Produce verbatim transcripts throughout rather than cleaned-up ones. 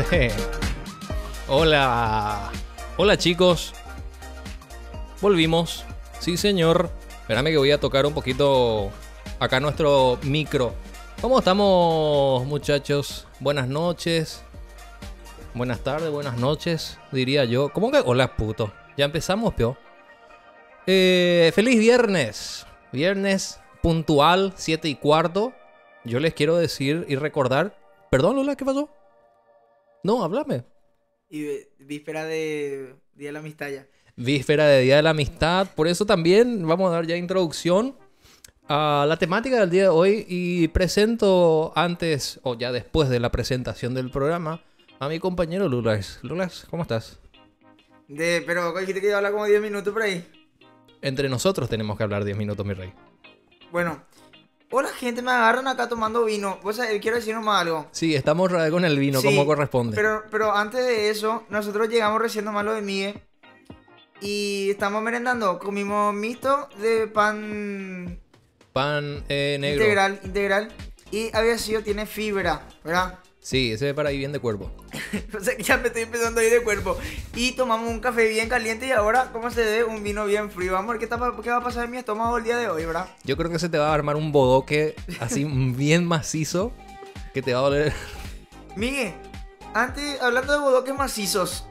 Hola. Hola chicos. Volvimos. Sí señor. Espérame que voy a tocar un poquito acá nuestro micro. ¿Cómo estamos, muchachos? Buenas noches. Buenas tardes, buenas noches, diría yo. ¿Cómo que hola, puto? Ya empezamos, pio. Eh, feliz viernes. Viernes puntual, siete y cuarto. Yo les quiero decir y recordar. Perdón, Lola, ¿qué pasó? No, háblame. Y eh, víspera de Día de la Amistad ya. Víspera de Día de la Amistad. Por eso también vamos a dar ya introducción a la temática del día de hoy. Y presento antes, o ya después de la presentación del programa, a mi compañero Lulas. Lulas, ¿cómo estás? De, pero dijiste que iba a hablar como diez minutos por ahí. Entre nosotros tenemos que hablar diez minutos, mi rey. Bueno. Hola gente, me agarran acá tomando vino. Pues eh, quiero decir nomás algo. Sí, estamos con el vino, Sí, como corresponde. Pero, pero antes de eso, nosotros llegamos recién nomás lo de Miguel. Y estamos merendando. Comimos mixto de pan Pan eh, negro. integral, integral. Y había sido, tiene fibra, ¿verdad? Sí, ese es para ir bien de cuerpo. O sea, ya me estoy empezando a ir de cuerpo. Y tomamos un café bien caliente y ahora, ¿cómo se ve? Un vino bien frío. Vamos a ver qué, está, qué va a pasar en mi estómago el día de hoy, ¿verdad? Yo creo que se te va a armar un bodoque así bien macizo que te va a doler. Miguel, antes, hablando de bodoques macizos,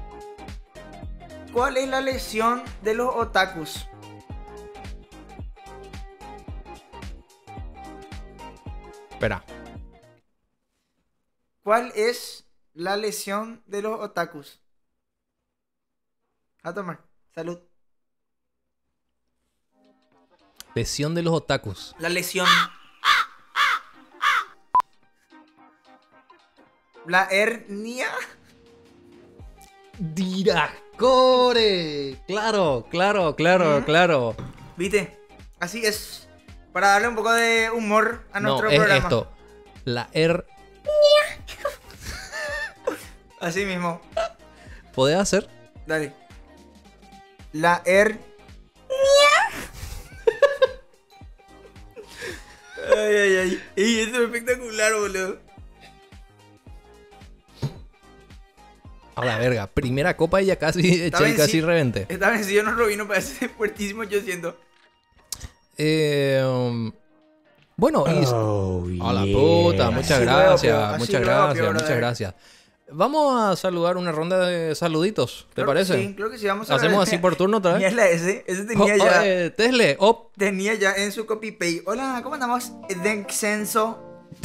¿cuál es la lesión de los otakus? Espera. ¿Cuál es la lesión de los otakus? A tomar. Salud. Lesión de los otakus. La lesión. La hernia. Diracore. Claro, claro, claro, ¿Mm? claro. ¿Viste? Así es. Para darle un poco de humor a No, nuestro es programa. esto. La R. Así mismo. ¿Podés hacer? Dale. La her... Ay, ay, ay. Ey, esto es espectacular, boludo. A la verga. Primera copa y ya casi eché y casi reventé. Esta vez si yo no lo vino, parece fuertísimo, yo siento. Eh, um, bueno, y... Oh, a la yeah. puta, muchas Así luego, gracias, peor, así muchas luego, gracias, peor, muchas brother. gracias. Vamos a saludar una ronda de saluditos, ¿te Creo que parece? Sí, creo que sí, vamos a Hacemos ver. así por turno otra Tenía vez. la S, ese Oh, tenía oh, ya. eh, Tesle, op. Tenía ya en su copy paste. Hola, ¿cómo andamos? Denxenso.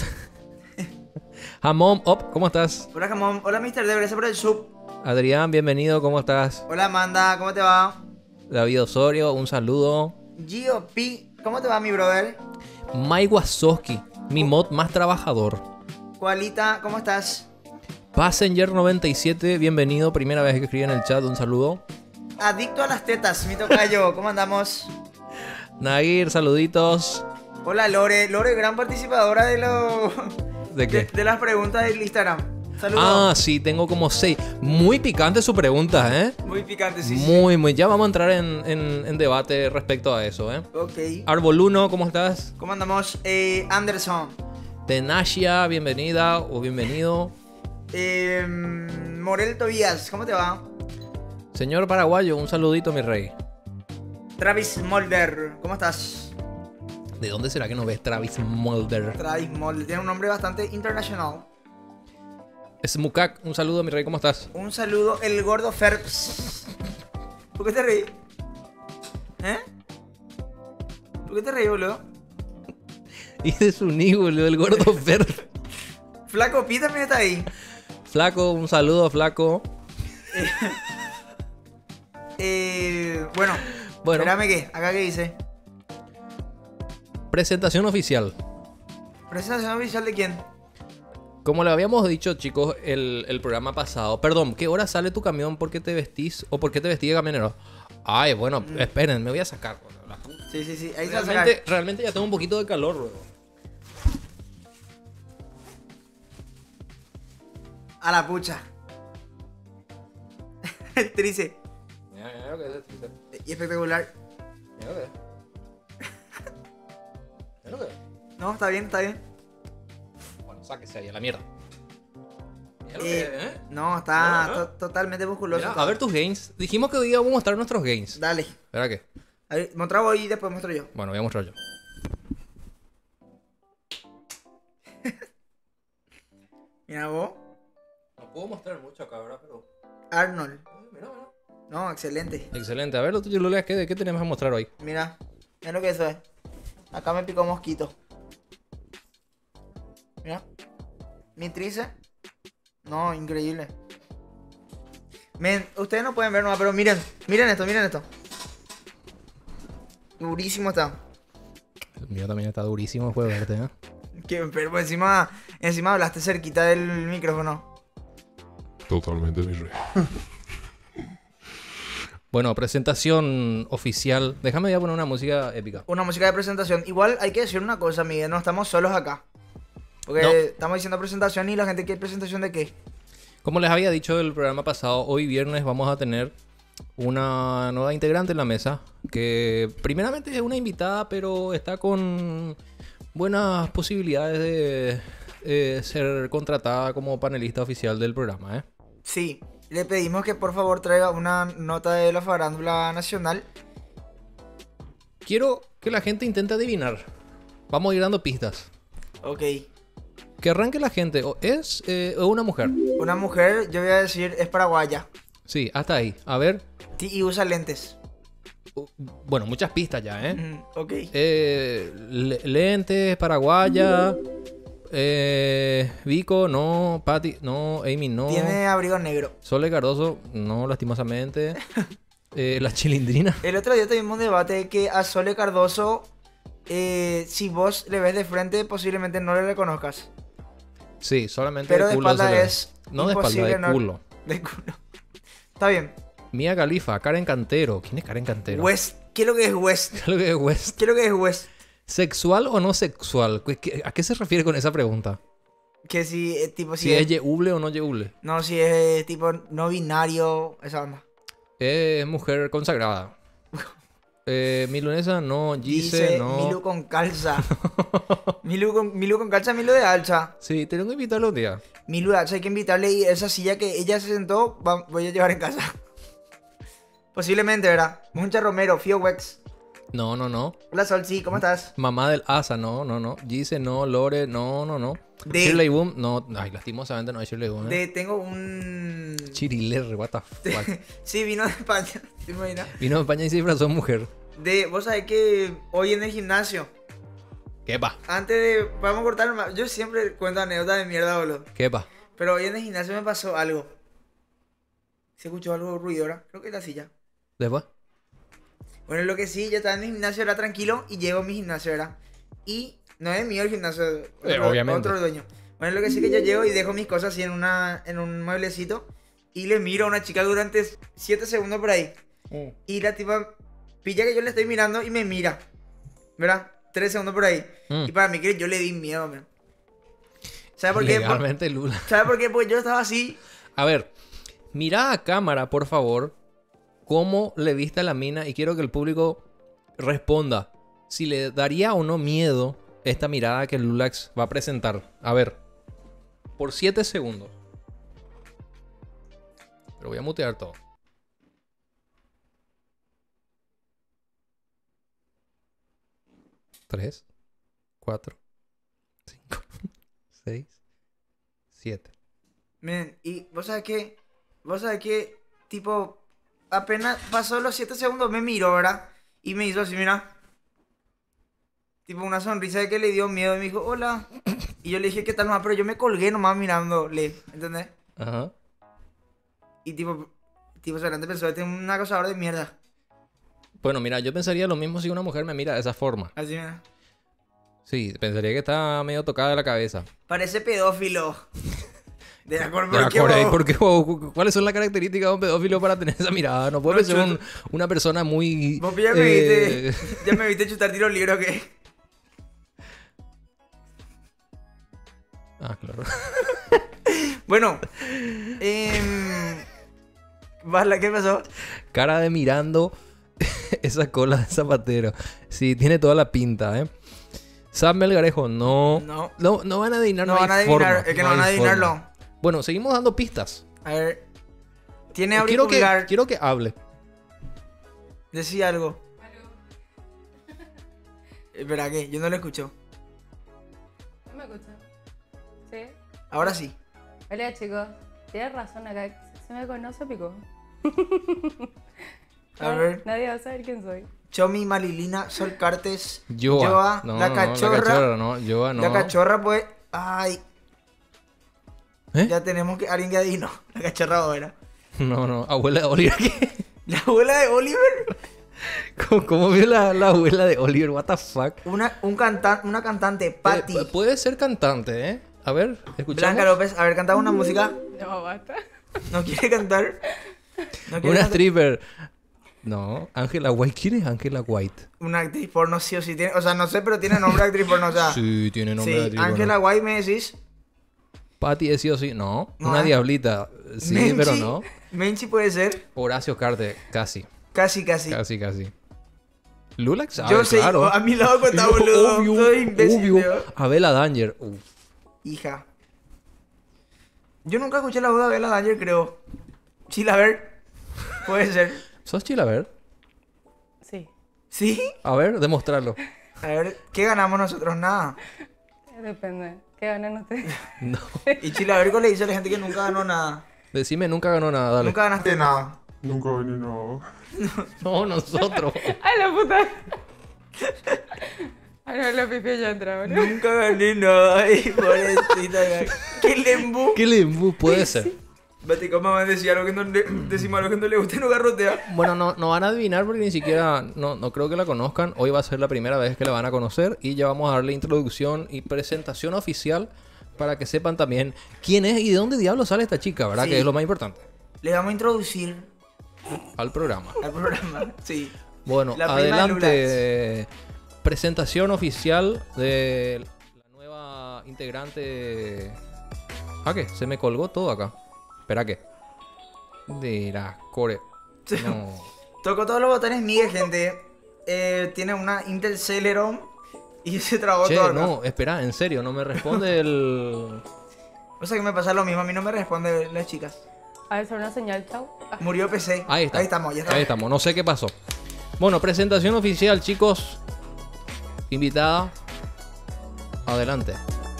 Jamón, op, ¿cómo estás? Hola, Jamón. Hola, mister D, gracias por el sub. Adrián, bienvenido, ¿cómo estás? Hola, Amanda, ¿cómo te va? David Osorio, un saludo. Gio P, ¿cómo te va, mi brother? Mai Wasoski, mi mod más trabajador. Cualita, ¿cómo estás? Passenger noventa y siete, bienvenido, primera vez que escribe en el chat, un saludo. Adicto a las tetas, mi tocayo, ¿cómo andamos? Nair, saluditos. Hola, Lore. Lore, gran participadora de lo... ¿De qué? De, de las preguntas del Instagram. Saludos. Ah, sí, tengo como seis. Muy picante su pregunta, ¿eh? Muy picante, sí, sí. Muy, muy. Ya vamos a entrar en, en- en debate respecto a eso, ¿eh? Ok. Arboluno, ¿cómo estás? ¿Cómo andamos? Eh, Anderson. Tenacia, bienvenida o bienvenido. Eh, Morel Tobías, ¿cómo te va? Señor paraguayo, un saludito, mi rey. Travis Mulder, ¿cómo estás? ¿De dónde será que no ves Travis Mulder? Travis Mulder, tiene un nombre bastante internacional. Smukak, un saludo, mi rey, ¿cómo estás? Un saludo, el gordo Phelps. ¿Por qué te reí? ¿Eh? ¿Por qué te reí, boludo? Y de su niño, el gordo Fer. Flaco Pi también está ahí. Flaco, un saludo, flaco. Eh, bueno, Bueno, espérame que, acá que dice. presentación oficial. ¿Presentación oficial de quién? Como le habíamos dicho, chicos, el, el programa pasado. Perdón, ¿qué hora sale tu camión? ¿Por qué te vestís? ¿O por qué te vestís de camionero? Ay, bueno, Mm. esperen, me voy a sacar. Bueno, la puta. Sí, sí, sí, ahí se va a sacar. Realmente, realmente ya tengo un poquito de calor, luego. A la pucha. Trice. Mira, mira lo que es, mira Y espectacular. lo que es. Mira lo que es. No, está bien, está bien. Bueno, sáquese ahí a la mierda. Mira lo Eh, que- ¿eh? No, está No, no. to- totalmente musculoso. Mira, a ver tus gains. Dijimos que hoy íbamos a mostrar nuestros gains. Dale. ¿Espera qué? A ver, muestra vos y después muestro yo. Bueno, voy a mostrar yo. Mira vos. No puedo mostrar mucho acá, ¿verdad? Pero... Arnold. Mira, mira. No, excelente. Excelente. A ver, lo tuyo, Luleas, ¿qué, ¿qué tenemos a mostrar hoy? Mira. Mira lo que eso es. Acá me picó mosquito. Mira. Mi tríceps. No, increíble. Men, ustedes no pueden ver nada, pero miren. Miren esto, miren esto. Durísimo está. El mío también está durísimo después de verte, ¿eh? Que enfermo. Encima, encima hablaste cerquita del micrófono. Totalmente, mi rey. Bueno, presentación oficial. Déjame ya poner una música épica. Una música de presentación. Igual hay que decir una cosa, Miguel. No estamos solos acá. Porque No. estamos diciendo presentación y la gente quiere presentación de qué. Como les había dicho el programa pasado, hoy viernes vamos a tener una nueva integrante en la mesa. Que primeramente es una invitada, pero está con buenas posibilidades de eh, ser contratada como panelista oficial del programa, ¿eh? Sí. Le pedimos que por favor traiga una nota de la farándula nacional. Quiero que la gente intente adivinar. Vamos a ir dando pistas. Ok. Que arranque la gente. ¿O ¿Es eh, o una mujer? Una mujer, yo voy a decir, es paraguaya. Sí, hasta ahí. A ver. Ti- Y usa lentes. Uh, Bueno, muchas pistas ya, ¿eh? Mm, ok. Eh, le- lentes, paraguaya. Eh, Vico, no. Patti, no. Amy, no. Tiene abrigo negro. Sole Cardoso, no, lastimosamente. Eh, la chilindrina. El otro día tuvimos un debate de que a Sole Cardoso, eh, si vos le ves de frente, posiblemente no le reconozcas. Sí, solamente Pero de de culo se espalda le ve. es No de espalda, imposible de no- culo. De culo. Está bien. Mia Khalifa, Karen Cantero. ¿Quién es Karen Cantero? West. ¿Qué es lo que es West? ¿Qué es lo que es West? ¿Qué es lo que es West? ¿Sexual o no sexual? ¿Qué- qué- ¿A qué se refiere con esa pregunta? Que si, eh, tipo, si, Si es es... yehuble o no yehuble. No, si es tipo no binario, esa onda. Es mujer consagrada. Eh, Milonesa, no. Gise, Dice no. Milu con calza. Milu, con, Milu con calza, Milu de alza. Sí, tengo que invitarlo un día. Milu de alza, hay que invitarle y esa silla que ella se sentó, va- voy a llevar en casa. Posiblemente, ¿verdad? Muncha Romero, Fio Wex. No, no, no. Hola Sol, sí, ¿cómo estás? Mamá del Asa, no, no, no. Gise, no. Lore, no, no, no. De- Shirley Boom, no. Ay, lastimosamente no hay Shirley Boom. ¿eh? De, tengo un... Chiriler, what the fuck. Sí, vino de España, ¿te imaginas? Vino de España y se disfrazó de mujer. De, vos sabés que hoy en el gimnasio, ¿Qué pa? antes de... Vamos a cortar, ma- yo siempre cuento anécdotas de mierda, boludo. ¿Qué pa? Pero hoy en el gimnasio me pasó algo. Se escuchó algo ruidora, creo que es la silla. ¿Después? Bueno, lo que sí, yo estaba en mi gimnasio, era tranquilo y llego a mi gimnasio, ¿verdad? Y no es mío el gimnasio, otro, Eh, obviamente. otro dueño. Bueno, lo que sí que yo llego y dejo mis cosas así en, una, en un mueblecito y le miro a una chica durante siete segundos por ahí. Y la tipa pilla que yo le estoy mirando y me mira, ¿verdad? tres segundos por ahí. Mm. Y para mí que yo le di miedo, man. ¿Sabes por qué? Por- Legalmente, Lula. ¿Sabes por qué? Pues yo estaba así. A ver, mira a cámara, por favor, cómo le viste a la mina y quiero que el público responda si le daría o no miedo esta mirada que Lulax va a presentar. A ver, por siete segundos. Pero voy a mutear todo. tres, cuatro, cinco, seis, siete. Men, y vos sabés que, vos sabés que, tipo, apenas pasó los siete segundos, me miró, ¿verdad? Y me hizo así, mira. Tipo, una sonrisa de que le dio miedo y me dijo, hola. Y yo le dije, ¿qué tal, mamá? Pero yo me colgué nomás mirándole, ¿entendés? Ajá. Y tipo, tipo, solamente pensó, este es un acosador de mierda. Bueno, mira, yo pensaría lo mismo si una mujer me mira de esa forma. Así, mira. Sí, pensaría que está medio tocada de la cabeza. Parece pedófilo. De acuerdo, Ya, ¿por qué, Corey, vos? ¿por qué, vos? ¿Cuáles son las características de un pedófilo para tener esa mirada? No puede No, ser un- chuta. una persona muy... Vos ya me eh, viste, ya me viste chutar tiro libre, ¿o qué? Ah, claro. Bueno, eh, Bala, ¿qué pasó? Cara de mirando esa cola de zapatero. Sí, tiene toda la pinta, ¿eh? Sam Melgarejo, no. No. No, no van a adivinar, No no, van a hay adivinar, forma, es que no van a hay adivinarlo. forma. Bueno, seguimos dando pistas. A ver. Tiene Quiero que, auricular. quiero que hable. Decía algo. Espera, ¿qué? Yo no lo escucho. ¿No me escuchan? ¿Sí? Ahora sí. Hola, chicos. Tienes razón acá. ¿Se me conoce, Pico? A ver. Nadie va a saber quién soy. Chomi, Malilina, Sol Cartes, Joa. Joa, No, la no, cachorra. la cachorra, no. Joa, no. La cachorra, pues. Ay, ¿Eh? ya tenemos que. Alguien que adivinó. La cachorra ahora. No, no. Abuela de Oliver. ¿Qué? La abuela de Oliver. ¿Cómo, cómo vio la, la abuela de Oliver? What the fuck? Una, un cantan, una cantante, Patty. Eh, puede ser cantante, ¿eh? A ver, escuchamos. Blanca López. A ver, cantaba una música. No, basta. ¿No quiere cantar? ¿No quiere Una cantar? stripper. No, Angela White. ¿Quién es Angela White? Una actriz porno, sí o sí. Tiene, o sea, no sé, pero tiene nombre de actriz porno. O sea, Sí, tiene nombre de sí, actriz Angela porno. White me decís. Patty es sí o sí. No, No, una ¿eh? diablita. Sí, Menchi, pero no. Menchi puede ser. Horacio Carte, casi. Casi, casi. Casi, casi. Lulax, a Yo ver, sé, claro. a mi lado contaba, boludo. Obvio, Soy imbécil, obvio. ¿no? Abela Danger. Uf. Hija. Yo nunca escuché la voz de Abela Danger, creo. Chilaver. Puede ser. ¿Sos chila? A ver. Sí. ¿Sí? A ver, demostrarlo. A ver, ¿qué ganamos nosotros? Nada. Depende. ¿Qué ganan ustedes? No. Y Chilaver le dice a la gente que nunca ganó nada. Decime, nunca ganó nada, dale. Nunca ganaste nada. Nunca vení nada. No, nosotros. ¡Ay, la puta! Ay, no, la pipi ya entra, boludo. Nunca gané nada. Ay, pobrecita. ¿Qué lembu? ¿Qué lembu puede ser? Vete, como mamá decía algo que no le, decimos algo que no le gusta y no garrotea. Bueno, no, no van a adivinar porque ni siquiera, no, no creo que la conozcan. Hoy va a ser la primera vez que la van a conocer y ya vamos a darle introducción y presentación oficial para que sepan también quién es y de dónde diablos sale esta chica, ¿verdad? Sí. Que es lo más importante Le vamos a introducir al programa. al programa. Sí. Bueno, La prima de adelante. Presentación oficial de la nueva integrante. ¿Ah, qué? Se me colgó todo acá. Espera, ¿qué? De la core. No. Tocó todos los botones Miguel, gente. Eh, tiene una Intel Celeron y se trabó Che, todo acá. no, espera, en serio, no me responde el. O sea que me pasa lo mismo, a mí no me responden las chicas. A ver, una señal, chau. Ah, Murió P C. Ahí está. Ahí estamos, ya estamos. Ahí estamos, no sé qué pasó. Bueno, presentación oficial, chicos. Invitada. Adelante.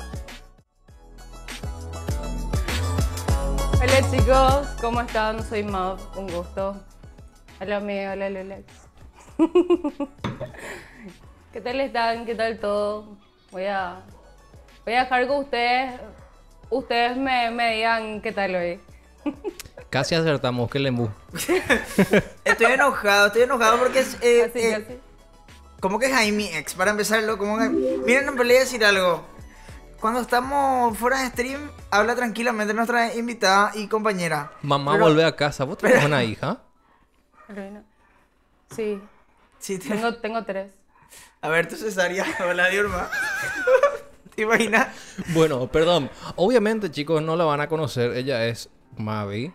Hola, chicos. ¿Cómo están? Soy Mav. Un gusto. Hola, amiga. Hola, Lulax. ¿Qué tal están? ¿Qué tal todo? Voy a, voy a dejar que ustedes, ustedes me, me digan qué tal hoy. Casi acertamos, que lembu. Estoy enojado, estoy enojado porque es. eh, Así, eh, así. como que es ahí mi ex, para empezarlo. Como que. Miren, no voy a decir algo. Cuando estamos fuera de stream, habla tranquilamente nuestra invitada y compañera. Mamá, Pero- vuelve a casa. ¿Vos tenés una hija? Carolina. Sí, Sí, te- tengo, tengo tres. A ver, tu cesárea. Hola, Diorma. ¿Te imaginas? Bueno, perdón. Obviamente, chicos, no la van a conocer. Ella es Mavi.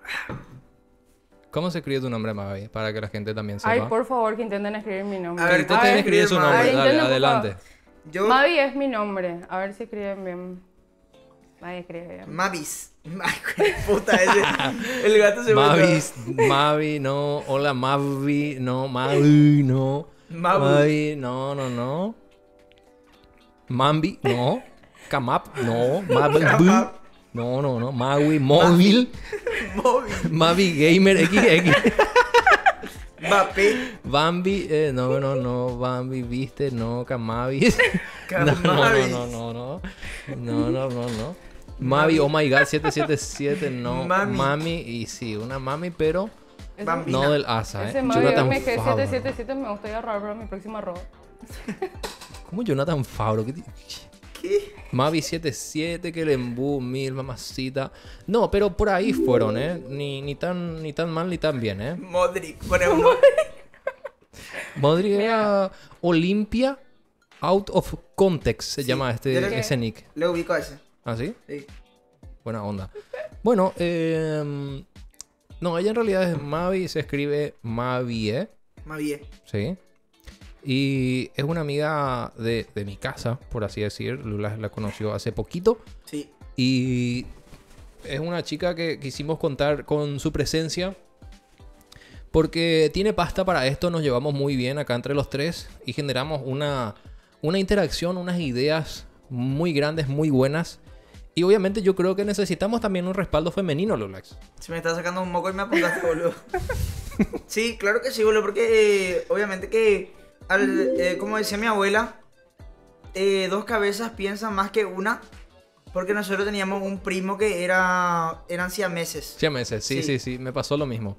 ¿Cómo se escribe tu nombre, Mavi? Para que la gente también sepa. Ay, por favor, que intenten escribir mi nombre. A ver, Intenten Ay, escribir su Mavi. nombre. A ver, Dale, intenten, por adelante. favor. Yo. Mavi es mi nombre. A ver si escriben bien. Mavi escribe bien. Mavis. Ay, qué puta ese. El gato se Mavi, Mavi, no. Hola, Mavi, no. Mavi, no. Mavi. Mavi, no, no, no. Mambi, no. Kamap, no. Mavi, Kamap. no, no, no. Maui, móvil. Móvil. Mavi Gamer X X. Mbappé. Bambi, eh, no, no, no. Bambi, viste, no. Kamavi. No, no, Kamavis. no, no, no. No, no, no, no. Mavi, oh my god, siete siete siete, no. Mami. Mami, y sí, una mami, pero Ese, Bambina. no del asa, ese ¿eh? Mavi Jonathan M G siete Fabro. siete siete me gustaría robar para mi próxima robo. ¿Cómo Jonathan Fabro? ¿Qué ti- ¿Qué? Mavi siete siete, que el embú, mil, mamacita. No, pero por ahí fueron, ¿eh? Ni, ni, tan, ni tan mal ni tan bien, ¿eh? Modric. Pone uno. Modric era Olimpia Out of Context, se Sí, llama yo este, lo que- ese nick. Le ubico a ese. ¿Ah, sí? Sí. Buena onda. Bueno, eh, no, ella en realidad es Mavi, se escribe Mavie, Más bien. ¿sí? Y es una amiga de, de mi casa, por así decir. Lula la conoció hace poquito. Sí. Y es una chica que quisimos contar con su presencia porque tiene pasta para esto, nos llevamos muy bien acá entre los tres y generamos una, una interacción, unas ideas muy grandes, muy buenas. Y obviamente yo creo que necesitamos también un respaldo femenino, Lulax. Se me está sacando un moco y me apuntaste, boludo. Sí, claro que sí, boludo, porque eh, obviamente que, al, eh, como decía mi abuela, eh, dos cabezas piensan más que una, porque nosotros teníamos un primo que era eran siameses. Siameses, sí, sí, Sí. sí, me pasó lo mismo.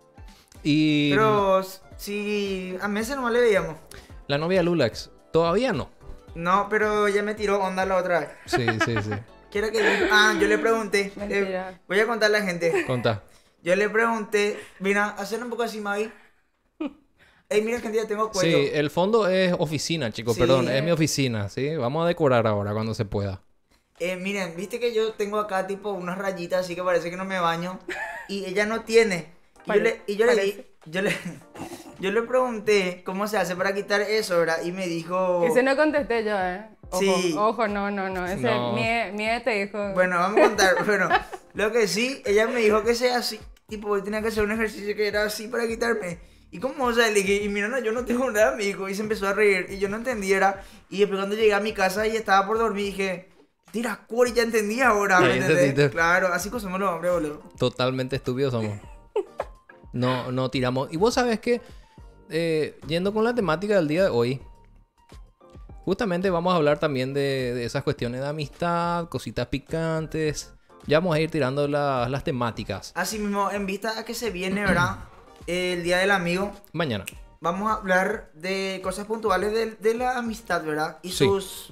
Y Pero si a meses nomás le veíamos. la novia de Lulax, todavía no. No, pero ya me tiró onda la otra vez. Sí, sí, sí. Quiero que diga- Ah, yo le pregunté. Mentira. eh, voy a contarle a la gente. Contá. Yo le pregunté, mira, hacer un poco así, Mavi. Ey, mira que día tengo cuello. Sí, el fondo es oficina, chicos, Sí. perdón, es mi oficina, ¿sí? Vamos a decorar ahora cuando se pueda. Eh, miren, viste que yo tengo acá tipo unas rayitas así que parece que no me baño. Y ella no tiene. Y yo le, y yo le, di- Parece. yo le, yo le pregunté cómo se hace para quitar eso, ¿verdad? Y me dijo... Ese no contesté yo, ¿eh? Ojo, Sí. ojo, no, no, no. Ese No. mi, mi te dijo. Bueno, vamos a contar. Bueno, lo que sí, ella me dijo que sea así. Tipo, yo tenía que hacer un ejercicio que era así para quitarme. ¿Y cómo? O sea, le dije, y mira, no, yo no tengo nada, me dijo. Y se empezó a reír. Y yo no entendiera. Y después cuando llegué a mi casa y estaba por dormir, dije, tira, Cori, ya entendí ahora. ¿Me Ahí entendés? entendiste. Claro, así que somos los hombres, boludo. Totalmente estúpidos somos. No, no tiramos. Y vos sabés que, eh, yendo con la temática del día de hoy, justamente vamos a hablar también de, de esas cuestiones de amistad, cositas picantes. Ya vamos a ir tirando la- las temáticas. Así mismo, en vista a que se viene, ¿verdad? El Día del Amigo, Mañana. vamos a hablar de cosas puntuales de, de la amistad, ¿verdad? Y Sí. sus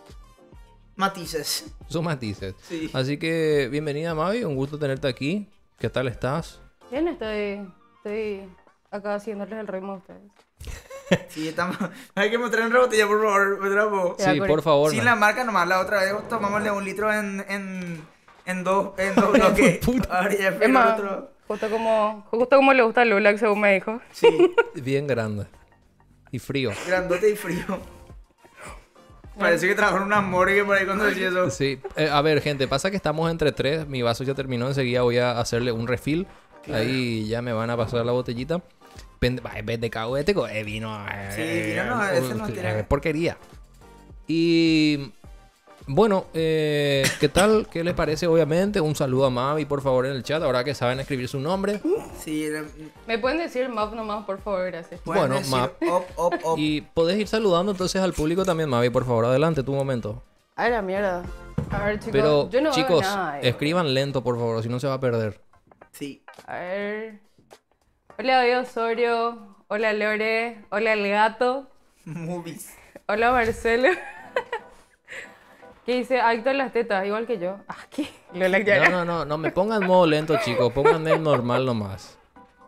matices. Sus matices. Sí. Así que, bienvenida, Mavi. Un gusto tenerte aquí. ¿Qué tal estás? Bien, estoy, estoy acá haciéndoles el ritmo a ustedes. Sí, estamos... Hay que mostrar una botella, por favor. me trapo. Ya, Sí, Cori. por favor. Sin na. la marca nomás, la otra vez tomámosle un litro en, en, en dos, en dos bloques. Ahora ya Es fue el más, otro. justo como, justo como le gusta a Lula, según me dijo. Sí, Bien grande. Y frío. grandote y frío. Parece que trabajaron unas morgues por ahí cuando decía eso. Sí, eh, a ver, gente, pasa que estamos entre tres. Mi vaso ya terminó. Enseguida voy a hacerle un refill. Ahí ya me van a pasar la botellita. Pen- ay, vez de cahuete con eh, vino. eh, Sí, vino no, ese no eh, tiene- porquería. Y bueno, eh, ¿qué tal? ¿Qué les parece? Obviamente, un saludo a Mavi, por favor, en el chat. Ahora que saben escribir su nombre. Sí, era- ¿Me pueden decir Map nomás, por favor? Gracias. pueden Bueno, decir Map. op, op, op. Y podés ir saludando entonces al público también, Mavi, por favor. Adelante, tu momento. Ay, la mierda. A ver, chicos. Pero, yo no veo chicos, nada, eh. escriban lento, por favor, si no se va a perder. Sí. A ver. Hola, David Osorio. Hola, Lore. Hola, el gato. Movies. Hola, Marcelo. ¿Qué dice? Acto en las tetas, igual que yo. Ah, ¿qué? Lola, ya. No, no, no, no me pongan modo lento, chicos. Pónganme el normal nomás.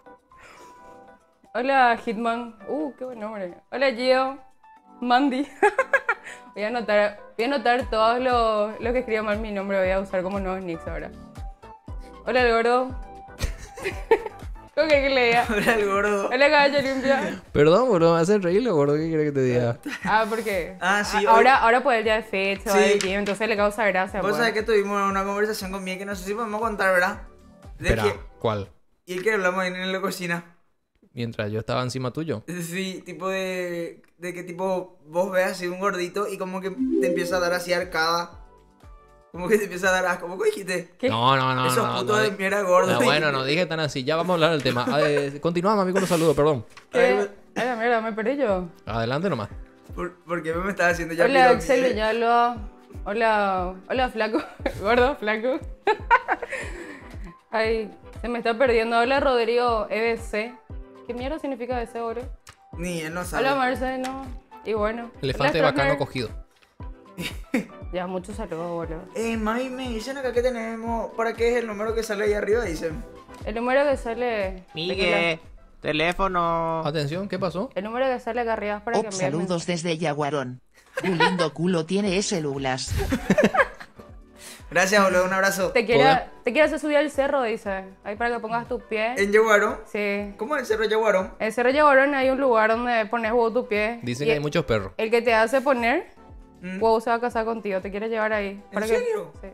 Hola, Hitman. Uh, qué buen nombre. Hola, Gio. Mandy. Voy a anotar, voy a anotar todos los, los que escriban mal mi nombre. Voy a usar como nuevos nicks ahora. Hola, el gordo. ¿Cómo que, que le diga? Hola, el gordo. Hola, caballo limpia. Perdón, bro, me hace reír, gordo. ¿Qué quieres que te diga? Ah, porque Ah, sí, a- ahora, hoy- ahora por el día de Fed se va Sí. al gym, entonces le causa gracia. Vos pues. sabés que tuvimos una conversación con Mie que no sé si podemos contar, ¿verdad? De Espera, que... ¿cuál? Y el que hablamos ahí en la cocina. Mientras yo estaba encima tuyo. Sí, tipo de... De que tipo vos ves así un gordito y como que te empieza a dar así arcada. Como que te empieza a dar asco. ¿Cómo dijiste? ¿Qué? No, no, no. Esos no, no, putos no, de di- mierda gordos. No, bueno, no dije tan así. Ya vamos a hablar del tema. A ver, continúa, mami, con los saludos, perdón. ¿Qué? Ay, la mierda, me perdí yo. Adelante nomás. ¿Por, por qué me estás haciendo ya Hola, piromi? Axel Villalba. Hola, hola, flaco. Gordo, flaco. Ay, se me está perdiendo. Hola, Rodrigo E B C. ¿Qué mierda significa ese, boludo? Ni él no sabe. Hola, Marcelo. Y bueno. Elefante hola, bacano Stroker. cogido. Ya, muchos saludos, boludo. Eh, mami, me dicen acá que tenemos... ¿Para qué es el número que sale ahí arriba? Dicen. El número que sale... Miguel, teléfono. Atención, ¿qué pasó? El número que sale acá arriba es para Op, que envíen saludos desde Yaguarón. Un lindo culo tiene ese Lulas. Gracias, boludo. Un abrazo. Te quiere, Poder. te quiere hacer subir al cerro, dice. Ahí para que pongas tus pies. ¿En Yaguarón? Sí. ¿Cómo es el cerro Yaguarón? En Cerro Yaguarón hay un lugar donde pones huevo tus pies. Dicen y que hay muchos perros. El que te hace poner, ¿Mm? huevo se va a casar contigo. Te quiere llevar ahí. ¿En serio? Sí.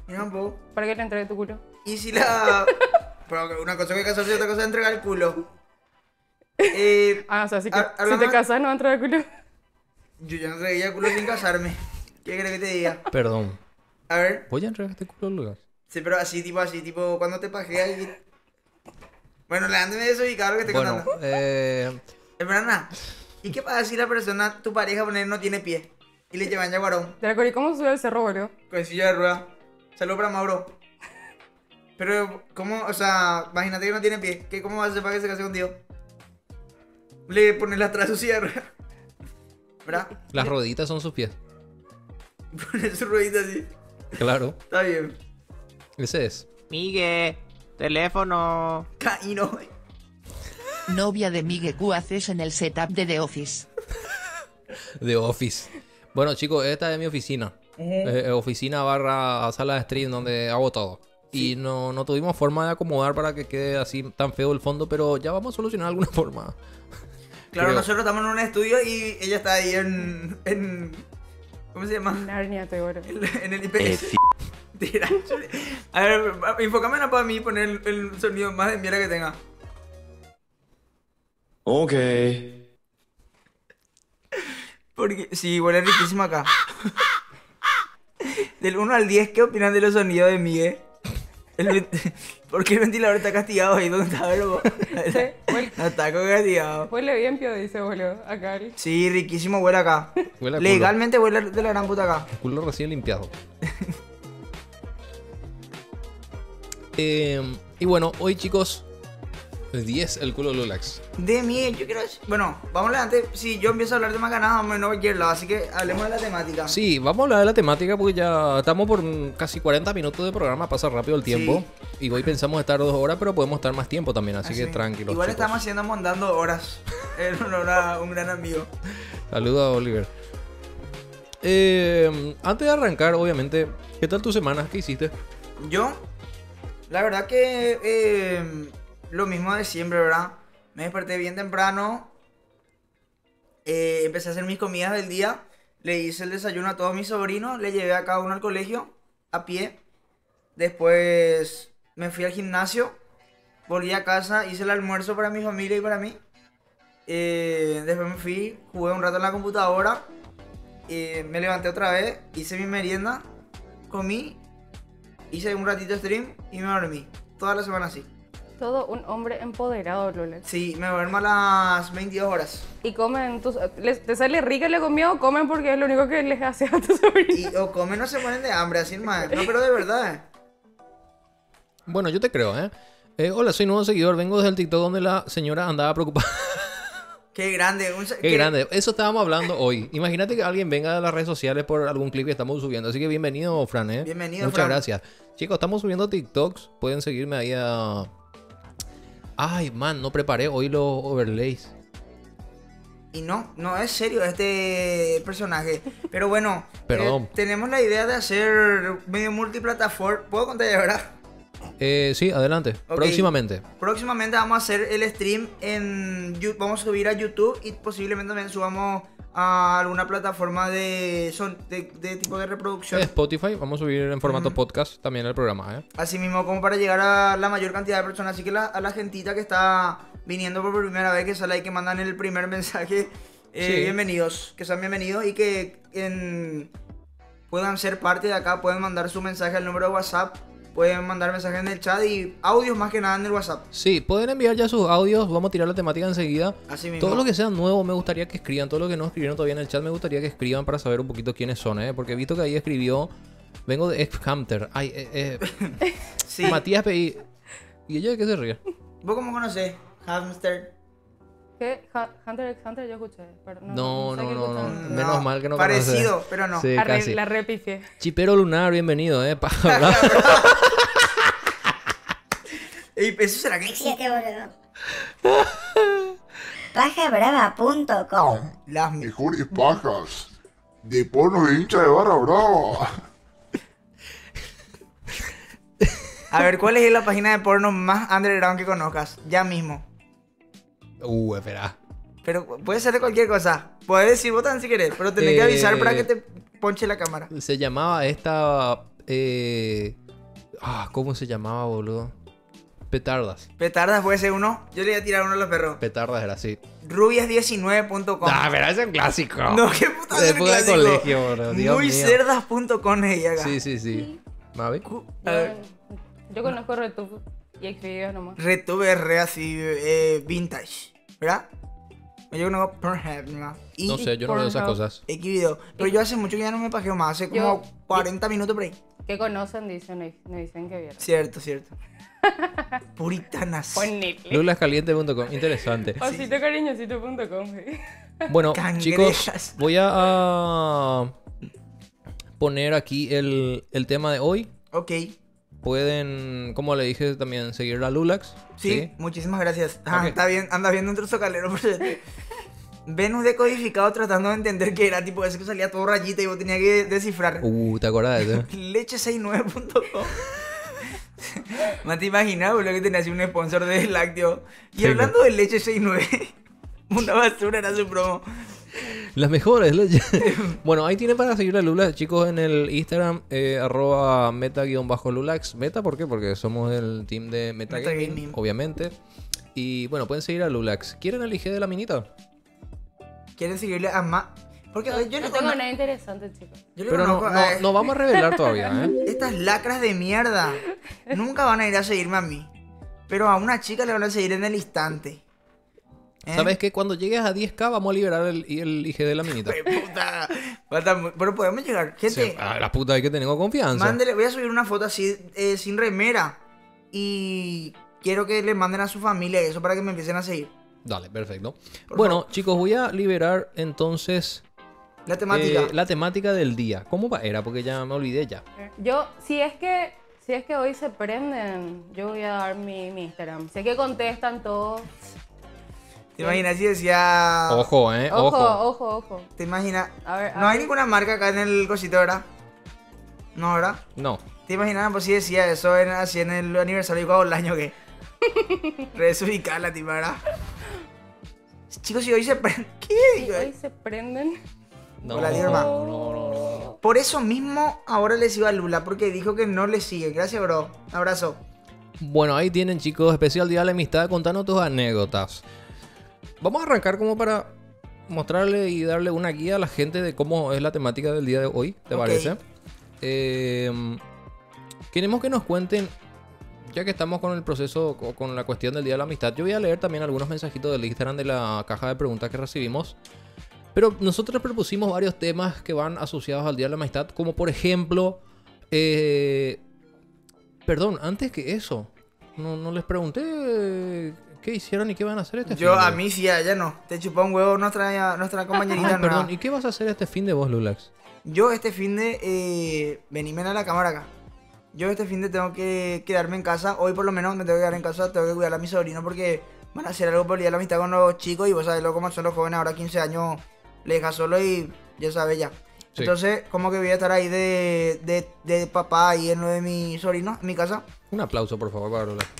Mira un poco. Para que le entregue tu culo. Y si la... Pero una cosa que casarse y otra cosa es entregar el culo. Eh, Ah, o sea, así que ha- si hablando- te casas no va a entrar el culo. Yo ya no entregaría el culo sin casarme. ¿Qué crees que te diga? Perdón. A ver. ¿Voy a entregar este culo al lugar? Sí, pero así, tipo así, tipo cuando te pajeas y... Bueno, leándome eso y claro que te Bueno, contando. eh... Es verdad, nada. ¿Y qué pasa si la persona, tu pareja, poner no tiene pie? Y le llevan yaguarón. Dracori, ¿cómo sube al cerro, boludo? Con silla de rueda. Saludos para Mauro. Pero, ¿cómo? O sea, imagínate que no tiene pie. ¿Qué, ¿Cómo vas a hacer para que se case contigo? Le pones atrás su silla de rueda. ¿Verdad? las rueditas son sus pies. Pones su ruedita así. Claro, Está bien. ese es. Migue, teléfono. Caíno. Novia de Migue, ¿qué haces en el setup de The Office? The Office. Bueno, chicos, esta es mi oficina. Eh, eh, oficina barra sala de stream donde hago todo. Y no, no tuvimos forma de acomodar para que quede así tan feo el fondo, pero ya vamos a solucionar alguna forma. Claro, Creo. nosotros estamos en un estudio y ella está ahí en... en ¿cómo se llama? Narnia, te boludo. En el I P S. Tira. A ver, enfócame para mí poner el, el sonido más de mierda que tenga. Ok. Porque, sí, huele riquísimo acá. Del uno al diez, ¿qué opinan de los sonidos de Miguel? El vent- ¿Por qué el ventilador está castigado ahí donde está, bro? Sí, huele, Está castigado. huele bien, pio, dice, boludo. Acá. el- Sí, riquísimo huele acá. Huele a culo. Legalmente huele de la gran puta acá. Culo recién limpiado. Eh, y bueno, hoy chicos, el diez, el culo Lulax. De Miguel, yo quiero decir... Bueno, vamos adelante. Si yo empiezo a hablar de más ganas, vamos a no cualquier lado. Así que hablemos de la temática. Sí, vamos a hablar de la temática porque ya estamos por mm, casi cuarenta minutos de programa, pasa rápido el tiempo. Y hoy pensamos estar dos horas, pero podemos estar más tiempo también, así, que Así. tranquilos. Igual chicos. estamos haciendo mondando horas. En honor a un gran amigo. Saludos a Oliver. Eh, antes de arrancar, obviamente, ¿qué tal tu semana? ¿Qué hiciste? Yo, la verdad que eh, lo mismo de siempre, ¿verdad? Me desperté bien temprano. eh, empecé a hacer mis comidas del día. Le hice el desayuno a todos mis sobrinos. Le llevé a cada uno al colegio a pie. Después me fui al gimnasio. Volví a casa, hice el almuerzo para mi familia y para mí. Eh, después me fui, jugué un rato en la computadora. eh, me levanté otra vez, hice mi merienda, comí, hice un ratito de stream y me dormí. Toda la semana así. Todo un hombre empoderado, Lula. Sí, me duermo a las veintidós horas. Y comen, tus, les, ¿te sale rica la comida o comen porque es lo único que les hace a tus sobrinos? Y o comen o se mueren de hambre, así más. No, pero de verdad. eh. Bueno, yo te creo, ¿eh? Eh, hola, soy nuevo seguidor. Vengo desde el TikTok donde la señora andaba preocupada. Qué grande. Un, se- Qué grande. Eso estábamos hablando hoy. Imagínate que alguien venga de las redes sociales por algún clip que estamos subiendo. Así que bienvenido, Fran, ¿eh? Bienvenido, Muchas Fran. gracias. Chicos, estamos subiendo TikToks. Pueden seguirme ahí a... Ay, man, no preparé hoy los overlays. Y no, no es serio este personaje. Pero bueno, Perdón. eh, tenemos la idea de hacer medio multiplataforma. ¿Puedo contar ya, verdad? Eh, sí, adelante. Ok. Próximamente. Próximamente vamos a hacer el stream en Yu- vamos a subir a YouTube y posiblemente también subamos a alguna plataforma de son de, de tipo de reproducción. Spotify, vamos a subir en formato Ujú. podcast también el programa, ¿eh? Así mismo como para llegar a la mayor cantidad de personas. Así que la- a la gentita que está viniendo por primera vez, que sale ahí, que mandan el primer mensaje, eh, Sí. bienvenidos, que sean bienvenidos y que en- puedan ser parte de acá, pueden mandar su mensaje al número de WhatsApp, pueden mandar mensajes en el chat y audios más que nada en el WhatsApp. Sí, pueden enviar ya sus audios. Vamos a tirar la temática enseguida. Así mismo. Todo lo que sea nuevo me gustaría que escriban. Todo lo que no escribieron todavía en el chat me gustaría que escriban para saber un poquito quiénes son, ¿eh? Porque he visto que ahí escribió... Vengo de X-Hunter. Ay, eh, eh, Sí. Matías P I. ¿Y ella de qué se ríe? ¿Vos cómo conocés? Hamster. ¿Qué? Ha- Hunter x Hunter yo escuché. Pero no, No, sé no, qué no, no. escuché. Menos mal que no Parecido, conoces. pero no. Sí, Arre- casi. La repifié. Chipero Lunar, bienvenido, ¿eh? Pa- hablar. Ey, ¿eso será que Siete, boludo. pajabrava punto com. Las mi- Mejores pajas de porno de hincha de barra brava. A ver, ¿cuál es la página de porno más underground que conozcas? Ya mismo. Uh, espera. Pero puede ser de cualquier cosa. Puedes decir vos también si querés, pero tenés que avisar Eh, para que te ponche la cámara. Se llamaba esta Eh, ah, ¿cómo se llamaba, boludo? Petardas. Petardas puede ser uno. Yo le voy a tirar uno a los perros. Petardas era así. rubias diecinueve punto com. Ah, pero ese es un clásico. No, qué puta De es el época de clásico. colegio, boludo. Dios Muy mío. cerdas punto com es ella acá. Sí, sí, sí. ¿Mavi? A ver. Yo, yo conozco RedTube y Xvideos nomás. RedTube es re así, eh, vintage, ¿verdad? Yo conozco Pornhub, ¿no? Y No sé, yo no veo esas Pornhub. cosas. Xvideo. Pero yo hace mucho que ya no me pajeo más, hace como Yo- cuarenta minutos por ahí. Que conocen, dicen, no dicen que vieron. Cierto, cierto. Puritanas. Ponele. lulascaliente punto com. Interesante. Osito cariñosito punto com. Bueno, Cangrejas. chicos, voy a ah, poner aquí el, el tema de hoy. Ok. Pueden, como le dije, también seguir a Lulax. Sí, muchísimas gracias. Ah, Ok. está bien, anda viendo un trozo calero por cierto. Venus decodificado tratando de entender que era tipo ese que salía todo rayita y vos tenías que descifrar. Uh, ¿te acuerdas de eso? leche sesenta y nueve punto com. No te imaginas, boludo, que tenía así un sponsor de lácteo. Y Sí, hablando de leche sesenta y nueve, una basura era su promo. Las mejores leches. Bueno, ahí tienen para seguir a Lulax, chicos, en el Instagram, eh, arroba meta-lulax. Meta, ¿por qué? Porque somos el team de Metagaming, Metagaming. obviamente. Y bueno, pueden seguir a Lulax. ¿Quieren el I G de la minita? ¿Quieren seguirle a más? Porque No, yo, no le tengo cono- nada interesante, chicos. yo le Pero no, conozco no, a no vamos a revelar todavía, ¿eh? estas lacras de mierda. Nunca van a ir a seguirme a mí. Pero a una chica le van a seguir en el instante. ¿Eh? ¿Sabes qué? Cuando llegues a diez K vamos a liberar el, el I G de la minita. Hijo de puta. Falta mu- Pero podemos llegar. Gente, Sí, a la puta hay que tener confianza. mándele, voy a subir una foto así eh, sin remera. Y quiero que le manden a su familia eso para que me empiecen a seguir. Dale, perfecto. Por Bueno, chicos, voy a liberar entonces La temática. eh, la temática del día. ¿Cómo va? Era porque ya me olvidé ya. Yo, si es que, si es que hoy se prenden, yo voy a dar mi, mi Instagram. Sé que contestan todos. ¿Te imaginas si decía... Ojo, eh. Ojo, Ojo. ojo, ojo. ¿Te imaginas? A ver, a No hay ver. ninguna marca acá en el cosito, ¿verdad? No, ¿verdad? No. ¿Te imaginas? Pues si decía eso en, así en el aniversario de el año que... Resubicar la tipa, ¿verdad? Chicos, si hoy se prende... ¿Qué? Si hoy se prenden. No, Hola, Dierma. no, no, no, no. Por eso mismo ahora le sigo a Lula, porque dijo que no le sigue. Gracias, bro. Abrazo. Bueno, ahí tienen, chicos, especial Día de la Amistad. Contanos tus anécdotas. Vamos a arrancar como para mostrarle y darle una guía a la gente de cómo es la temática del día de hoy, ¿te Ok. parece? Eh, queremos que nos cuenten, ya que estamos con el proceso, co- con la cuestión del Día de la Amistad, yo voy a leer también algunos mensajitos del Instagram de la caja de preguntas que recibimos. Pero nosotros propusimos varios temas que van asociados al Día de la Amistad, como por ejemplo... eh, perdón, antes que eso, no, no les pregunté eh, qué hicieron y qué van a hacer este Yo, fin de- a mí sí, a ella no. Te chupó un huevo nuestra, nuestra compañerita. Ah, perdón, nueva. ¿y qué vas a hacer este fin de vos, Lulax? Yo este fin de... Eh, venime a la cámara acá. Yo este fin de tengo que quedarme en casa. Hoy por lo menos me tengo que quedar en casa. Tengo que cuidar a mi sobrino porque van a hacer algo por el día de la amistad con los chicos. Y vos sabés lo cómo son los jóvenes ahora, quince años, le deja solo y ya sabes ya. Sí. Entonces, como que voy a estar ahí de, de, de papá ahí en lo de mi sobrino, en mi casa. Un aplauso, por favor, para Lulax.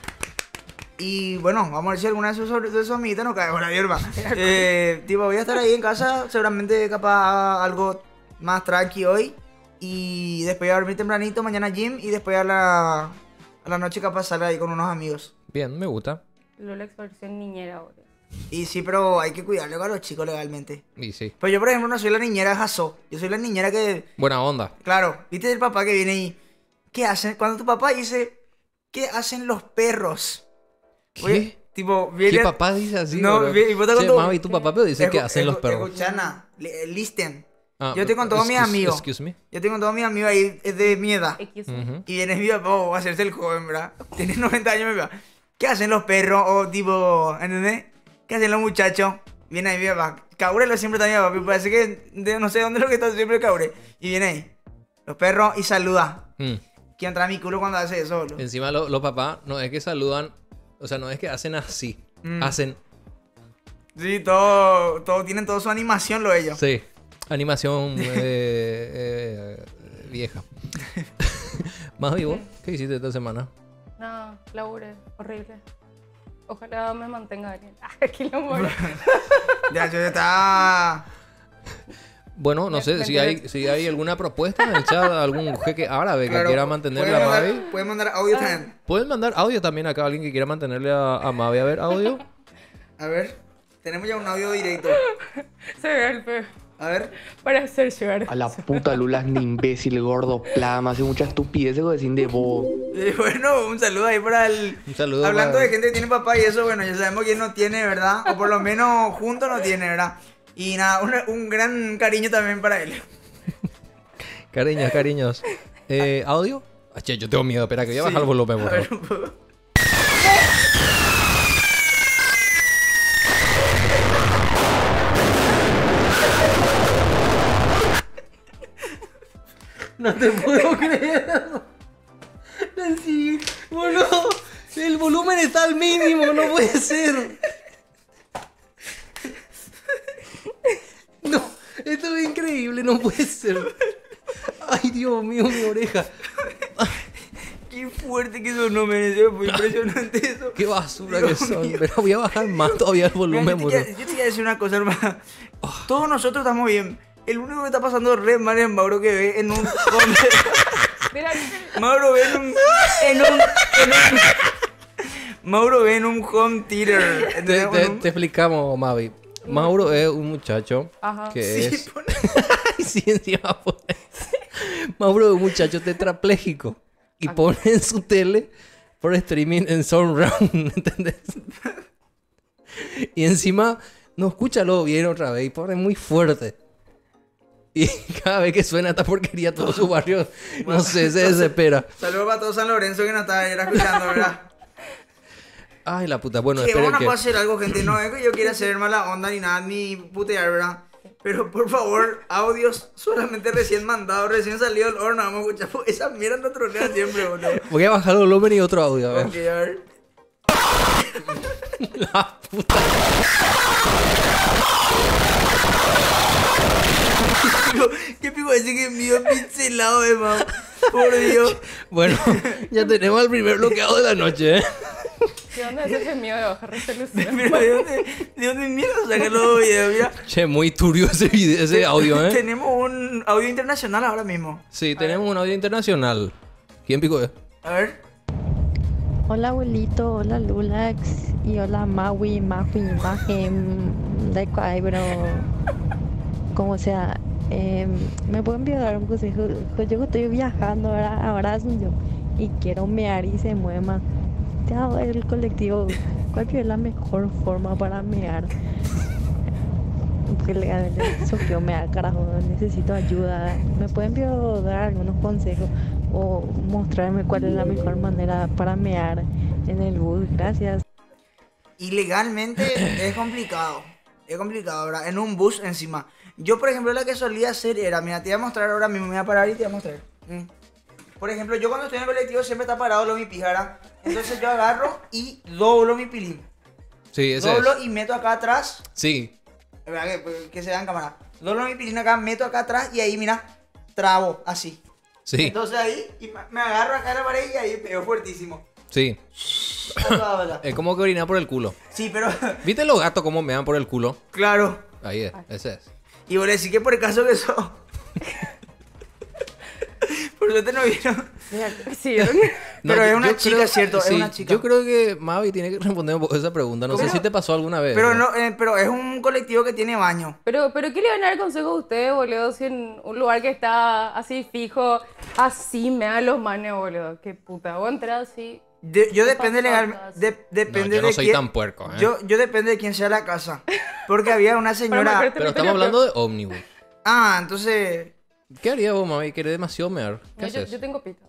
Y bueno, vamos a ver si alguna de sus, sobre- de sus amiguitas nos cae con la hierba. eh, tipo, voy a estar ahí en casa, seguramente capaz algo más tranqui hoy. Y después voy a dormir tempranito, mañana gym. Y después a la, a la noche capaz salir ahí con unos amigos. Bien, me gusta. Lolex versión niñera ahora. Y sí, pero hay que cuidarle a los chicos legalmente. Y sí. Pues yo, por ejemplo, no soy la niñera de Jaso. Yo soy la niñera que... Buena onda. Claro, viste el papá que viene y... ¿Qué hacen? Cuando tu papá dice... ¿Qué hacen los perros? ¿Qué? Oye, tipo, viene... ¿Qué papá dice así? No, bro? vi- y vos te Che, contó- Mavi, tu papá, pero dice que Escu- hacen los escu- perros. Escuchana, li- eh, listen. Ah, Yo estoy con todos mis excuse- amigos. Excuse me. Yo tengo todos mis amigos ahí, es de mi edad. X. Ujú. Y viene mi papá, oh, va a hacerse el joven, ¿verdad? Tiene noventa años, mi papá. ¿Qué hacen los perros? O tipo, ¿entendés? ¿Qué hacen los muchachos? Viene ahí mi papá. Caure lo siempre está mi papá. Me parece que de- no sé dónde es lo que está siempre Caure. Y viene ahí. Los perros y saluda. Mm. ¿Quién entra a mi culo cuando hace eso, boludo? Encima lo- los papás no es que saludan, o sea, no es que hacen así. Mm. Hacen, Sí, todo, todo, tienen toda su animación, lo ellos. sí, animación eh, eh, vieja. Más vivo, ¿qué hiciste esta semana? No, labure, horrible. Ojalá me mantenga alguien. Ah, qué lo muero. Ya, yo estaba... Bueno, no Me- sé me si hay, enteré. si hay alguna propuesta en el chat, algún jeque árabe que Claro, quiera mantenerle pueden a mandar- Mavi. Pueden mandar audio también. Pueden mandar audio también acá, alguien que quiera mantenerle a, a Mavi. A ver, audio. A ver, tenemos ya un audio directo. Se ve el feo. A ver. Para hacer llegar. A la puta Lula es un imbécil, gordo, plama, hace mucha estupidez que decir de vos. Eh, bueno, un saludo ahí para el... Un saludo Hablando para- de gente que tiene papá y eso, bueno, ya sabemos quién no tiene, ¿verdad? O por lo menos juntos no tiene, ¿verdad? Y nada, un, un gran cariño también para él. Cariños, cariños. Eh, ¿Audio? Ah, che, yo tengo miedo. Espera, que voy a bajar el volumen, por A ver, favor. un poco. No te puedo creer. Nancy, boludo. El volumen está al mínimo, no puede ser. No, esto es increíble, no puede ser. Ay, Dios mío, mi oreja. Qué fuerte que sonó, me fue impresionante eso. Qué basura Dios que son. mío. Pero voy a bajar más todavía el Mira, volumen, yo, te boludo. quiero, yo te quiero decir una cosa, hermano. Todos nosotros estamos bien. El único que está pasando re mal es Mauro, que ve en un... Mira, Mauro ve en un... En un, en un Mauro ve en un home theater. Te, ¿entendés? te- En un- te explicamos, Mavi. Mauro es un muchacho Ajá. que Sí, es... pone- Ay, sí, encima pone. Mauro es un muchacho tetrapléjico y pone en su tele por streaming en surround, ¿entendés? Y encima no escúchalo bien otra vez y pone muy fuerte. Y cada vez que suena esta porquería todo su barrio, no sé, se desespera. Saludos para todo San Lorenzo que nos está ayer escuchando, ¿verdad? Ay, la puta. Bueno, Que esperen vamos a que... hacer algo, gente. No es que yo quiera hacer mala onda ni nada, ni putear, ¿verdad? Pero por favor, audios solamente recién mandados, recién salido del horno, vamos a escuchar. porque Esa mierda no trolea siempre, boludo. Voy a bajar el volumen y otro audio, a ver. Ok, a ver. La puta. Digo, ¿qué pico ese que mío pincelado, eh, mam? Por Dios. Bueno, ya tenemos el primer bloqueado de la noche, ¿eh? ¿de dónde es ese miedo de baja resolución? Pero ¿de dónde, de dónde mierda sacan los videos? Mira, Che, muy turbio ese, video, ese audio, ¿eh? tenemos un audio internacional ahora mismo. Sí, tenemos un audio internacional. ¿Quién picó? eh? A ver. Hola abuelito, hola Lulax y hola Maui, Maui, Majem, da igual, pero como sea, eh, me pueden dar un consejo. Yo estoy viajando ahora, ahora a Asunción y quiero mear y se mueve más. Te hago el colectivo, ¿cuál es la mejor forma para mear? Porque legalmente eso que me da carajo, necesito ayuda. ¿Me pueden dar algunos consejos o mostrarme cuál es la mejor manera para mear en el bus? Gracias. Ilegalmente es complicado. Es complicado, ¿verdad? En un bus encima. Yo, por ejemplo, la que solía hacer era, mira, te voy a mostrar ahora mismo, me voy a parar y te voy a mostrar. Mm. Por ejemplo, yo cuando estoy en el colectivo siempre está parado lo mi pijara. Entonces yo agarro y doblo mi pilín. Sí, ese Doblo es. y meto acá atrás. Sí, ¿Verdad? Que, pues, que se vea en cámara. Doblo mi pilín acá, meto acá atrás y ahí, mira, trabo, así. sí, Entonces ahí, y me me agarro acá en la pared y ahí pego fuertísimo. sí. Toda bola. Es como que orinar por el culo. Sí, pero, ¿Viste los gatos cómo me dan por el culo? claro. Ahí es, ese es. Y vos le decís que por el caso que eso. Por suerte no vieron. Mira, sí, ¿no? Pero es yo- una yo chica, creo- ¿cierto? Es sí, una chica. Yo creo que Mavi tiene que responder un poco esa pregunta. No sé ¿Cómo? si te pasó alguna vez. Pero no, eh, pero es un colectivo que tiene baño. Pero, pero ¿qué le van a dar consejo a ustedes, boludo? Si en un lugar que está así fijo, así me dan los manes, boludo. Qué puta. Vos entras así. De- yo ¿Qué depende pasó legal, acá? de- No, depende yo no de soy quién- tan puerco, ¿eh? Yo, yo depende de quién sea la casa. Porque había una Para señora. marcar Pero estamos territorio, hablando de ómnibus. Ah, entonces. ¿Qué harías vos, Mavi? ¿Querés demasiado mear? ¿Qué No, yo, haces? yo tengo pito.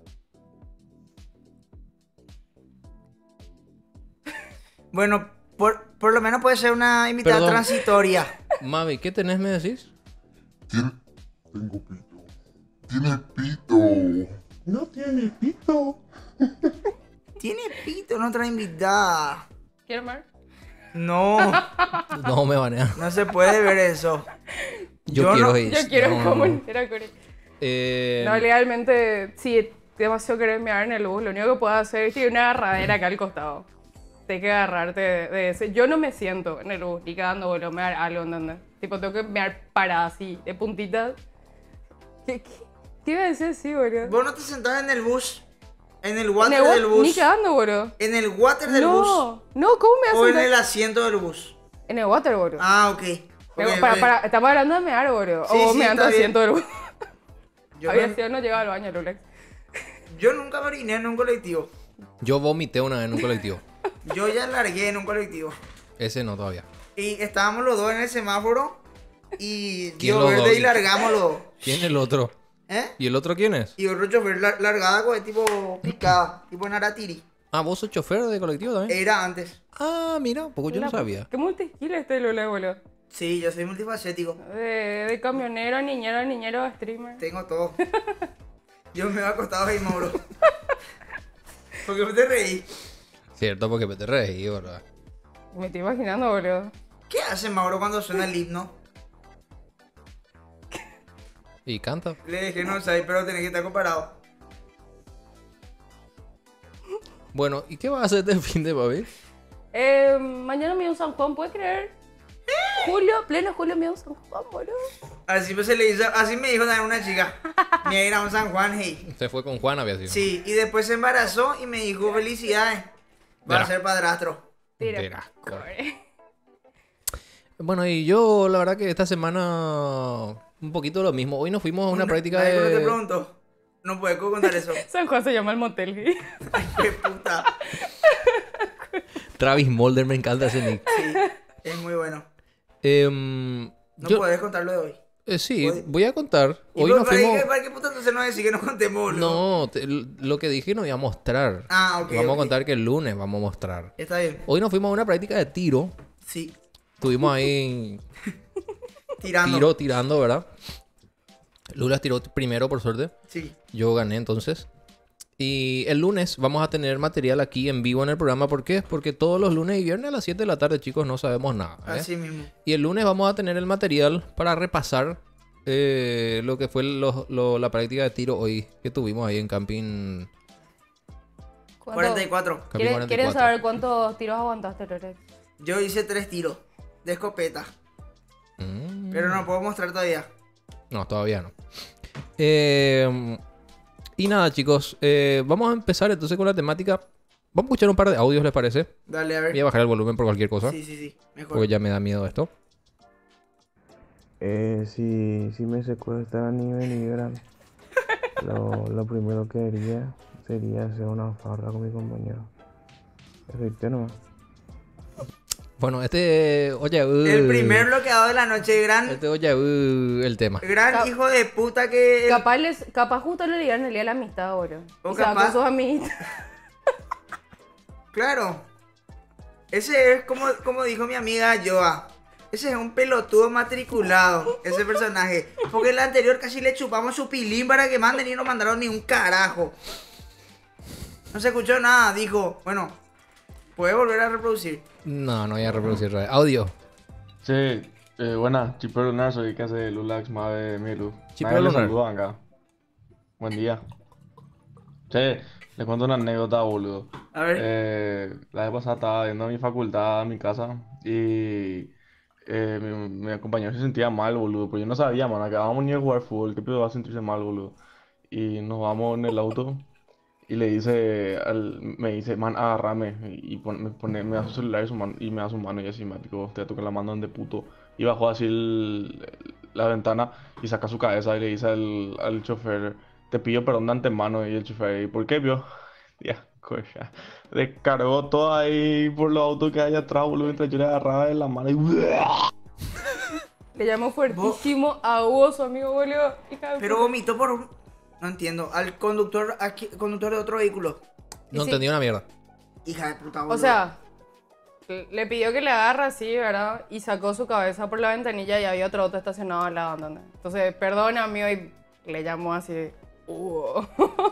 Bueno, por, por lo menos puede ser una invitada Perdón. transitoria. Mavi, ¿qué tenés, me decís? Tiene... Tengo pito. Tiene pito. No tiene pito. Tiene pito, no otra invitada. ¿Quieres mar? No, No me banean. no se puede ver eso. Yo, Yo quiero no- ir. Yo quiero No, no, como no. entera con él. Eh, No, legalmente, si demasiado querés mear en el bus, lo único que puedo hacer es que hay una agarradera acá al costado. tenés que agarrarte de, de ese. Yo no me siento en el bus, ni cagando, boludo, me da algo, ¿entendés? Tipo, tengo que mear parada así, de puntitas. ¿Qué, qué, qué iba a decir así, boludo? Vos no te sentás en el bus, en el En water el wa- del bus, Ni cagando, boludo. en el water del bus No, no, ¿cómo me vas a o en sentar? el asiento del bus. En el water, boludo. Ah, ok. Pero Ok, para, ok. para, estamos hablando de mear, boludo. Sí, o sí, me ando está bien. asiento del bus. Yo, Había me- sido no llegaba al baño, Lulex. yo nunca me oriné en un colectivo. Yo vomité una vez en un colectivo. Yo ya largué en un colectivo. Ese no todavía. Y estábamos los dos en el semáforo y ¿Quién dio los verde dos? y largamos los dos. ¿Quién es el otro? ¿Eh? ¿Y el otro quién es? Y otro chofer lar- largada con el tipo picada, tipo Naratiri. Ah, ¿vos sos chofer de colectivo también? Era antes. Ah, mira, porque yo no La- sabía. Qué multiskill este Lulex, boludo. Sí, yo soy multifacético. De, de camionero, niñero, niñero, streamer. Tengo todo. Yo me he acostado ahí, Mauro. ¿Por qué me te reí? Cierto, porque me te reí, ¿verdad? Me estoy imaginando, boludo. ¿Qué hace Mauro cuando suena el himno? Y canta. Le dije no sé, pero tenés que estar comparado. Bueno, ¿y qué vas a hacer este fin de papi? Eh, mañana me voy a un San Juan, ¿puedes creer? Julio, pleno julio me voy a un San Juan, boludo. Así, pues se le hizo, así me dijo también una chica. Me iba a ir a un San Juan, hey. Se fue con Juan, había sido. Sí, y después se embarazó y me dijo felicidades. Va a Verá. ser padrastro. Tira. Verás, Bueno, y yo la verdad que esta semana un poquito lo mismo. Hoy nos fuimos a una práctica Nadie no te de... preguntó. No puedes contar eso. San Juan se llama el motel. Ay, qué puta. Travis Mulder, me encanta ese nick. Sí, es muy bueno. Em, No yo- puedes contar lo de hoy. eh, sí, Puede- voy a contar. ¿Y Hoy por- nos para, fuimos... qué, ¿Para qué puta entonces no decir que no contemos, boludo? No, te- lo que dije no iba a mostrar. Ah, ok, Vamos ok. a contar que el lunes vamos a mostrar. Está bien. Hoy nos fuimos a una práctica de tiro. Sí, Estuvimos ahí tirando. tiro, tirando, ¿verdad? Lula tiró primero, por suerte. Sí. Yo gané entonces. Y el lunes vamos a tener material aquí en vivo en el programa. ¿Por qué? Porque todos los lunes y viernes a las siete de la tarde, chicos, no sabemos nada. ¿eh? Así mismo. Y el lunes vamos a tener el material para repasar eh, lo que fue lo- lo- la práctica de tiro hoy que tuvimos ahí en Camping. ¿Cuánto- cuarenta y cuatro. Camping ¿Quieren, cuarenta y quieren cuatro. saber cuántos tiros aguantaste, Lulex? Yo hice tres tiros de escopeta. Mm. Pero no puedo mostrar todavía. No, todavía no. Eh, y nada, chicos. eh, vamos a empezar entonces con la temática. Vamos a escuchar un par de audios, ¿les parece? Dale, a Voy a ver. bajar el volumen por cualquier cosa. Sí, sí, sí. Mejor. Porque ya me da miedo esto. Eh, si, si me secuestran y me liberan, lo, lo primero que haría sería hacer una farra con mi compañero. Efecto nomás. Bueno, este... Oye, uh, El primer bloqueado de la noche, gran, Este, oye, uh, el tema. gran Cap- hijo de puta que... Capaz, les, capaz justo le dieron el día de la amistad, boludo. O O sea, capaz- con sus amiguitos. Claro. Ese es como, como dijo mi amiga Joa. Ese es un pelotudo matriculado, ese personaje. Porque el anterior casi le chupamos su pilín para que manden y no mandaron ni un carajo. No se escuchó nada, dijo. Bueno, puede volver a reproducir. No, no voy a reproducir. otra vez. Audio. Sí, eh, buenas, Chipper Lunar, soy que hace Lulax más de Milu. Chipper Nadie le Lunar. saluda acá. Buen día. Sí, les cuento una anécdota, boludo. A ver. Eh, la vez pasada estaba yendo a mi facultad, a mi casa, y eh, mi, mi compañero se sentía mal, boludo, pero yo no sabía, man, acabamos ni de jugar fútbol, ¿qué pedo va a sentirse mal, boludo? Y nos vamos en el auto, y le dice, al- me dice, man, agárrame, y pon- me, pone, me da su celular y, su mano, y me da su mano, y así, me digo, te toca la mano de puto, y bajó así el- la ventana, y saca su cabeza, y le dice al, al chofer, te pido perdón de antemano, y el chofer, ¿y por qué, vio? Ya, coja. Descargó todo ahí por los autos que hay atrás, boludo, mientras yo le agarraba de la mano y... Le llamó fuertísimo a Hugo, su amigo, boludo. Hija de Pero puta. vomitó por un... No entiendo. Al conductor, aquí, conductor de otro vehículo. No sí. entendí una mierda. Hija de puta, boludo. O sea, le le pidió que le agarre así, ¿verdad? Y sacó su cabeza por la ventanilla y había otro auto estacionado al lado, ¿entendés? Entonces, perdona, amigo, y le llamó así, Hugo.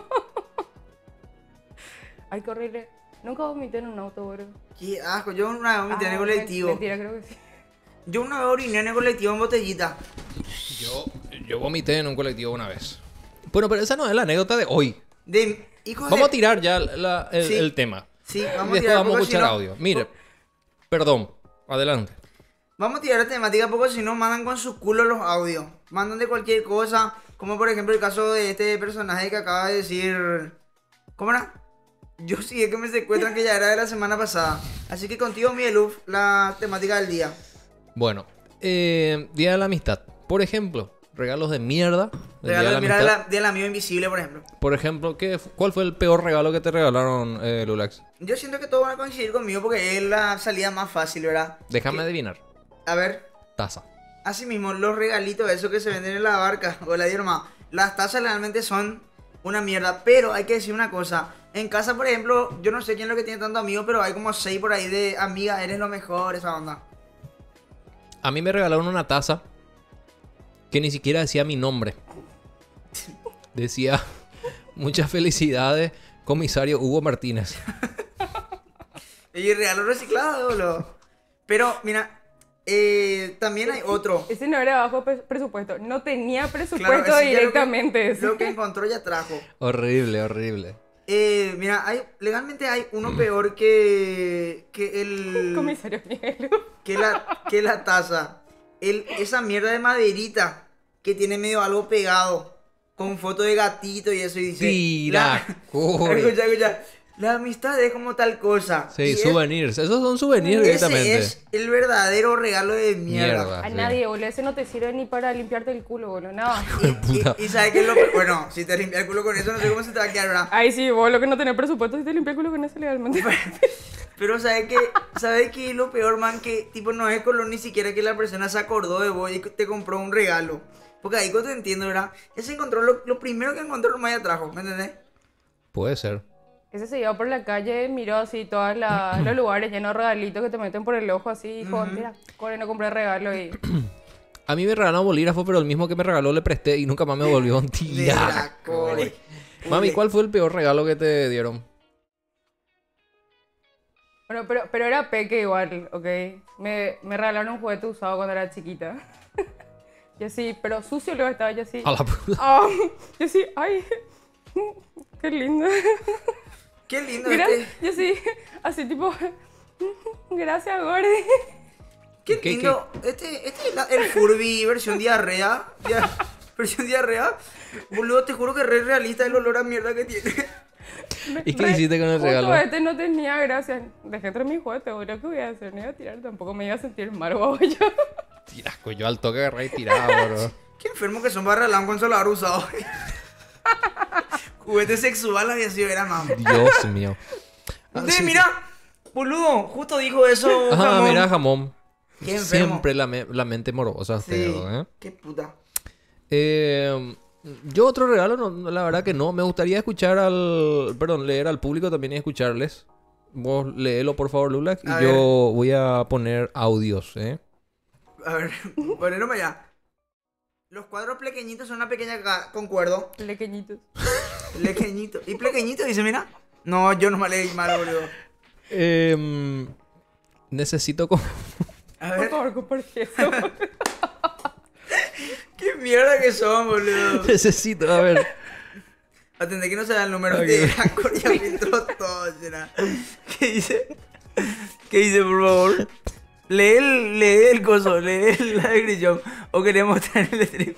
Ay, qué horrible. Nunca vomité en un auto, boludo. Qué asco. Yo una vez vomité en el Ah, colectivo. Mentira, creo que sí. Yo una vez oriné en el colectivo en botellita. Yo, yo vomité en un colectivo una vez. Bueno, pero esa no es la anécdota de hoy. De hijo Vamos a de... tirar ya la- el, Sí. el tema. Sí, Y vamos a después tirar vamos a poco, si escuchar no- audio. Mire, perdón, adelante. Vamos a tirar la temática poco, si no mandan con su culo los audios. Mandan de cualquier cosa, como por ejemplo el caso de este personaje que acaba de decir... ¿Cómo era? Yo sí es que me secuestran, que ya era de la semana pasada. Así que contigo, Mieluf, la temática del día. Bueno, eh, Día de la Amistad. Por ejemplo, regalos de mierda. del Día de Regalo, la mira, Amistad. la- del amigo invisible, por ejemplo. Por ejemplo, ¿qué, ¿cuál fue el peor regalo que te regalaron, eh, Lulax? Yo siento que todos van a coincidir conmigo porque es la salida más fácil, ¿verdad? Déjame Que- adivinar. A ver, Taza. así mismo, los regalitos, esos que se venden en la barca o la dierma, las tazas realmente son una mierda. Pero hay que decir una cosa. En casa, por ejemplo, yo no sé quién es lo que tiene tantos amigos, pero hay como seis por ahí de amiga, eres lo mejor, esa onda. A mí me regalaron una taza que ni siquiera decía mi nombre. Decía, muchas felicidades, comisario Hugo Martínez. Y regalo reciclado, boludo. Pero, mira, eh, también hay otro. Ese no era bajo pre- presupuesto. No tenía Claro, presupuesto ese ya directamente. Lo ese. que, lo que encontró ya trajo. Horrible, horrible. Eh, mira, hay, legalmente hay uno peor que, que el... Comisario Miguel. Que la, que la taza. El, esa mierda de maderita que tiene medio algo pegado. Con foto de gatito y eso y dice... Tira. la- Uy. escucha, escucha. La amistad es como tal cosa. Sí, Y es- souvenirs. Esos son souvenirs directamente. Ese es el verdadero regalo de mierda. Mierda. A sí. nadie, boludo. Ese no te sirve ni para limpiarte el culo, boludo. No. Puta. Y, y sabes que es lo peor? Bueno, si te limpias el culo con eso, no sé cómo se te va a quedar, ¿verdad? Ay, sí, vos lo que no tenés presupuesto, si te limpia el culo con eso legalmente. Pero sabes que, sabes que lo peor, man, que tipo no es color ni siquiera que la persona se acordó de vos y que te compró un regalo. Porque ahí te entiendo, ¿verdad? Ese encontró lo, lo primero que encontró lo más ya trajo, ¿me entendés? Puede ser. Ese se iba por la calle, miró así todos la- los lugares llenos de regalitos que te meten por el ojo así. Y dijo, mira, corre, no compré regalo y... A mí me regalaron bolígrafo, pero el mismo que me regaló le presté y nunca más me volvió a De tirar. la core. Mami, Ule. ¿cuál fue el peor regalo que te dieron? Bueno, pero, pero era peque igual, ¿ok? Me, me regalaron un juguete usado cuando era chiquita. Yo sí, pero sucio luego estaba yo así. A la puta. Ah, yo sí, ay, qué lindo. Qué lindo Mira, este. yo sí, así tipo, gracias, Gordy. Qué ¿Qué- lindo. Este, este es la- el Furby versión diarrea. dia- versión diarrea. Boludo, te juro que es re realista el olor a mierda que tiene. ¿Y qué hiciste con el Justo regalo? este no tenía gracia. Dejé entre mi juguete, boludo, ¿qué voy a hacer? No iba a tirar, tampoco me iba a sentir mal, guau, yo. Tirasco, yo al toque agarré y tiraba, bro. Qué enfermo que son para regalar un consolador usado. Juguete sexual había sido, era más. Dios mío. Ah, De, sí, mira, boludo, justo dijo eso. Ah, jamón. mira, jamón. Qué enfermo. Siempre la, me- la mente morosa, Sí, feo, ¿eh? qué puta. Eh, Yo otro regalo, no, no, la verdad que no. Me gustaría escuchar al... Perdón, leer al público también y escucharles. Vos léelo, por favor, Lula. Y A yo ver. voy a poner audios, ¿eh? A ver, ponelo para allá. Los cuadros pequeñitos son una pequeña ca- concuerdo. Pequeñitos. Pequeñito. ¿Y pequeñito? Dice, mira. No, yo no me leí mal, boludo. Em, necesito... co- A Por ver, favor, comparte eso. qué mierda que son, boludo. necesito, a ver. Atendé que no se da el número Ok. de Anchor, ya filtró todo, será. ¿Qué dice? ¿Qué dice, por favor? Lee el, lee el coso, lee la descripción. O queremos estar en el stream.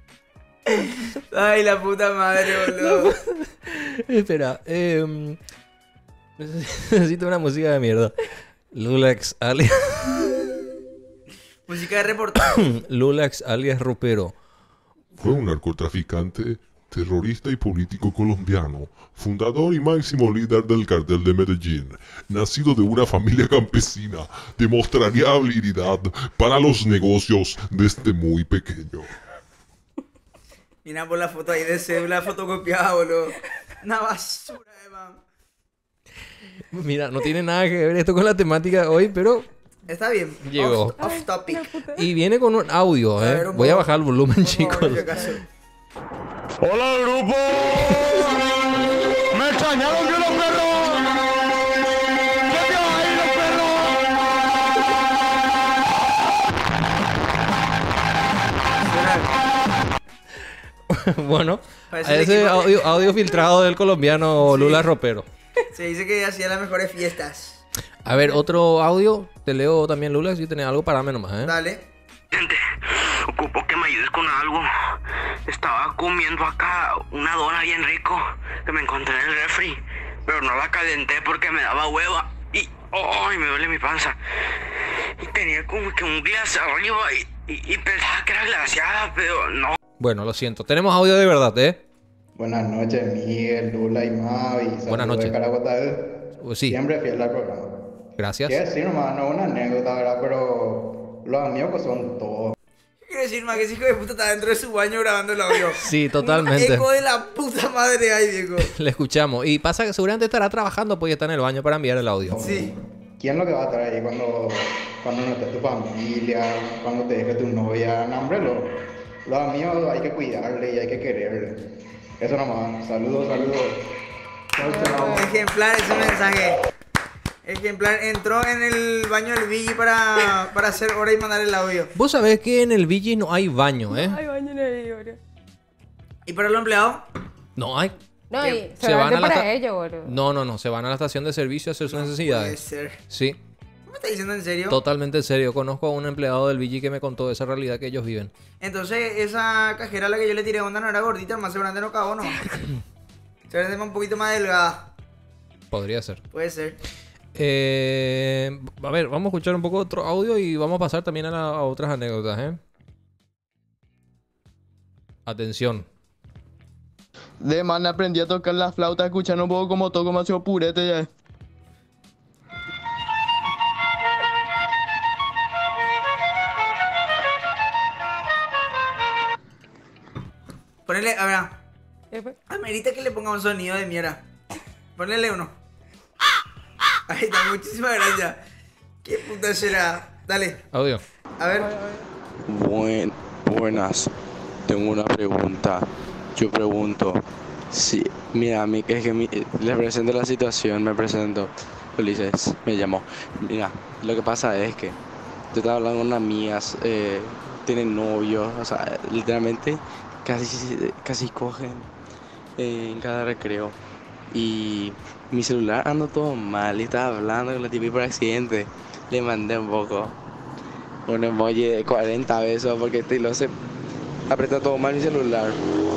Ay, la puta madre, boludo. Espera. em, necesito una música de mierda. Lulax alias... Música de reportaje. Lulax alias Rupero. Fue un narcotraficante, terrorista y político colombiano, fundador y máximo líder del cartel de Medellín. Nacido de una familia campesina, demostraría habilidad para los negocios desde muy pequeño. Mira por la foto ahí de cédula fotocopiada, boludo. Una basura de man. Mira, no tiene nada que ver esto con la temática de hoy, pero... Está bien. Llegó. Off, off topic. Y viene con un audio, A ¿eh? ver, un Voy a poco. bajar el volumen, Por chicos. favor, si acaso. ¡Hola, grupo! ¡Me extrañaron que los perros! ¿Qué te va ahí, los Suena- Bueno, Parece a el ese equipo- audio, audio filtrado del colombiano Lula Ropero. Se dice que hacía las mejores fiestas. A ver, otro audio. Te leo también, Lula, si tenés algo, parame nomás, ¿eh? Dale. Gente, ocupo que me ayudes con algo. Estaba comiendo acá una dona bien rico que me encontré en el refri, pero no la calenté porque me daba hueva y ¡ay! Me duele mi panza. Y tenía como que un glass arriba y, y, y pensaba que era glaseada, pero no. Bueno, lo siento. Tenemos audio de verdad, ¿eh? Buenas noches, Miguel, Lula y Mavi. Buenas noches. De Caraguatá. Pues sí. Siempre fiel al programa. Gracias. Quiero decir nomás, no es una anécdota, ¿verdad? Pero los amigos pues son todos. Quiero decir más que ese hijo de puta está dentro de su baño grabando el audio. Sí, totalmente. Un eco de la puta madre ahí, Diego. Le escuchamos. Y pasa que seguramente estará trabajando porque está en el baño para enviar el audio. Sí. ¿Quién es lo que va a estar ahí cuando, cuando no esté tu familia, cuando te deje tu novia? No, hombre, lo- los amigos hay que cuidarle y hay que quererle. Eso nomás. Saludos, saludos. Chao, chao. Ejemplar ese mensaje. Ejemplar. Entró en el baño del Vigi para, para hacer hora y mandar el audio. Vos sabés que en el Vigi no hay baño, ¿eh? Ay, baño en el bro. ¿Y para los empleados? No hay. No, y Se van a la para esta- ellos, boludo. No, no, no. Se van a la estación de servicio a hacer sus necesidades. Puede ser. Sí. ¿Me estás diciendo en serio? Totalmente en serio. Conozco a un empleado del Vigi que me contó esa realidad que ellos viven. Entonces, esa cajera a la que yo le tiré onda no era gordita, más seguramente no cagó, ¿no? Seguramente un poquito más delgada. Podría ser. Puede ser. Eh, a ver, vamos a escuchar un poco otro audio y vamos a pasar también a, la- a otras anécdotas, ¿eh? Atención. De man aprendí a tocar la flauta escuchando un poco como toco demasiado purete ya. Ponele, a ver. Amerita que le ponga un sonido de mierda. Ponele uno. Ahí está, muchísimas gracias. ¿Qué puta será? Dale, Audio. a ver. Buen, buenas, tengo una pregunta. Yo pregunto, si, mira, mi, es que mi, le presento la situación, me presento. Ulises me llamó. Mira, lo que pasa es que yo estaba hablando con unas amigas, eh, tienen novios, o sea, literalmente casi, casi cogen eh, en cada recreo. Y mi celular anda todo mal y estaba hablando con la tipa y por accidente le mandé un poco un emoji de cuarenta besos porque te lo sé, aprieta todo mal mi celular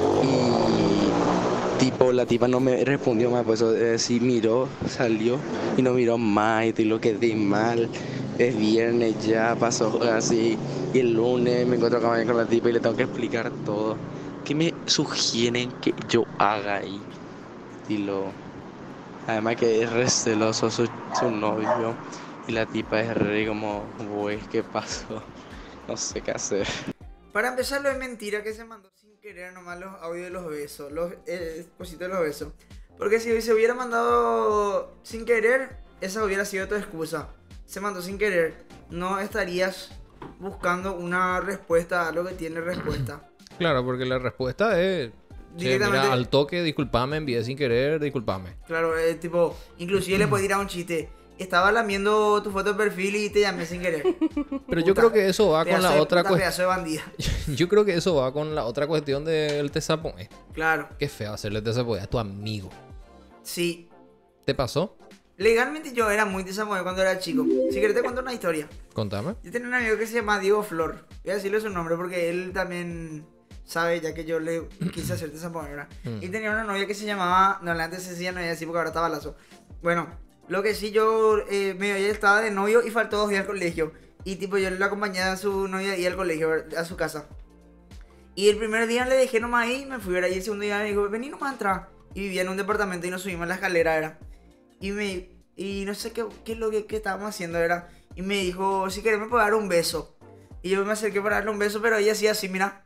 y tipo la tipa no me respondió más, pues eh, sí miró, salió y no miró más y te lo quedé mal. Es viernes ya, pasó así y el lunes me encuentro con la tipa y le tengo que explicar todo. ¿Qué me sugieren que yo haga ahí? Y lo... Además que es re celoso su, su novio y la tipa es re como, güey, ¿qué pasó? No sé qué hacer. Para empezar, lo es mentira que se mandó sin querer nomás los audios de los besos, los eh, cositos de los besos. Porque si se hubiera mandado sin querer, esa hubiera sido tu excusa. Se mandó sin querer, no estarías buscando una respuesta a algo que tiene respuesta. Claro, porque la respuesta es... Che, Directamente- mira, al toque, disculpame, envié sin querer, disculpame. Claro, eh, tipo, inclusive le puedes tirar un chiste. Estaba lamiendo tu foto de perfil y te llamé sin querer. Pero yo creo que eso va con Pedazo la de otra puta, cuestión. pedazo de bandida. Yo creo que eso va con la otra cuestión del tesapoe. Claro. Qué feo hacerle tesapoe a tu amigo. Sí. ¿Te pasó? Legalmente yo era muy desamorado cuando era chico. Si querés te cuento una historia. Contame. Yo tenía un amigo que se llama Diego Flor. Voy a decirle su nombre porque él también sabe, ya que yo le quise hacer desamor, ¿verdad? Mm. Y tenía una novia que se llamaba... No, antes se decía novia así porque ahora está balazo. Bueno, lo que sí, yo eh, medio ella estaba de novio y faltó dos días al colegio. Y tipo yo le acompañé a su novia y al colegio, a su casa. Y el primer día le dejé nomás ahí y me fui, ¿verdad? Y el segundo día me dijo, vení nomás a entrar. Y vivía en un departamento y nos subimos a la escalera, ¿verdad? Y me... Y no sé qué, qué es lo que, que estábamos haciendo, ¿verdad? Y me dijo, si querés me puedo dar un beso. Y yo me acerqué para darle un beso, pero ella hacía así, mira.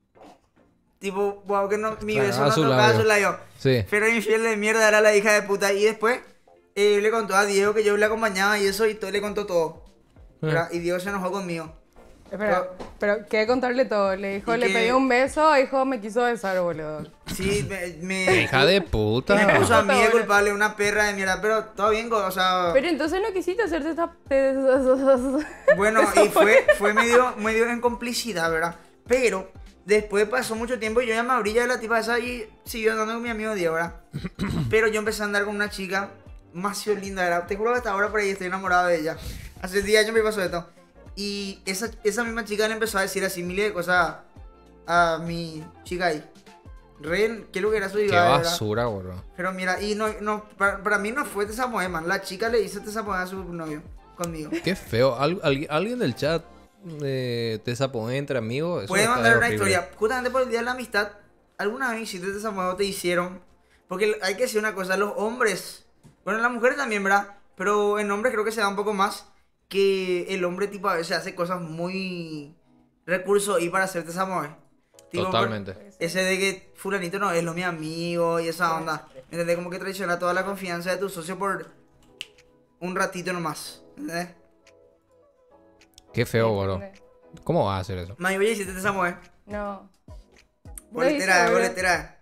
Tipo, wow, que no, mi Claro, beso a no su tocaba labio. su labio. Sí. Pero infiel de mierda era la hija de puta. Y después eh, le contó a Diego que yo le acompañaba y eso, y todo, le contó todo. ¿verdad? Y Diego se enojó conmigo. Espera, pero ¿qué contarle todo? Le dijo, Y le que- pedí un beso, dijo, me quiso besar, boludo. Sí, me... me Hija de puta. Me puso a mí de culpable, una perra de mierda, pero todo bien, o sea... Pero entonces no quisiste hacerte esta... Bueno, y fue, fue medio, medio en complicidad, ¿verdad? Pero después pasó mucho tiempo y yo ya me abrí ya de la tipa esa y siguió andando con mi amigo Diego, ¿verdad? Pero yo empecé a andar con una chica demasiado linda, era. Te juro que hasta ahora por ahí estoy enamorado de ella. Hace diez años me pasó esto. Y esa, esa misma chica le empezó a decir así miles de cosas a mi chica ahí. Re, qué lo que era su Qué hija, basura, boludo. pero mira, y no, no para, para mí no fue Tesamoe, man. La chica le hizo Tesamoe a su novio conmigo. Qué feo. Al- al- alguien del chat eh, te zapone entre amigos. Eso Puedes está mandar una horrible. historia. Justamente por el día de la amistad, ¿alguna vez hiciste Tesamoe o te hicieron? Porque hay que decir una cosa, los hombres, bueno, las mujeres también, ¿verdad? Pero en hombres creo que se da un poco más que el hombre tipo a veces hace cosas muy recursos y para hacer Tesamoe. Tipo, Totalmente. por- ese de que fulanito no es lo mi amigo y esa onda. ¿Entendés? Como que traiciona toda la confianza de tu socio por un ratito nomás. ¿Entendés? Qué feo, boludo. ¿Cómo vas a hacer eso? Mami, oye, hiciste Tesamoe. No. Boletera, No hice, boletera.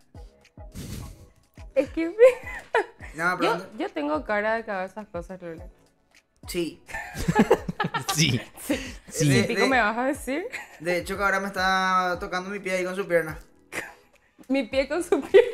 Es que me- No, yo, pero... yo tengo cara de que hago esas cosas, Lula. Sí. Sí. Sí. ¿Qué pico me vas a decir? De hecho, que ahora me está tocando mi pie ahí con su pierna. Mi pie con su pie.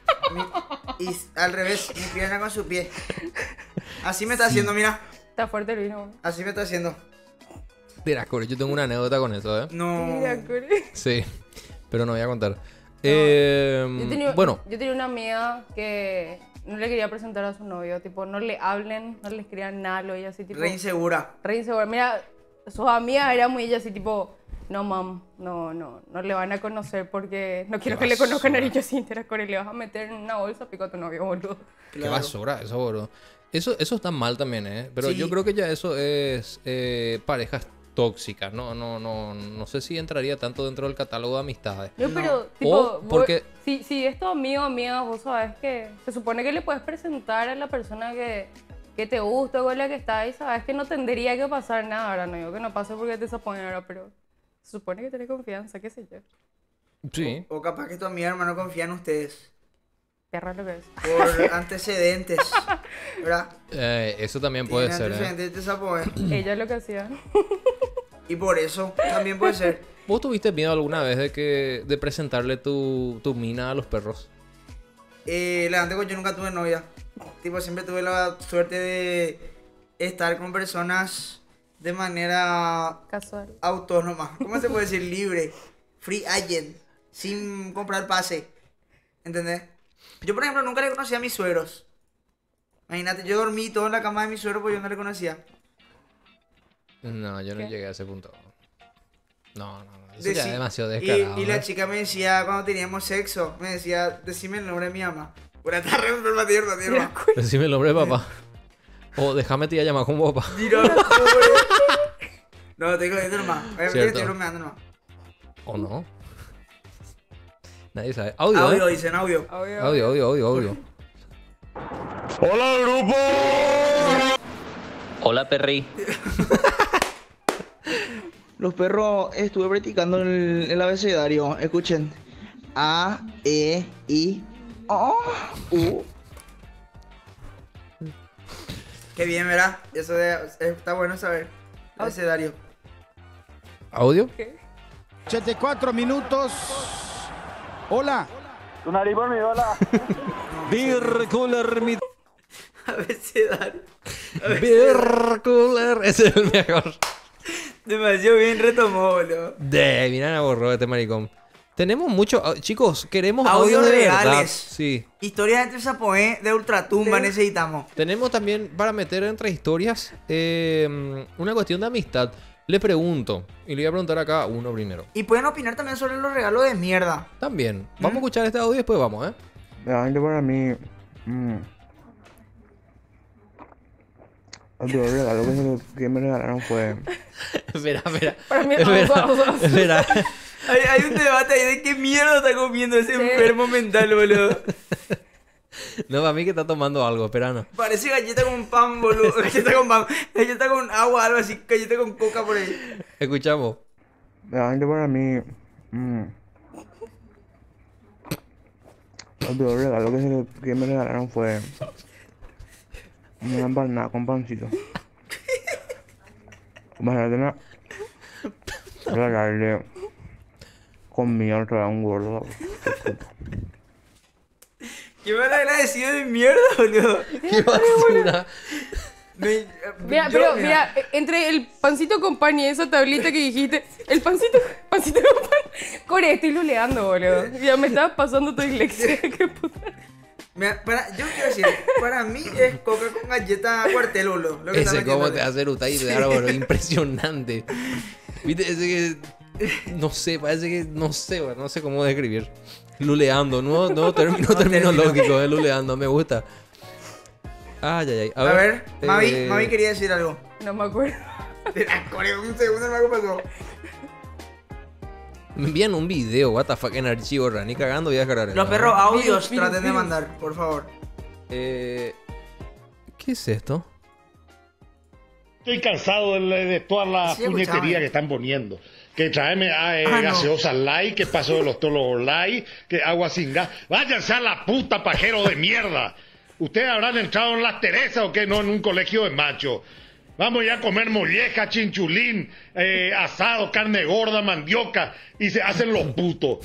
Y s- al revés, mi pierna con su pie. Así me está haciendo, mira. Está fuerte el vino. Así me está haciendo. Mira, Core, yo tengo una anécdota con eso, ¿eh? No. Mira, Core. Sí, pero no voy a contar. Eh, Yo tenía, bueno, yo tenía una amiga que no le quería presentar a su novio. Tipo, no le hablen, no le escriban nada. Y así, tipo. Re insegura. Re insegura. Mira, sus amigas eran muy ella así, tipo. No, mam, no, no, no le van a conocer porque no quiero que le conozcan a ellos sin con él. Le vas a meter en una bolsa, pico a tu novio, boludo. qué basura eso, boludo. Eso, eso está mal también, ¿eh? Pero Sí. yo creo que ya eso es eh, parejas tóxicas. No, no, no, no sé si entraría tanto dentro del catálogo de amistades. No, pero, tipo, O vos- porque- si, si es tu amigo o amiga, vos sabes que se supone que le puedes presentar a la persona que, que te gusta o con la que está y sabes que no tendría que pasar nada. Ahora no digo que no pase porque te zaponen ahora, pero se supone que tenés confianza, qué sé yo. Sí. O capaz que tu amiga hermano confía en ustedes. Perra lo que es. Por antecedentes. ¿Verdad? Eh, eso también puede Tiene ser, ¿eh? antecedentes de Tesamoe. Ella es lo que hacía. Y por eso también puede ser. ¿Vos tuviste miedo alguna vez de que de presentarle tu, tu mina a los perros? Eh, la antes yo nunca tuve novia. Tipo, siempre tuve la suerte de estar con personas de manera Casual. autónoma. ¿Cómo se puede decir? Libre. Free agent. Sin comprar pase. ¿Entendés? Yo, por ejemplo, nunca le conocí a mis suegros. Imagínate, yo dormí todo en la cama de mi suegro porque yo no le conocía. No, yo no ¿Qué? llegué a ese punto. No, no, no. Eso Deci- ya es demasiado y, descarado. y la ¿eh? chica me decía, cuando teníamos sexo, me decía, decime el nombre de mi mamá. Buenas tardes, enferma, tierra, tierra. Decime el nombre de papá. O déjame te llamar con papá. Mira, pobre. No, te digo de nomás. Obviamente Cierto. estoy bromeando nomás. ¿O no? Nadie sabe. Audio, Audio, ¿eh? dicen audio. Obvio. Audio, audio, audio, audio. ¡Hola, grupo! Hola, Perry. Los perros, estuve practicando el, el abecedario. Escuchen. A, E, I, O, U. Qué bien, ¿verdad? Eso de- está bueno saber. Abecedario. ¿Audio? ochenta y cuatro minutos. Hola. Tu nariz por mi hola. Vircular mi... Abecedario. Vircular. Ese es el mejor. Demasiado bien retomó, boludo. De, mira, me borró este maricón. Tenemos mucho. ah, Chicos, queremos Audios audios de verdad. reales. Sí. Historias de Tesamoe de Ultratumba necesitamos. Tenemos también para meter entre historias eh, una cuestión de amistad. Le pregunto, y le voy a preguntar acá a uno primero. Y pueden opinar también sobre los regalos de mierda. También. Vamos a escuchar este audio y después vamos, ¿eh? Realmente para mí, mm, el peor regalo que, se- que me regalaron fue... Espera, espera. Para mí, Espera, vamos, vamos. espera. Hay, hay un debate ahí de qué mierda está comiendo ese enfermo mental, boludo. No, para mí que está tomando algo, espera, no. Parece galleta con pan, boludo. Galleta con pan. Galleta con agua, algo así. Galleta con coca por ahí. Escuchamos. Realmente para mí, mm, el peor regalo que, se- que me regalaron fue una empanada con pancito. Imagínate una... regalarle comida otra vez a un gordo. Qué mal agradecido de mierda, boludo. Qué basura. Me- Mira, yo, pero mira, entre el pancito con pan y esa tablita que dijiste, el pancito, pancito con pan, Core, estoy luleando, boludo. Ya me estaba pasando tu dislexia, qué puta. Mira, para, yo quiero decir, para mí es coca con galleta cuartel, boludo. Lo que está Ese cómo metiendo. te hace eructar y te da, boludo, impresionante. Viste, ese que. No sé, parece que. No sé, boludo, no sé cómo describir. Luleando, nuevo, nuevo término terminológico, eh, luleando, me gusta. Ay, ay, ay. A ver, Mavi, eh, Mavi quería decir algo. No me acuerdo. Core, un segundo, hermano, ¿qué pasó? Me envían un video, what the fuck, en archivo, ra, ni cagando voy a descargar eso, Los perros ¿no? audios Virus, traten de virus. mandar, por favor. Eh, ¿Qué es esto? Estoy cansado de, de toda la Sí, puñetería escuchame. que están poniendo. Que tráeme ah, eh, Ah, no. gaseosa light, que pasó de los tolos light, que agua sin gas. Váyanse a la puta, pajero de mierda. Ustedes habrán entrado en las Teresas o qué, no en un colegio de machos. Vamos ya a comer molleja, chinchulín, eh, asado, carne gorda, mandioca, y se hacen los putos.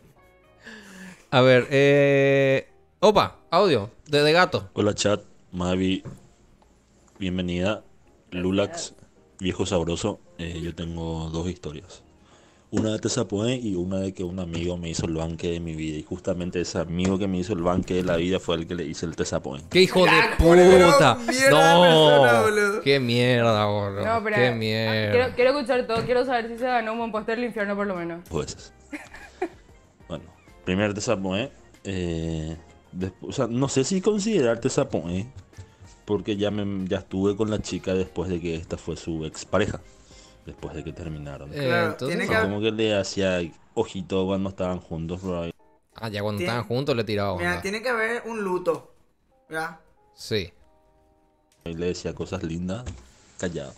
A ver, eh... Opa, audio, de, de gato. Hola chat, Mavi, bienvenida. Lulax, viejo sabroso. Eh, yo tengo dos historias. Una de Tezapoé y una de que un amigo me hizo el banque de mi vida. Y justamente ese amigo que me hizo el banque de la vida fue el que le hice el Tezapoé. ¡Qué hijo de boludo, puta! mierda de persona, ¡No! boludo. ¡Qué mierda, boludo! No, pero ¡Qué ah, mierda! quiero, quiero escuchar todo, quiero saber si se ganó un buen puesto del infierno por lo menos. Jueces. Bueno, primer Tezapoé. Eh, después, o sea, no sé si considerar Tezapoé. Porque ya, me, ya estuve con la chica después de que esta fue su expareja. Después de que terminaron. Eh, Claro, entonces- tiene O sea, que como que le hacía ojito cuando estaban juntos por ahí. Ah, ya cuando Tiene- estaban juntos le tiraba Mira, onda. tiene que haber un luto. ¿Ya? Sí. Y le decía cosas lindas, callado.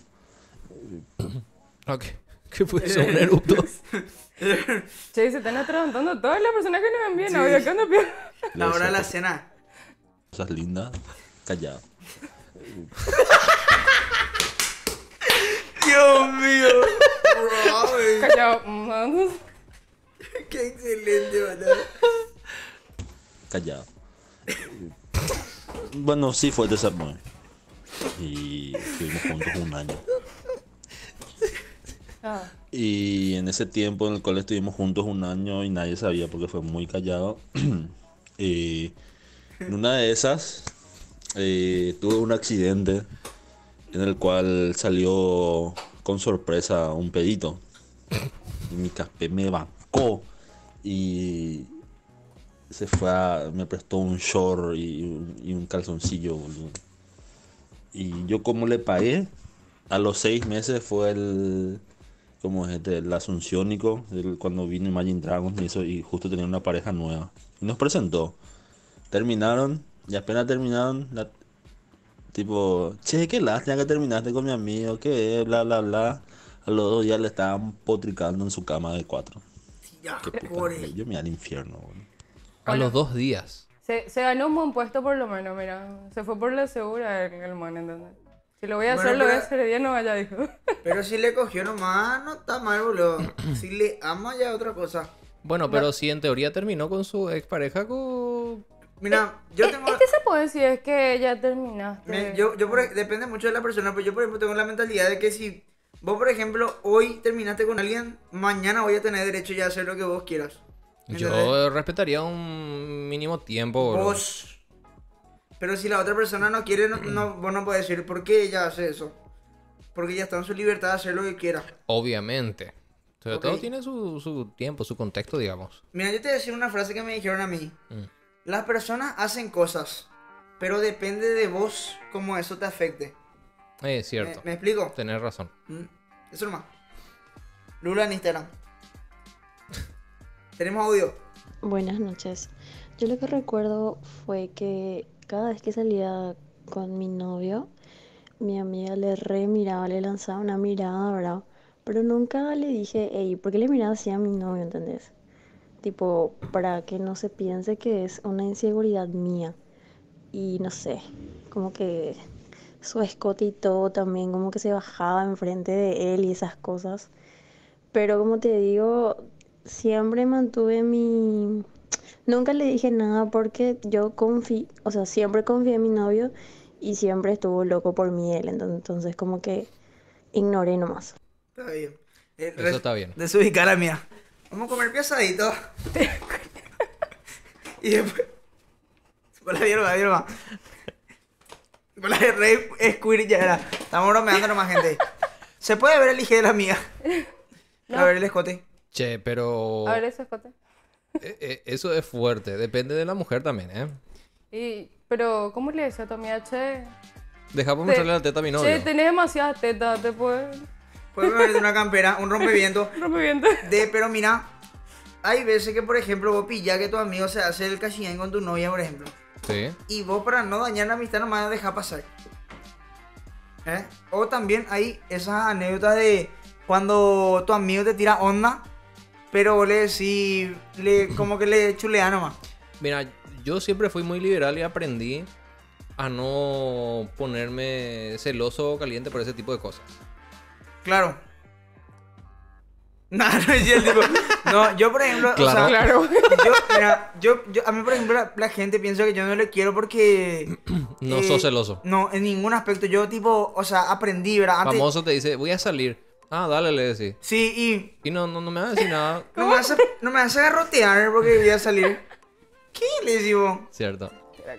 Ok. ¿Qué fue eso? ¿Un erupto? Che, se están atragantando todas las personas que nos envían Sí. audio. ¿Qué onda, pio? La hora de la cena. Cosas lindas, callado. Dios mío. Bro, güey. Callado. Mm, Qué excelente, boludo. Callado. Bueno, sí fue Tezapoé. Y estuvimos juntos un año. ah. Y en ese tiempo en el cual estuvimos juntos un año y nadie sabía porque fue muy callado. Y en una de esas eh, tuve un accidente en el cual salió con sorpresa un pedito. Y mi caspe me bancó y se fue a, me prestó un short y, un- y un calzoncillo, boludo. Y yo como le pagué, a los seis meses fue el, como es este, el asunciónico, el- cuando vino Imagine Dragons y eso, y justo tenía una pareja nueva. Y nos presentó. Terminaron, y apenas terminaron, la, tipo, che, qué lástima que terminaste con mi amigo, que bla, bla, bla. A los dos días le estaban potricando en su cama de cuatro. Ya, Qué puta core. madre, yo me iba al infierno, boludo. A los dos días. Se, se ganó un buen puesto por lo menos, mira. Se fue por la segura el, el man, ¿entendés? Si lo voy a Bueno, hacer, lo voy a pero- hacer de día, no vaya, dijo. Pero si le cogió nomás, no está mal, boludo. Si le ama ya otra cosa. Bueno, pero si en teoría terminó con su expareja con... Mira, yo Eh, tengo... Es que se puede decir es que ya terminaste. Me- yo, yo por, depende mucho de la persona, pero yo por ejemplo tengo la mentalidad de que si vos por ejemplo hoy terminaste con alguien, mañana voy a tener derecho ya a hacer lo que vos quieras. ¿Entendés? Yo respetaría un mínimo tiempo, bro. Vos. Pero si la otra persona no quiere, no, no- vos no podés decir por qué ella hace eso. Porque ella está en su libertad de hacer lo que quiera. Obviamente. Pero Ok. todo tiene su, su tiempo, su contexto, digamos. Mira, yo te voy a decir una frase que me dijeron a mí. Mm. Las personas hacen cosas, pero depende de vos cómo eso te afecte. Eh, Es cierto. ¿Me, me explico? Tenés razón. Mm, Eso nomás. Lula en Instagram. Tenemos audio. Buenas noches. Yo lo que recuerdo fue que cada vez que salía con mi novio, mi amiga le re miraba, le lanzaba una mirada, ¿verdad? Pero nunca le dije, hey, ¿por qué le miraba así a mi novio, entendés? Tipo, para que no se piense que es una inseguridad mía. Y no sé, como que su escote y todo también, como que se bajaba enfrente de él y esas cosas. Pero como te digo, siempre mantuve mi... Nunca le dije nada porque yo confié, o sea, siempre confié en mi novio y siempre estuvo loco por mí él, entonces, entonces como que ignoré nomás. Está bien. Eh, Eso res- está bien. Desubicar la mía. Vamos a comer piazadito. Y después. Por la hierba, hierba. Por la rey Squirt ya era. Estamos bromeando nomás, gente. ¿Se puede ver el I G de la mía? A ver el escote. Che, pero... A ver ese escote. eh, eh, eso es fuerte. Depende de la mujer también, ¿eh? Y, pero, ¿cómo le decía a tu amiga, che? Deja por te- mostrarle la teta a mi novio. Che, tenés demasiadas tetas, te puedes... Puedes ver de una campera, un rompeviento. Rompeviento. De, pero mira, hay veces que, por ejemplo, vos pillás que tu amigo se hace el cachillán con tu novia, por ejemplo. Sí. Y vos, para no dañar la amistad, nomás deja pasar. ¿Eh? O también hay esas anécdotas de cuando tu amigo te tira onda, pero vos le decís, le, como que le chulea nomás. Mira, yo siempre fui muy liberal y aprendí a no ponerme celoso o caliente por ese tipo de cosas. Claro. No, no es el tipo. No, yo por ejemplo, Claro. o sea, Claro. yo, mira, yo, yo, a mí por ejemplo la, la gente piensa que yo no le quiero porque No eh, sos celoso. No, en ningún aspecto. Yo tipo, o sea, aprendí, ¿verdad? Antes, Famoso te dice, voy a salir. Ah, dale, le decís. Sí, y... Y no, no, no me vas a decir nada. No me vas a, no me vas a garrotear porque voy a salir. ¿Qué le digo? Cierto.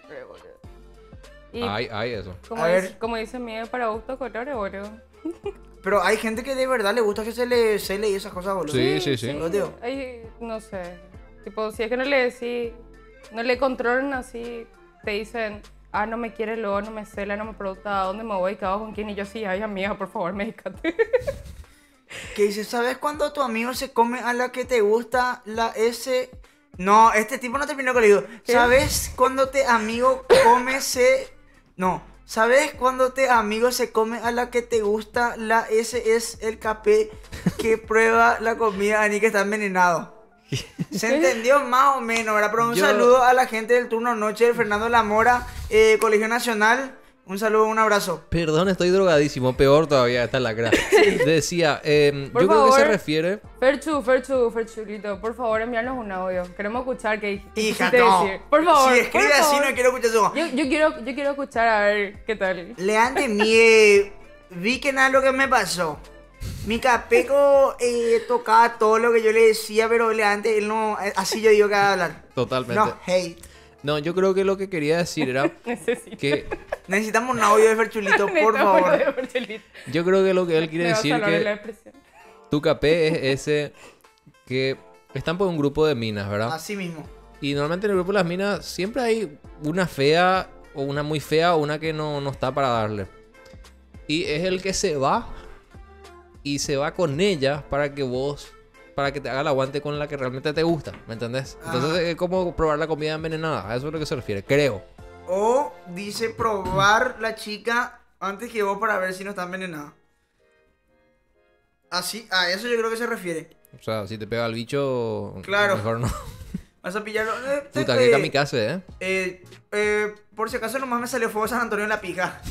Y Hay, hay eso. como, A dice, ver. como dice Miguel, para gusto colores, boludo. Pero hay gente que de verdad le gusta que se le cele y esas cosas, boludo. Sí, sí, sí. Lo digo. Ay, no sé. Tipo, si es que no le decís, no le controlan así, te dicen, ah, no me quiere luego, no me cela, no me pregunta a dónde me voy, qué hago con quién, y yo sí, ay, amiga, por favor, medícate. Que dice, ¿sabes cuando tu amigo se come a la que te gusta la S? No, este tipo no terminó con el colegio. ¿Sabes cuando te amigo come se... No. ¿Sabes cuando te amigo se come a la que te gusta la S es el café que prueba la comida ni que está envenenado? Se entendió más o menos, ¿verdad? Pero un Yo- saludo a la gente del turno noche del Fernando Lamora, eh, Colegio Nacional. Un saludo, un abrazo. Perdón, estoy drogadísimo. Peor todavía, está la cara. Decía, eh, yo Por creo que se favor. refiere... Ferchu, Ferchu, Ferchulito, por favor, envíanos un audio. Queremos escuchar qué qué Hija, quisiste no. decir. Por favor. Si escribe por así, favor. no quiero escuchar eso. Yo, yo quiero, yo quiero escuchar a ver qué tal. Leante, mie, vi que nada lo que me pasó. Mi capeco eh, tocaba todo lo que yo le decía, pero Leante, él no, eh, así yo digo que va a hablar. Totalmente. No, hate. No, yo creo que lo que quería decir era que... Necesitamos un audio de Ferchulito, por Necesitamos un favor. audio de Ferchulito. Yo creo que lo que él quiere Me vas a decir hablar de la que depresión. tu capé es ese que están por un grupo de minas, ¿verdad? Así mismo. Y normalmente en el grupo de las minas siempre hay una fea o una muy fea o una que no, no está para darle. Y es el que se va y se va con ella para que vos, para que te haga el aguante con la que realmente te gusta, ¿me entendés? Entonces Ah. es como probar la comida envenenada, a eso es lo que se refiere, creo. O dice probar la chica antes que vos para ver si no está envenenada. Así, a eso yo creo que se refiere. O sea, si te pega el bicho, Claro. mejor no. Vas a pillarlo. Eh, te- Puta, qué eh, kamikaze, ¿eh? Eh, eh, por si acaso nomás me salió fuego San Antonio en la pija.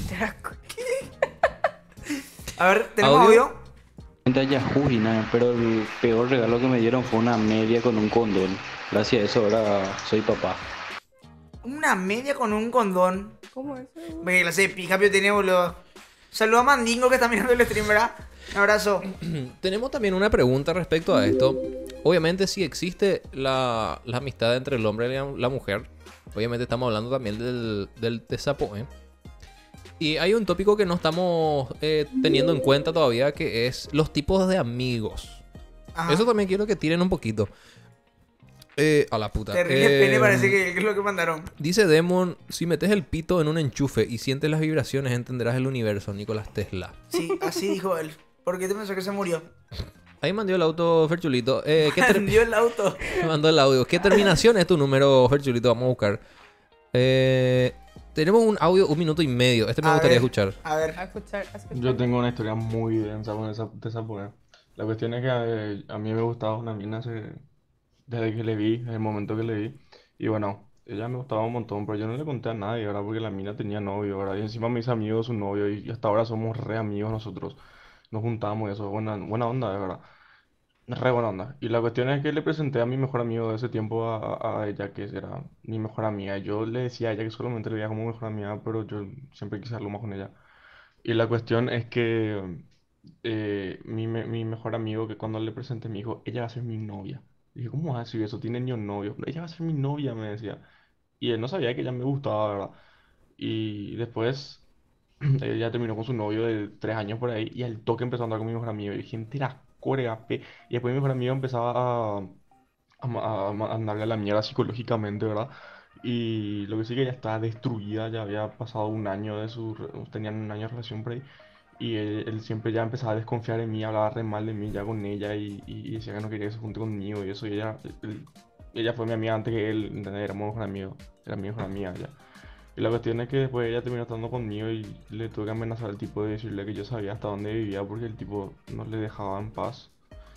A ver, ¿tenemos ¿Audio? audio? Cuenta Yahoo y nada, pero el peor regalo que me dieron fue una media con un condón. Gracias a eso ahora soy papá. Una media con un condón. ¿Cómo es? Ve que clase de pija que tiene, boludo. Saludos a Mandingo que está mirando el stream, ¿verdad? Un abrazo. Tenemos también una pregunta respecto a esto. Obviamente, si existe la, la amistad entre el hombre y la, la mujer, obviamente estamos hablando también del, del desapoe. Y hay un tópico que no estamos eh, teniendo en cuenta todavía, que es los tipos de amigos. Ajá. Eso también quiero que tiren un poquito. Eh, a la puta. Terrible Eh, pene parece que, que es lo que mandaron. Dice Demon, si metes el pito en un enchufe y sientes las vibraciones, entenderás el universo, Nicolás Tesla. Sí, así dijo él. ¿Por qué te pensó que se murió? Ahí mandó el auto, Ferchulito. Eh, ¿qué ter- Vendió el auto. mandó el audio. ¿Qué terminación es tu número, Ferchulito? Vamos a buscar. Eh, tenemos un audio, un minuto y medio. Este me A gustaría ver, escuchar. A ver. A escuchar, a escuchar. Yo tengo una historia muy densa con esa, de esa mujer. La cuestión es que eh, a mí me gustaba una mina hace- desde que le vi, desde el momento que le vi. Y bueno, ella me gustaba un montón, pero yo no le conté a nadie, ¿verdad? Porque la mina tenía novio, ¿verdad? Y encima me hice amigo de su novio y hasta ahora somos re amigos nosotros. Nos juntamos y eso, buena, buena onda, de verdad. Re buena onda. Y la cuestión es que le presenté a mi mejor amigo de ese tiempo a, a ella, que era mi mejor amiga. Yo le decía a ella que solamente le veía como mejor amiga, pero yo siempre quise algo más con ella. Y la cuestión es que eh, mi, me- mi mejor amigo, que cuando le presenté me dijo, ella va a ser mi novia. Y dije, ¿cómo vas a decir eso? Tiene ni un novio. Ella va a ser mi novia, me decía. Y él no sabía que ella me gustaba, ¿verdad? Y después ella terminó con su novio de tres años por ahí y al toque empezó a andar con mi mejor amigo. Y dije, entera corea, pe. Y después mi mejor amigo empezaba a, a, ma- a ma- andarle a la mierda psicológicamente, ¿verdad? Y lo que sí que ella estaba destruida, ya había pasado un año de su... re- tenían un año de relación por ahí. Y él, él siempre ya empezaba a desconfiar de mí, hablaba re mal de mí ya con ella y, y decía que no quería que se junte conmigo y eso. Y ella, él- ella fue mi amiga antes que él, ¿entendés? Éramos mejor amigos, era mi mejor amiga ya. Y la cuestión es que después ella terminó estando conmigo y le tuve que amenazar al tipo de decirle que yo sabía hasta dónde vivía porque el tipo no le dejaba en paz.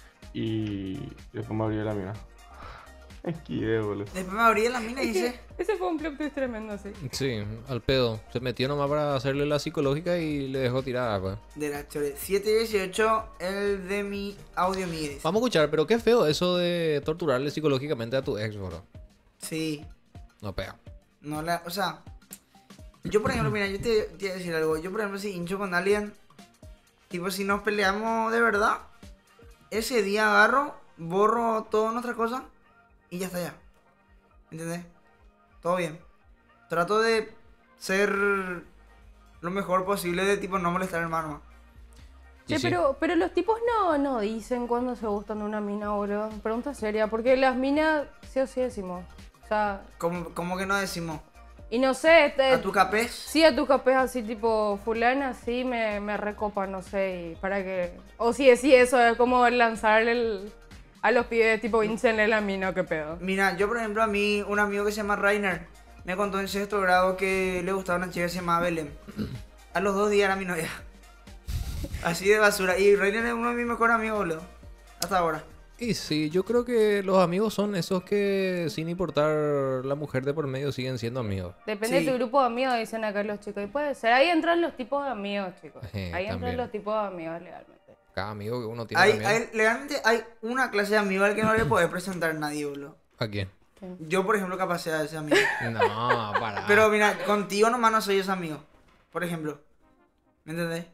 Y después me abrió la mina. Esquivé, boludo. Después me abrí la mina y Es que dice, ese fue un plot twist tremendo, sí. Sí, al pedo. Se metió nomás para hacerle la psicológica y le dejó tirada, pues. de la chore. siete dieciocho, el de mi audio mío. dice. Vamos a escuchar, pero qué feo eso de torturarle psicológicamente a tu ex, bro. Sí. No pega. No la, o sea, yo por ejemplo, mira, yo te, te voy a decir algo. Yo por ejemplo, si hincho con alguien, tipo, si nos peleamos de verdad, ese día agarro, borro todas nuestras cosas y ya está ya. ¿Entendés? Todo bien. Trato de ser lo mejor posible, de tipo no molestar al hermano. Che, pero, pero los tipos no, no dicen cuando se gustan de una mina, boludo. Pregunta seria, porque las minas sí o sí decimos. O sea, ¿Cómo, cómo que no decimos? y no sé, este, ¿A tu capés? sí, a tus capés así tipo fulana, sí me, me recopa, no sé, y para que... O si decís eso, es como lanzarle el- a los pibes tipo Vincenle la mina, qué pedo. Mira, yo por ejemplo, a mí, un amigo que se llama Rainer, me contó en sexto grado que le gustaba una chica que se llamaba Belén. A los dos días era mi novia. Así de basura. Y Rainer es uno de mis mejores amigos, boludo. Hasta ahora. Y sí, yo creo que los amigos son esos que sin importar la mujer de por medio siguen siendo amigos. Depende Sí. de tu grupo de amigos, dicen acá los chicos. Y puede ser, ahí entran los tipos de amigos, chicos. Eh, Ahí entran también. los tipos de amigos legalmente. Cada amigo que uno tiene Hay, también. hay- legalmente hay una clase de amigo al que no le puedes presentar a nadie, boludo. ¿A quién? Yo, por ejemplo, capaz sea ese amigo. No, para. Pero mira, contigo nomás no soy ese amigo. Por ejemplo. ¿Me entendés?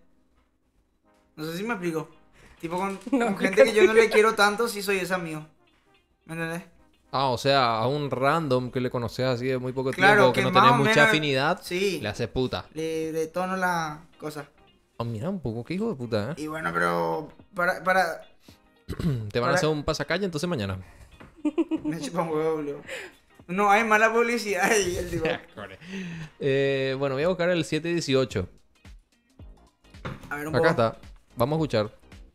No sé si me explico. Tipo con, con gente que yo no le quiero tanto, sí soy ese amigo. ¿Me entendés? Ah, o sea, a un random que le conoces así de muy poco Claro, tiempo, que, que no más tenés o mucha menos- afinidad, sí. le haces puta. Le detono la cosa. Oh, mira un poco, qué hijo de puta, ¿eh? Y bueno, pero para, para, Te van para- a hacer un pasacalle entonces mañana. me chupa un huevo, boludo. No hay mala publicidad ahí, el tipo. Eh, bueno, voy a buscar el siete dieciocho. A ver un Acá poco. está. Vamos a escuchar.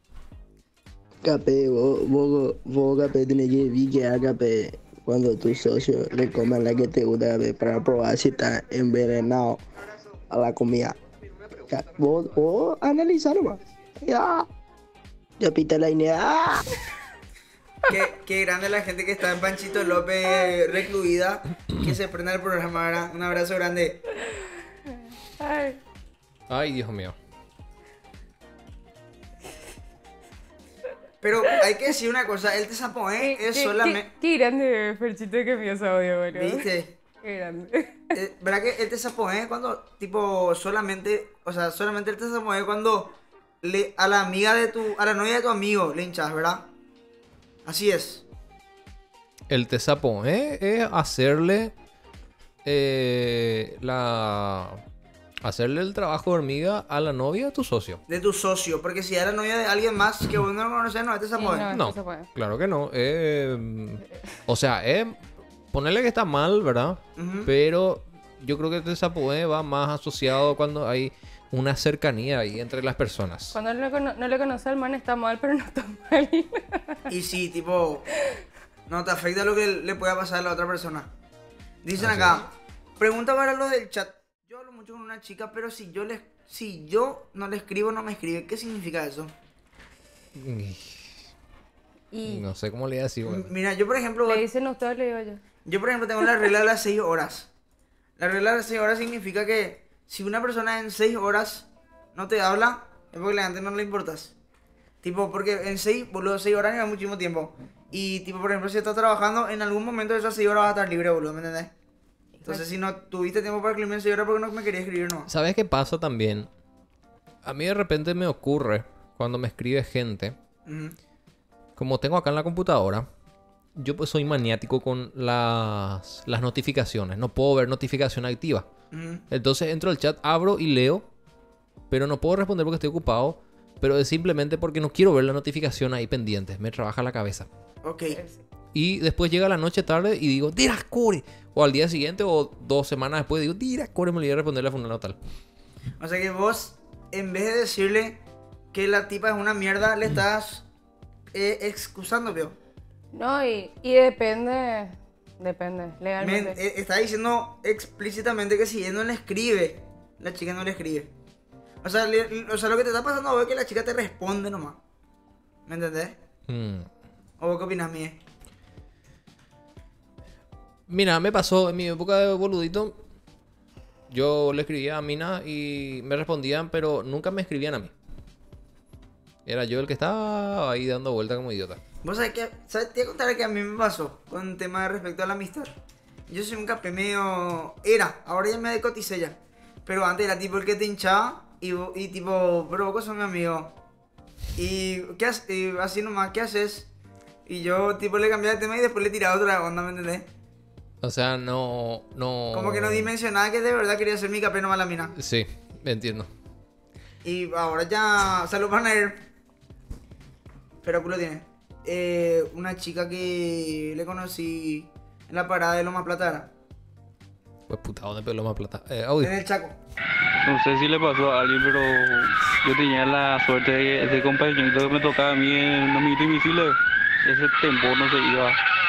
Capé, vos, vos, vos Capé, tenés que ver que a Capé, cuando tu socio le coman la que te gusta, Capé, para probar si está envenenado a la comida. Ca- Vos, vos analiza nomás. Ya. Ya pita la idea. Qué, qué grande la gente que está en Panchito López recluida. Que se prenda el programa, ¿verdad? Un abrazo grande. Ay. Ay, Dios mío. Pero hay que decir una cosa, el Tezapoé es Qué- solamente... Qué, qué grande Ferchito que envió ese audio, boludo. ¿Viste? Qué grande. Eh, ¿Verdad que el Tezapoé es cuando, tipo, solamente... O sea, solamente el Tezapoé es cuando le, a la amiga de tu... A la novia de tu amigo le hinchas, ¿verdad? Así es. El tesapo, ¿eh? Es hacerle eh, la... Hacerle el trabajo de hormiga a la novia de tu socio. De tu socio. Porque si era novia de alguien más que vos no conoces, no es Tezapoé. No, claro que no. Eh, o sea, es ponerle que está mal, ¿verdad? Ujú. Pero yo creo que el tesapoé va más asociado cuando hay una cercanía ahí entre las personas. Cuando no le, cono- no le conoce al man está mal, pero no está mal. Y sí, tipo... No te afecta lo que le pueda pasar a la otra persona. Dicen Así acá... Pregunta para los del chat. Yo hablo mucho con una chica, pero si yo les... Si yo no le escribo, no me escribe. ¿Qué significa eso? Y No sé cómo le voy a decir, bueno. Mira, yo por ejemplo... le dicen ustedes, le digo yo. Yo por ejemplo tengo la regla de las seis horas. La regla de las seis horas significa que si una persona en seis horas no te habla, es porque la gente no le importas. Tipo, porque en seis, boludo, seis horas lleva muchísimo tiempo. Y, tipo, por ejemplo, si estás trabajando, en algún momento de esas seis horas vas a estar libre, boludo, ¿me entendés? Entonces, si no tuviste tiempo para escribir en seis horas, porque no me quería escribir, no. ¿Sabes qué pasa también? A mí de repente me ocurre, cuando me escribe gente, Ujú. como tengo acá en la computadora, yo pues soy maniático con las, las notificaciones. No puedo ver notificación activa. Ujú. Entonces entro al chat, abro y leo, pero no puedo responder porque estoy ocupado. Pero es simplemente porque no quiero ver la notificación ahí pendiente. Me trabaja la cabeza. Ok. Y después llega la noche tarde y digo, ¡Dira, core! O al día siguiente o dos semanas después digo, ¡Dira, core! Me olvidé de responderle a fulano tal. O sea que vos, en vez de decirle que la tipa es una mierda, le estás eh, excusando, veo. No, y, y depende, depende, Men, legalmente. eh, está diciendo explícitamente que si él no le escribe, la chica no le escribe. O sea, le- o sea lo que te está pasando ahora es que la chica te responde nomás. ¿Me entendés? Mm. ¿O vos qué opinas, Mie? Mira, me pasó en mi época de boludito. Yo le escribía a Mina y me respondían, pero nunca me escribían a mí. Era yo el que estaba ahí dando vuelta como idiota. Vos sabés que, ¿sabes? Te voy a contar que a mí me pasó con un tema respecto a la amistad. Yo soy un capé medio... Era, ahora ya me decoticé ya. Pero antes era tipo el que te hinchaba y, vo- y tipo, pero vos sos mi amigo. Y, ¿qué haces? Y así nomás, ¿qué haces? Y yo tipo le cambiaba el tema y después le tiraba otra onda, ¿me entendés? O sea, no... no... Como que no dimensionaba que de verdad quería ser mi capé nomás la mina. Sí, entiendo. Y ahora ya... Salud para Nair. Pero culo tiene. Eh, una chica que le conocí en la parada de Loma Plata era. Pues puta, ¿dónde pegó más plata? Eh, audio. En el Chaco. No sé si le pasó a alguien, pero yo tenía la suerte de que ese compañerito que me tocaba a mí en una mitad invisible, ese tempo no se iba.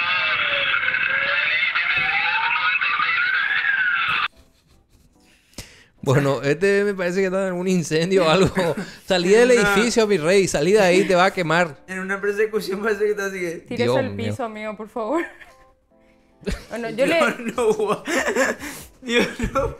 Bueno, este me parece que está en un incendio o algo. Salí del Una- edificio, mi rey. Salí de ahí, te va a quemar. En una persecución parece que está así que... Tírese Dios al mío. piso, amigo, por favor. Bueno, yo Dios le... no, gua- Dios no.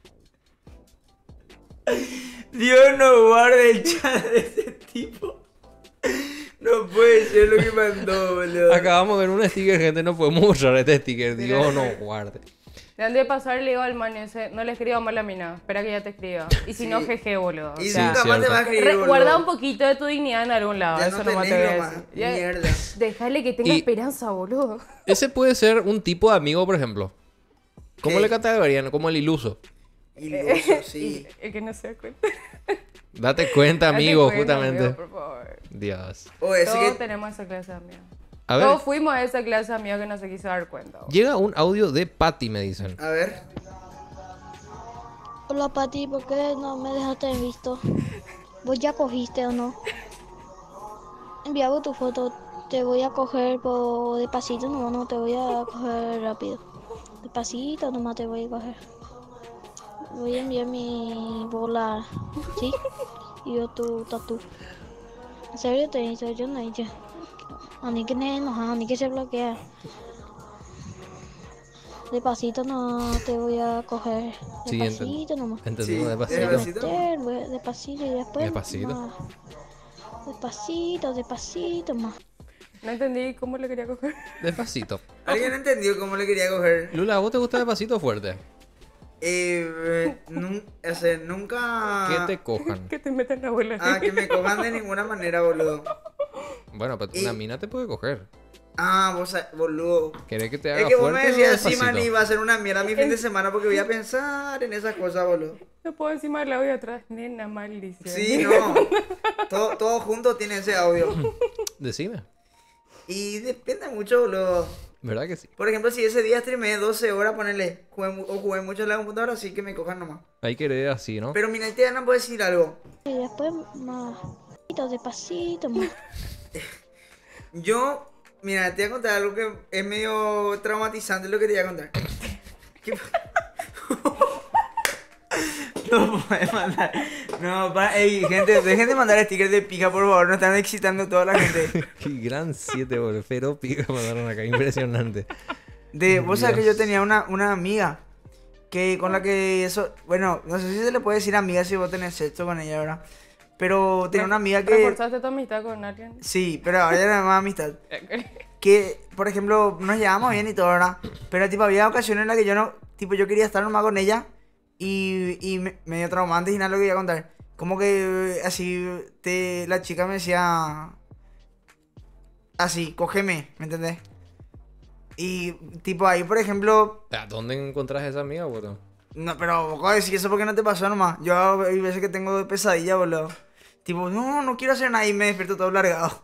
Dios no guarde el chat de ese tipo. No puede ser lo que mandó, boludo. Acabamos de ver un sticker, gente. No podemos mostrar este sticker. Dios no guarde. Le han de pasar, le digo al man ese, no le escriba mal a la mina, espera que ella te escriba. Y si no, jeje, boludo. O Y sea, nunca más te va a escribir, re- boludo. guarda un poquito de tu dignidad en algún lado, Ya eso no nomás te tenés voy a nomás, decir. Ya- mierda. Déjale que tenga Y- esperanza, boludo. Ese puede ser un tipo de amigo, por ejemplo. ¿Cómo ¿Qué? le categorían? Como el iluso. Iluso, sí. El que no se da cuenta. Date cuenta, Date amigo, cuenta, justamente. amigo, por favor. Dios. O ese Todos que... tenemos esa clase de amigos. A ver. Todos fuimos a esa clase de amigos que no se quiso dar cuenta. boludo. Llega un audio de Patty, me dicen. A ver. Hola Pati, ¿por qué no me dejaste en visto? ¿Vos ya cogiste o no? Enviaba tu foto, te voy a coger por despacito, no, no te voy a coger rápido. Despacito nomás te voy a coger. Voy a enviar mi bola, ¿sí? Y yo tu tatu. En serio te hice, yo no hice. A mí que me enoja, a mí que se bloquea. Despacito no te voy a coger. Sí, Despacito enten- nomás. entendimos, despacito. Voy a meter, voy a- despacito y después. Despacito. más. Despacito, despacito más. No entendí cómo le quería coger. Despacito. ¿Alguien entendió cómo le quería coger? Lula, ¿a vos te gusta despacito o fuerte? Eh, eh, nun- o sea, nunca... Que te cojan. Que te metan la abuela. Ah, que me cojan de ninguna manera, boludo. Bueno, pero una mina te puede coger. Ah, vos, sa- boludo. ¿Querés que te haga Es que vos fuerte me o decías así, despacito? man, y va a ser una mierda mi fin de semana porque voy a pensar en esas cosas, boludo. No puedo encima del audio atrás, nena, maldición. Sí, no. Todo, todo junto tiene ese audio. Decime. Y depende mucho, boludo. ¿Verdad que sí? Por ejemplo, si ese día streamé doce horas, ponele, jugué, mu- o jugué mucho en la computadora, así que me cojan nomás. Hay que querer así, ¿no? Pero mira, te no puedo decir algo. Y después más. Despacito, despacito más. Yo, mira, te voy a contar algo que es medio traumatizante lo que te voy a contar. ¿Qué pa- No puedes mandar. No, para, ey, gente, dejen de mandar stickers de pija, por favor, no están excitando a toda la gente. Qué gran siete, boludo. Pero pica mandaron acá. Impresionante. De, vos sabés que Dios. yo tenía una, una amiga que con la que eso, bueno, no sé si se le puede decir amiga si vos tenés sexo con ella, ¿verdad? Pero tenía una amiga que... ¿Reforzaste tu amistad con alguien? Sí, pero ahora ya no es más amistad. Que, por ejemplo, nos llevamos bien y todo, ¿verdad? Pero, tipo, había ocasiones en las que yo no... Tipo, yo quería estar nomás con ella y, y me, medio traumante y nada lo que iba a contar. Como que así, te, la chica me decía... Así, cógeme, ¿me entendés? Y, tipo, ahí, por ejemplo... ¿A dónde encontrás esa amiga, boludo? No, pero vos decís eso porque no te pasó nomás. Yo hay veces que tengo pesadilla, boludo. Tipo, no, no quiero hacer nada y me despierto todo largado.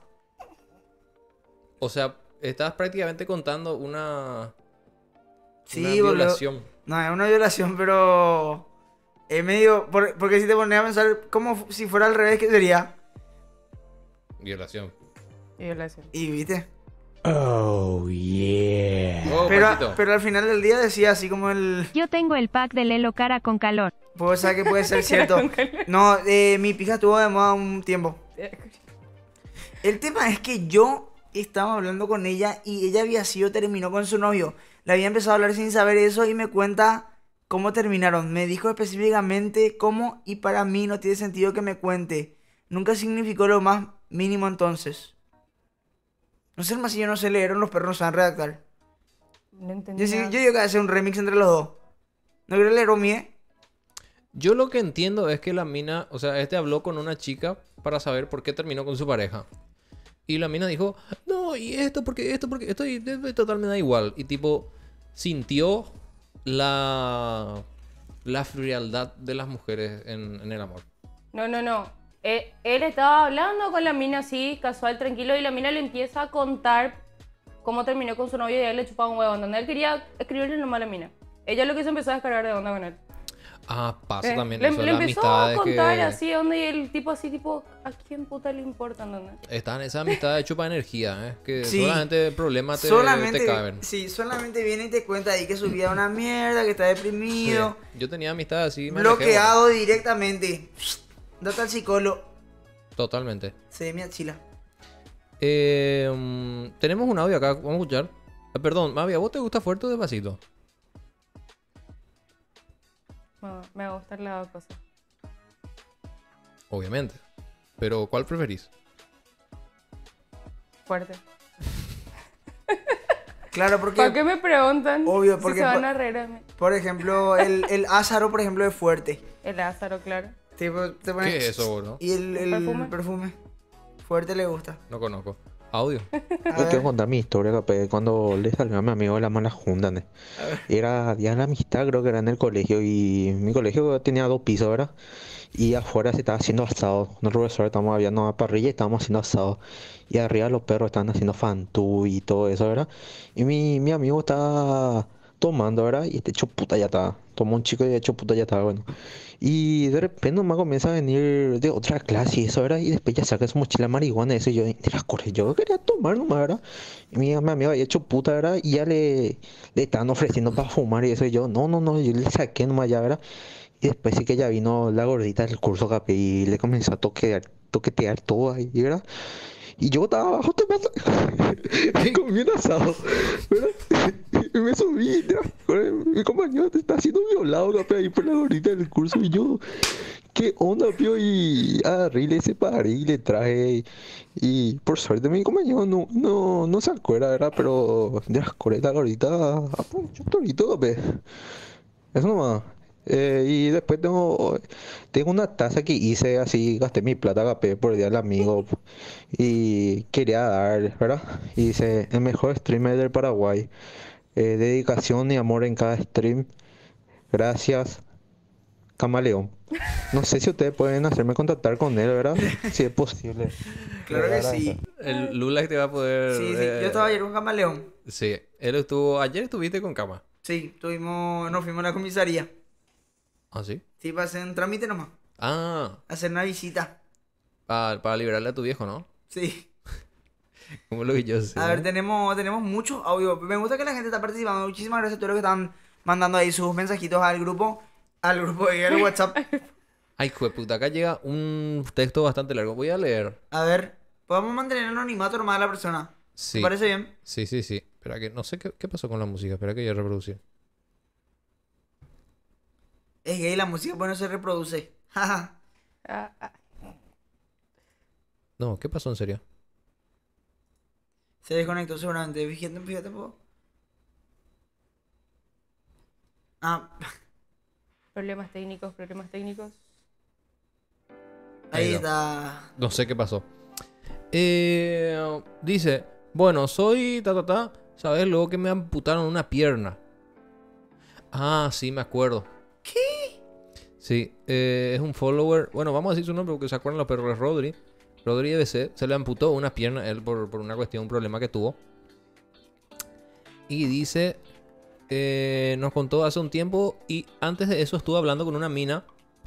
O sea, estás prácticamente contando una... Sí, una boludo. violación. No, es una violación, pero... Es medio... por- porque si te pones a pensar como si fuera al revés, ¿qué sería? Violación. Violación. Y, ¿viste? Oh, yeah. Oh, Pero, Paquito. pero al final del día decía así como el... Yo tengo el pack de Lelo cara con calor. Pues, o sea, que puede ser cierto. No, eh, mi pija estuvo de moda un tiempo. El tema es que yo estaba hablando con ella y ella había sido, terminó con su novio. Le había empezado a hablar sin saber eso y me cuenta cómo terminaron. Me dijo específicamente cómo y para mí no tiene sentido que me cuente. Nunca significó lo más mínimo entonces. No sé más si yo no sé leer o los perros no saben redactar. No entendí Yo, sí- nada. yo digo que hacer un remix entre los dos. ¿No quieres leer o mie? Yo lo que entiendo es que la mina, o sea, este habló con una chica para saber por qué terminó con su pareja. Y la mina dijo, no, y esto, porque esto, porque esto, y de- de- total me da igual. Y tipo, sintió la, la frialdad de las mujeres en, en el amor. No, no, no. Eh, él estaba hablando con la mina así, casual, tranquilo, y la mina le empieza a contar cómo terminó con su novio y a él le chupaba un huevo. Donde él quería escribirle nomás a la mina. Ella lo que hizo empezó a descargar de onda con él. Ah, pasa Eh, también le, eso, le las empezó a amistades contar que... así, onda, y el tipo así, tipo, ¿a quién puta le importa, onda? Están esas amistades de chupa energía, ¿eh? Que Sí. solamente problemas te, solamente, te caben. Sí, solamente viene y te cuenta ahí que su vida es una mierda, que está deprimido. Sí. Yo tenía amistades así. me alejé, Bloqueado directamente. Date al psicólogo. bueno. Totalmente. Se me achila. Eh, mm, tenemos un audio acá, vamos a escuchar. Ah, perdón, Mavi, ¿a vos te gusta fuerte o despacito? No, me gustan las dos cosas. Obviamente. Pero, ¿cuál preferís? Fuerte. Claro, porque... ¿Para qué me preguntan? Obvio, si porque... se van por- a reír a mí. Por ejemplo, el, el Ázaro, por ejemplo, es fuerte. El Lázaro, claro. Tipo, te pones- ¿Qué es eso, bro? Y el, el ¿Perfume? perfume. Fuerte le gusta. No conozco. Audio. Yo quiero contar mi historia, capaz, cuando le salió a mi amigo la mala junta, ¿no? Era día de la amistad, creo que era en el colegio, y mi colegio tenía dos pisos, ¿verdad? Y afuera se estaba haciendo asado. Nosotros estábamos había una parrilla y estábamos haciendo asado. Y arriba los perros estaban haciendo fantú y todo eso, ¿verdad? Y mi, mi amigo estaba tomando, ¿verdad? Y este hecho puta ya estaba. Tomó un chico y de hecho puta ya estaba, bueno. Y de repente nomás comienza a venir de otra clase y eso, ¿verdad? Y después ya saca su mochila de marihuana y eso. Y yo, de las cosas, yo quería tomar nomás, ¿verdad? Y mi, mi amigo había hecho puta, ¿verdad? Y ya le, le estaban ofreciendo para fumar y eso. Y yo, no, no, no, yo le saqué nomás ya, ¿verdad? Y después sí que ya vino la gordita del curso, capi, y le comenzó a toquetear, toquetear todo ahí, ¿verdad? Y yo estaba abajo tomando, comí un asado, ¿verdad? Y me subí, ¿verdad? Mi compañero está siendo violado, capi, ahí por la gordita del curso. Y yo, ¿qué onda, pío? Y agarré y le separé y le traje. Y por suerte mi compañero no, no, no se acuerda, ¿verdad? Pero de las coretas gordita, aprovecho torito, capi. Eso nomás. Eh, y después tengo, tengo una taza que hice así, gasté mi plata, capé por el día del amigo y quería dar, ¿verdad? Y dice, el mejor streamer del Paraguay. Eh, dedicación y amor en cada stream. Gracias, Camaleón. No sé si ustedes pueden hacerme contactar con él, ¿verdad? Si es posible. Claro que sí. El Lula te va a poder... Sí, sí. eh, Yo estaba ayer con Camaleón. Sí, él estuvo... Ayer estuviste con Cama. Sí, tuvimos, nos fuimos a la comisaría. ¿Ah, sí? Sí, para hacer un trámite nomás. Ah, Hacer una visita. para, para liberarle a tu viejo, ¿no? Sí. Como lo que yo sé. A ver, tenemos, tenemos muchos audios. Me gusta que la gente está participando. Muchísimas gracias a todos los que están mandando ahí sus mensajitos al grupo. Al grupo y al WhatsApp. Ay, hijo de puta, acá llega un texto bastante largo. Voy a leer. A ver, podemos mantener el anonimato normal de la persona. Sí. ¿Te parece bien? Sí, sí, sí. Espera que... No sé qué, qué pasó con la música. Espera que ya reproducí. Es gay, la música pues no se reproduce. Jaja. Ah, ah. No, ¿qué pasó en serio? Se desconectó seguramente. Fíjate, fíjate un poco. Ah, Problemas técnicos, problemas técnicos. ahí Ahí va. está. No sé qué pasó. Eh, dice, bueno, soy ta ta ta, ¿sabes? Luego que me amputaron una pierna. Ah, sí, me acuerdo. ¿Qué? Sí, eh, es un follower. Bueno, vamos a decir su nombre porque se acuerdan los perros. Es Rodri. Rodri B C. Se le amputó una pierna él por, por una cuestión, un problema que tuvo. Y dice, eh, nos contó hace un tiempo y antes de eso estuve hablando con una mina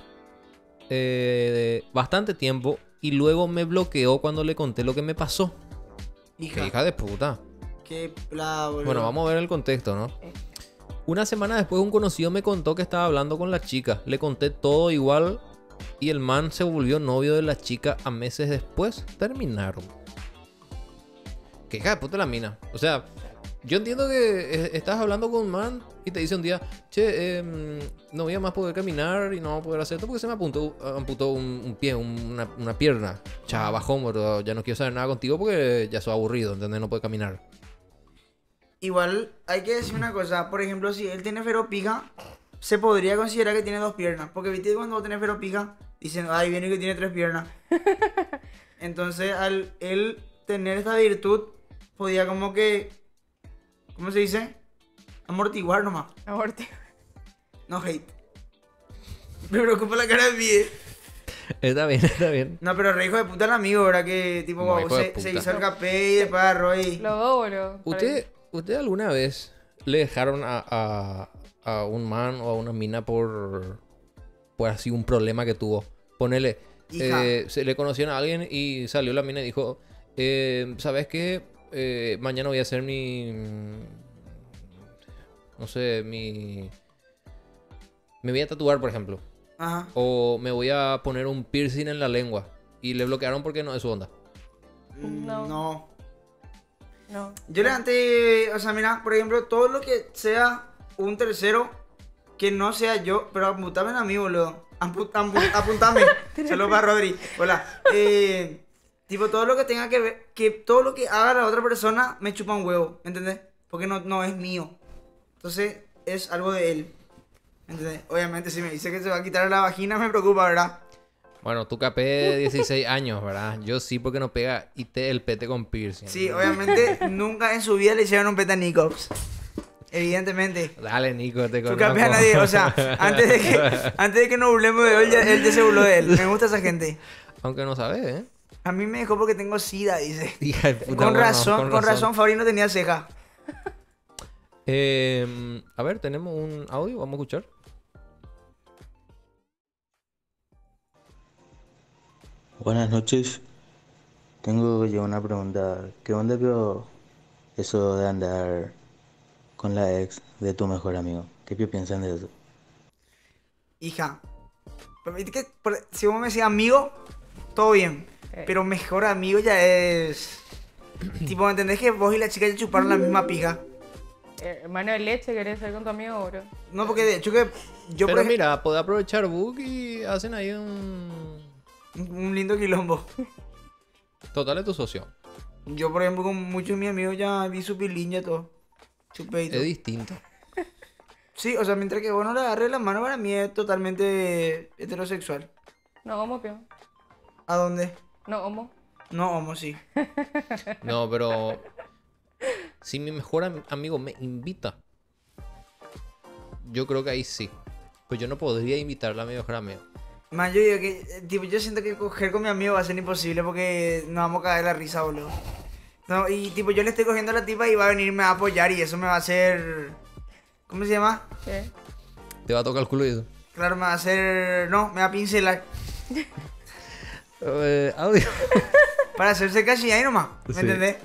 eh, de bastante tiempo y luego me bloqueó cuando le conté lo que me pasó. Hija. Qué hija de puta. Qué pla, boludo. Bueno, vamos a ver el contexto, ¿no? Una semana después un conocido me contó que estaba hablando con la chica. Le conté todo igual y el man se volvió novio de la chica a meses después. Terminaron. Qué hija de puta la mina. O sea, yo entiendo que eh, estás hablando con un man y te dice un día, che, eh, no voy a más poder caminar y no voy a poder hacer esto porque se me apuntó, amputó un, un pie, un- una, una pierna. Cha, bajón, bro, ya no quiero saber nada contigo porque ya soy aburrido, ¿entendés? No puedo caminar. Igual hay que decir una cosa. Por ejemplo, si él tiene feropiga, se podría considerar que tiene dos piernas. Porque viste cuando vos tenés feropiga, dicen, ay, viene que tiene tres piernas. Entonces, al él tener esta virtud, podía como que, ¿cómo se dice? Amortiguar nomás. Amortiguar. No hate. Me preocupa la cara de pie. Está bien, está bien. No, pero re hijo de puta el amigo, ¿verdad? Que tipo, No, hijo de se, se puta. hizo el capé y después agarró y... Los dos, boludo. ¿Usted, ¿Usted alguna vez le dejaron a, a, a un man o a una mina por, por así un problema que tuvo? Ponele, Hija. eh, se le conocieron a alguien y salió la mina y dijo, eh, ¿sabes qué? Eh, mañana voy a hacer mi... No sé, mi... Me voy a tatuar, por ejemplo. Ajá. O me voy a poner un piercing en la lengua. Y le bloquearon porque no es su onda. No. No. No. Yo le antes, o sea, mira, por ejemplo, todo lo que sea un tercero que no sea yo, pero apuntame a mí, boludo. Ampu- ampu- apuntame. Saludos para Rodri. Hola. Eh, tipo, todo lo que tenga que ver, que todo lo que haga la otra persona me chupa un huevo, ¿entendés? Porque no, no es mío. Entonces, es algo de él. ¿Entendés? Obviamente, si me dice que se va a quitar la vagina, me preocupa, ¿verdad? Bueno, tú capé de dieciséis años, ¿verdad? Yo sí porque no pega y te el pete con piercing. Sí, obviamente, nunca en su vida le hicieron un peta a Nicops. Evidentemente. Dale, Nico, te Tú conozco. capé a nadie, o sea, antes de que, antes de que nos burlemos de él, ya, él ya se burló de él. Me gusta esa gente. Aunque no sabes, ¿eh? A mí me dejó porque tengo sida, dice. Hija de puta, Con bueno, razón, con con razón, razón. Fabri no tenía ceja. Eh, a ver, tenemos un audio, vamos a escuchar. Buenas noches. Tengo yo una pregunta. ¿Qué onda, pero eso de andar con la ex de tu mejor amigo? ¿Qué piensan de eso? Hija, pero viste que por- si vos me decís amigo, todo bien. Pero mejor amigo ya es... tipo, ¿entendés que vos y la chica ya chuparon la misma pija? Eh, hermano de leche, ¿querés ser con tu amigo, bro? No, porque de hecho que yo... Pero por ej- mira, puede aprovechar Book y hacen ahí un... Un lindo quilombo. Total es tu socio. Yo, por ejemplo, con muchos de mis amigos ya vi su pilín y todo. Chupé y todo. Es distinto. Sí, o sea, mientras que vos no le agarres la mano, para mí es totalmente heterosexual. No, homo, pio. ¿A dónde? No, homo. No, homo, sí. No, pero... Si mi mejor am- amigo me invita, yo creo que ahí sí. Pues yo no podría invitarle a mi mejor amigo. Man, yo digo que, eh, tipo, yo siento que coger con mi amigo va a ser imposible porque nos vamos a caer la risa, boludo. No, y tipo, yo le estoy cogiendo a la tipa y va a venir, me va a apoyar y eso me va a hacer... ¿Cómo se llama? ¿Qué? Te va a tocar el culo y eso. Claro, me va a hacer... No, me va a pincelar. Eh, audio. Para hacerse casi ahí nomás, ¿me Sí. entendés?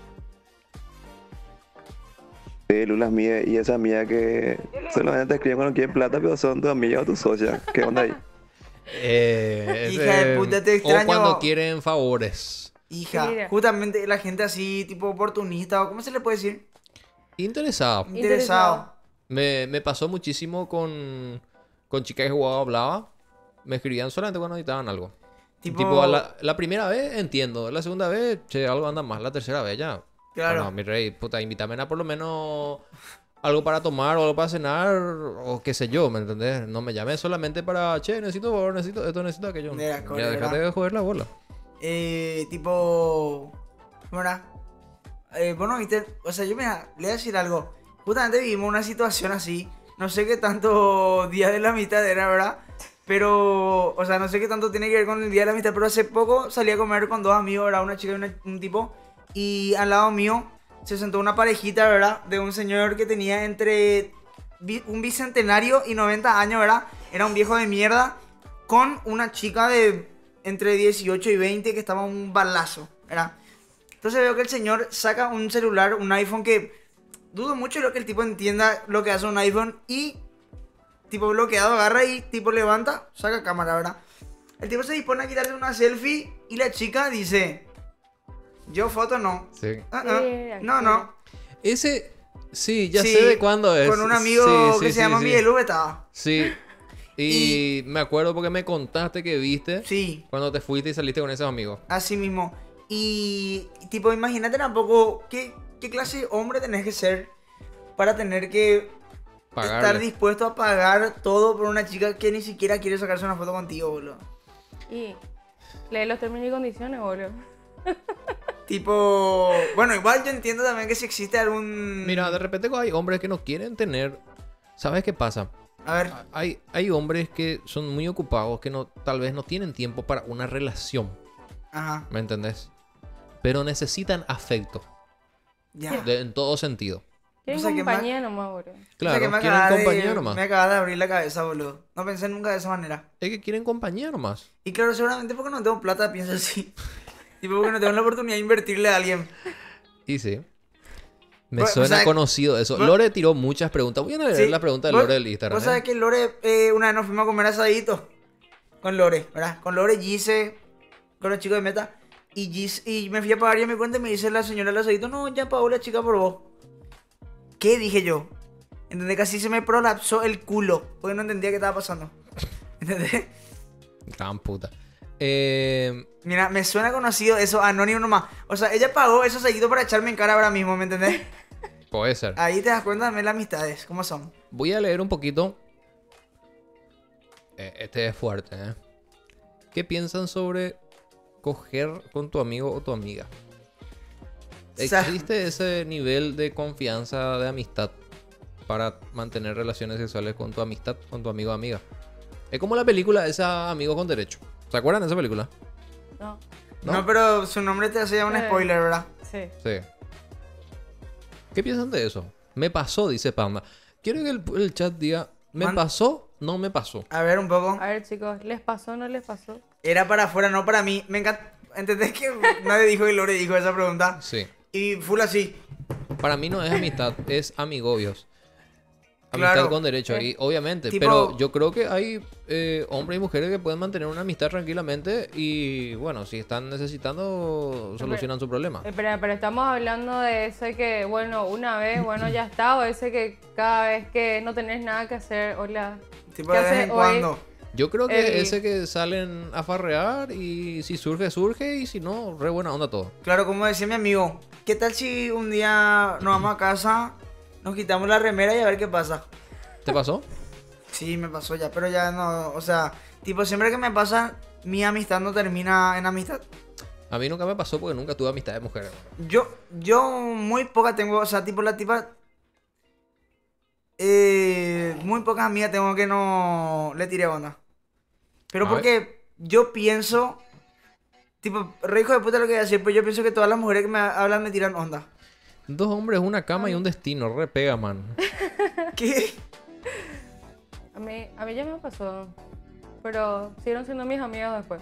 Sí, Lula es mía y esa mía que solamente te escriben cuando quieren plata, pero son tu amiga o tu socia. ¿Qué onda ahí? Eh, Hija de ese- puta, te extraño. O cuando quieren favores. Hija, Mira. justamente la gente así, tipo oportunista, o ¿cómo se le puede decir? Interesado. Interesado. Me, me pasó muchísimo con, con chicas que jugaba hablaba. Me escribían solamente cuando necesitaban algo. Tipo- Tipo, a la, la primera vez entiendo. La segunda vez, che, algo anda más. La tercera vez ya. Claro. No, no, mi rey, puta, invítame a por lo menos algo para tomar o algo para cenar o qué sé yo, ¿me entendés? No me llames solamente para, che, necesito, necesito esto, necesito aquello. Mira, Ya, correcto. déjate de joder la bola. Eh, tipo... ¿Cómo era? Eh, bueno, viste, o sea, yo mira, le voy a decir algo. Justamente vivimos una situación así. No sé qué tanto Día de la Amistad era, ¿verdad? Pero, o sea, no sé qué tanto tiene que ver con el Día de la Amistad. Pero hace poco salí a comer con dos amigos, ¿verdad? Una chica y una- un tipo. Y al lado mío se sentó una parejita, ¿verdad? De un señor que tenía entre bi- un bicentenario y noventa años, ¿verdad? Era un viejo de mierda. Con una chica de entre dieciocho y veinte que estaba un balazo, ¿verdad? Entonces veo que el señor saca un celular, un iPhone que dudo mucho lo que el tipo entienda lo que hace un iPhone y tipo bloqueado agarra y tipo levanta, saca cámara, ¿verdad? El tipo se dispone a quitarse una selfie y la chica dice, yo foto no. Sí. Ah, ah, no, no. Ese, sí, ya Sí, sé de cuándo es. Con un amigo Sí, sí, que se sí, llama sí. Miguel V estaba. Sí. Y, me acuerdo porque me contaste que viste Sí. cuando te fuiste y saliste con esos amigos. Así mismo. Y tipo, imagínate tampoco qué, qué clase de hombre tenés que ser para tener que Pagarle. estar dispuesto a pagar todo por una chica que ni siquiera quiere sacarse una foto contigo, boludo. Y lee los términos y condiciones, boludo. Tipo, bueno, igual yo entiendo también que si existe algún... Mira, de repente hay hombres que no quieren tener... ¿Sabes qué pasa? A ver. Hay, hay hombres que son muy ocupados, que no, tal vez no tienen tiempo para una relación. Ajá. ¿Me entendés? Pero necesitan afecto. Ya. De- en todo sentido. Quieren O sea, que compañía nomás, boludo. O sea, Claro, que me quieren acaba de- compañía nomás. Me acaba de abrir la cabeza, boludo. No pensé nunca de esa manera. Es que quieren compañía nomás. Y claro, seguramente porque no tengo plata pienso así. Tipo, porque no tengo la oportunidad de invertirle a alguien. Y sí. Me Pues, o suena sea, conocido eso. vos- Lore tiró muchas preguntas. Voy a leer Sí, la pregunta de vos- Lore del Instagram. Vos ¿eh? sabés que Lore, eh, una vez nos fuimos a comer asadito con Lore, ¿verdad? Con Lore, Gise, con los chicos de Meta. Y, Gise, y me fui a pagar ya mi cuenta y me dice la señora del asadito, no, ya pagó la chica por vos. ¿Qué dije yo? ¿Entendés? Casi se me prolapsó el culo porque no entendía qué estaba pasando. ¿Entendés? Tan puta. Eh, Mira, me suena conocido eso, anónimo nomás. O sea, ella pagó eso seguido para echarme en cara ahora mismo, ¿me entendés? puede ser. Ahí te das cuenta también las amistades, cómo son. Voy a leer un poquito. Eh, este es fuerte, ¿eh? ¿Qué piensan sobre coger con tu amigo o tu amiga? O sea- ¿Existe ese nivel de confianza, de amistad para mantener relaciones sexuales con tu amistad, con tu amigo o amiga? Es como la película esa Amigos con Derecho. ¿Se acuerdan de esa película? No. No, pero su nombre te hace ya un Eh. spoiler, ¿verdad? Sí. Sí. ¿Qué piensan de eso? Me pasó, dice Panda. Quiero que el, el chat diga, ¿me Man- pasó? No me pasó. A ver, un poco. A ver, chicos, ¿les pasó o no les pasó? Era para afuera, no para mí. Me encanta. ¿Entendés que nadie dijo que Lore dijo esa pregunta? Sí. Y full así. Para mí no es amistad, es amigobios. Amistad Claro. con derecho. Y obviamente, Tipo- pero yo creo que hay eh, hombres y mujeres que pueden mantener una amistad tranquilamente y bueno, si están necesitando, solucionan su problema. Espera, pero estamos hablando de ese que, bueno, una vez, bueno, ya está, o ese que cada vez que no tenés nada que hacer, hola. Tipo ¿qué de vez haces en hoy? cuando. Yo creo que El- ese que salen a farrear y si surge, surge y si no, re buena onda todo. Claro, como decía mi amigo, ¿qué tal si un día nos vamos a casa, nos quitamos la remera y a ver qué pasa? ¿Te pasó? Sí, me pasó ya, pero ya no, o sea, tipo, siempre que me pasa, mi amistad no termina en amistad. A mí nunca me pasó porque nunca tuve amistad de mujeres. Yo, yo muy poca tengo, o sea, tipo la tipa... Eh, muy pocas amigas tengo que no le tiré onda. Pero A porque yo pienso... Tipo, re hijo de puta lo que voy a decir, pero yo pienso que todas las mujeres que me hablan me tiran onda. Dos hombres, una cama y un destino, re pega, man. ¿Qué? A mí, a mí ya me pasó, pero siguieron siendo mis amigos después.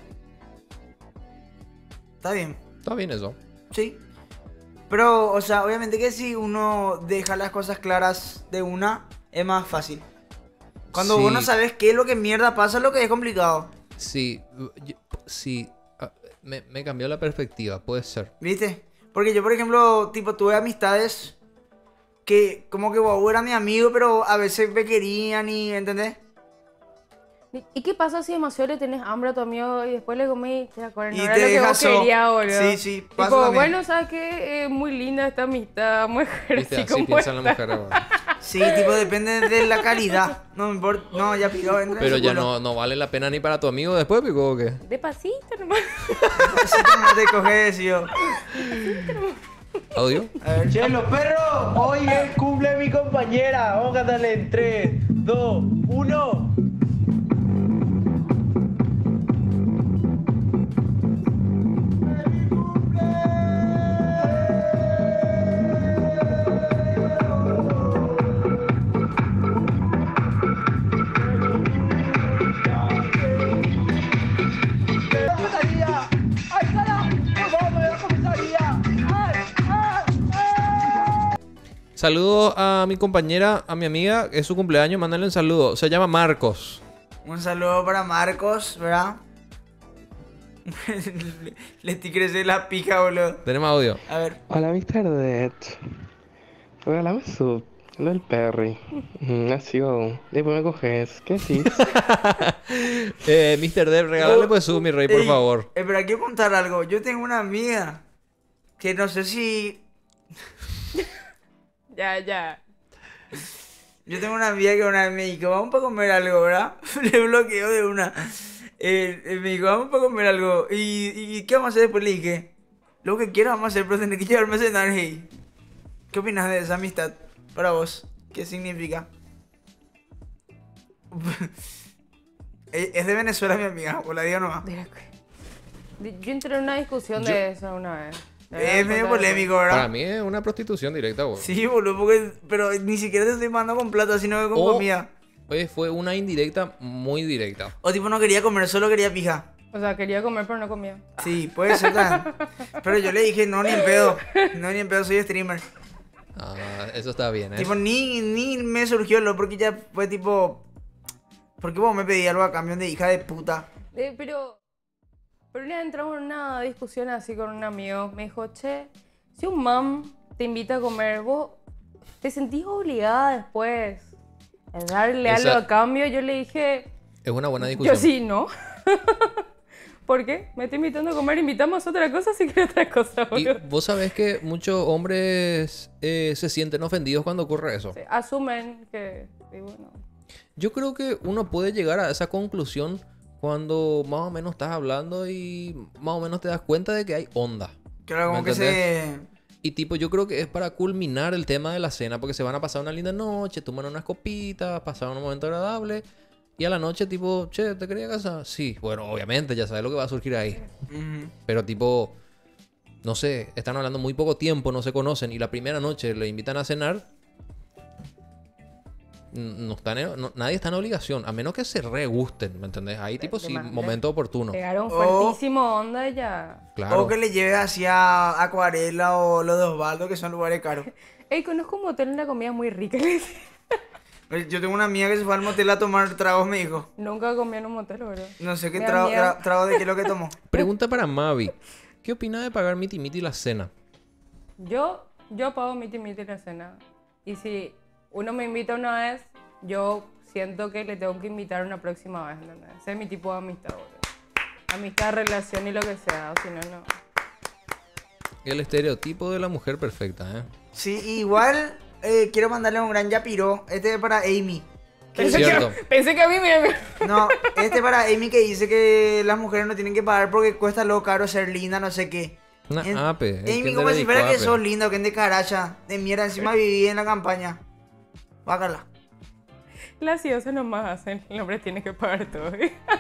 Está bien. Está bien eso. Sí. Pero, o sea, obviamente que si uno deja las cosas claras de una, es más fácil. Cuando Sí. vos no sabes qué es lo que mierda pasa, lo que es complicado. Sí, yo- sí, ah, me, me cambió la perspectiva, puede ser. ¿Viste? Porque yo, por ejemplo, tipo, tuve amistades que como que wow, era mi amigo, pero a veces me querían y, ¿entendés? ¿Y qué pasa si demasiado le tenés hambre a tu amigo y después le comí? Te acuerdas, no Y era te lo que deja vos so- querías, boludo. Sí, sí, pasa Tipo, también. bueno, ¿sabes qué? Eh, muy linda esta amistad, mujer, Viste, así así como piensan esta. las mujeres ahora. Sí, tipo, depende de la calidad. No me importa. No, ya pidió. entra en Pero su ya culo. no, no vale la pena ni para tu amigo después, pico, ¿o qué? Despacito nomás. Así que no te coges, yo. ¿Audio? A ver. Che, los perros, hoy es cumple mi compañera. Vamos a cantarle en tres, dos, uno. ¡Comisaría! ¡Ay, carajo! ¡Por favor, me voy a la comisaría! ¡Ay, ay, ay! Saludo a mi compañera, a mi amiga, es su cumpleaños, mándale un saludo. Se llama Marcos. Un saludo para Marcos, ¿verdad? le, le estoy creciendo la pica, boludo. Tenemos audio. A ver. Hola, mister Det. Regálame su... lo del Perry. Mm, ha sido... Después me coges. ¿Qué decís? eh, mister Dev, regálale pues su, mi rey, por Ey, favor. Eh, pero hay que contar algo. Yo tengo una amiga que no sé si... Ya, ya. Yo tengo una amiga que una vez me dijo, vamos para comer algo, ¿verdad? Le bloqueó de una. Eh, eh, me dijo, vamos para comer algo. ¿Y, y qué vamos a hacer después? Le dije, lo que quieras vamos a hacer, pero tenés que llevarme a cenar. Hey. ¿Qué opinas de esa amistad para vos? ¿Qué significa? Eh, es de Venezuela, mi amiga, o la digo nomás. Yo entré en una discusión Yo- de eso una vez. Es medio polémico, ¿verdad? Para mí es una prostitución directa, güey. Sí, boludo, porque, pero ni siquiera te estoy mandando con plata, sino que con O- comida. Oye, fue una indirecta muy directa. O tipo no quería comer, solo quería pija. O sea, quería comer pero no comía. Sí, puede ser también. Pero yo le dije, no, ni en pedo. No, ni en pedo, soy streamer. Ah, eso está bien, ¿eh? Tipo, ni, ni me surgió lo, porque ya fue tipo... ¿Por qué vos me pedí algo a cambio de hija de puta? Eh, pero... Pero le entramos en una discusión así con un amigo. Me dijo, che, si un mam te invita a comer, vos te sentís obligada después a darle Esa- algo a cambio. Yo le dije, Es una buena discusión. yo sí, ¿no? ¿Por qué? Me está invitando a comer, invitamos a otra cosa si quieres otra cosa, Y boludo. vos sabés que muchos hombres eh, se sienten ofendidos cuando ocurre eso. Sí, asumen que... y bueno, Yo creo que uno puede llegar a esa conclusión cuando más o menos estás hablando y más o menos te das cuenta de que hay onda. Claro, como ¿Me que entendés? se... Y tipo, yo creo que es para culminar el tema de la cena, porque se van a pasar una linda noche, toman unas copitas, pasaron un momento agradable, y a la noche tipo, che, ¿te quería casar? Sí, bueno, obviamente, ya sabes lo que va a surgir ahí. Ujú. Pero tipo, no sé, están hablando muy poco tiempo, no se conocen, y la primera noche le invitan a cenar. n- No están en- no- nadie está en obligación, a menos que se re gusten, ¿me entendés? Ahí tipo sí, demás, momento oportuno. pegaron O- fuertísimo onda y ya. Claro. O que le lleve hacia Acuarela o los de Osvaldo, que son lugares caros. Ey, conozco un motel donde la comida es muy rica. le decía. Yo tengo una amiga que se fue al motel a tomar tragos, me dijo. Nunca comí en un motel, bro. No sé qué Me da trago, miedo. tra- trago de qué es lo que tomó. Pregunta para Mavi. ¿Qué opina de pagar miti miti la cena? Yo, yo pago mi timita y la cena. Y si uno me invita una vez, yo siento que le tengo que invitar una próxima vez, ¿entendés? Ese es mi tipo de amistad, boludo. Amistad, relación y lo que sea, o si no, no. El estereotipo de la mujer perfecta, ¿eh? Sí, igual eh, quiero mandarle un gran yapiro. Este es para Amy. Que Pensé dice- Cierto. que, pensé que a mí me... No, este para Amy que dice que las mujeres no tienen que pagar porque cuesta lo caro ser linda, no sé qué. Una En- ape. ¿eh? Amy, ¿Quién como te si dedicó fuera que ape? sos lindo, que de caracha, de mierda, encima viví en la campaña. Bácala. Las ciosas nomás hacen, el hombre tiene que pagar todo.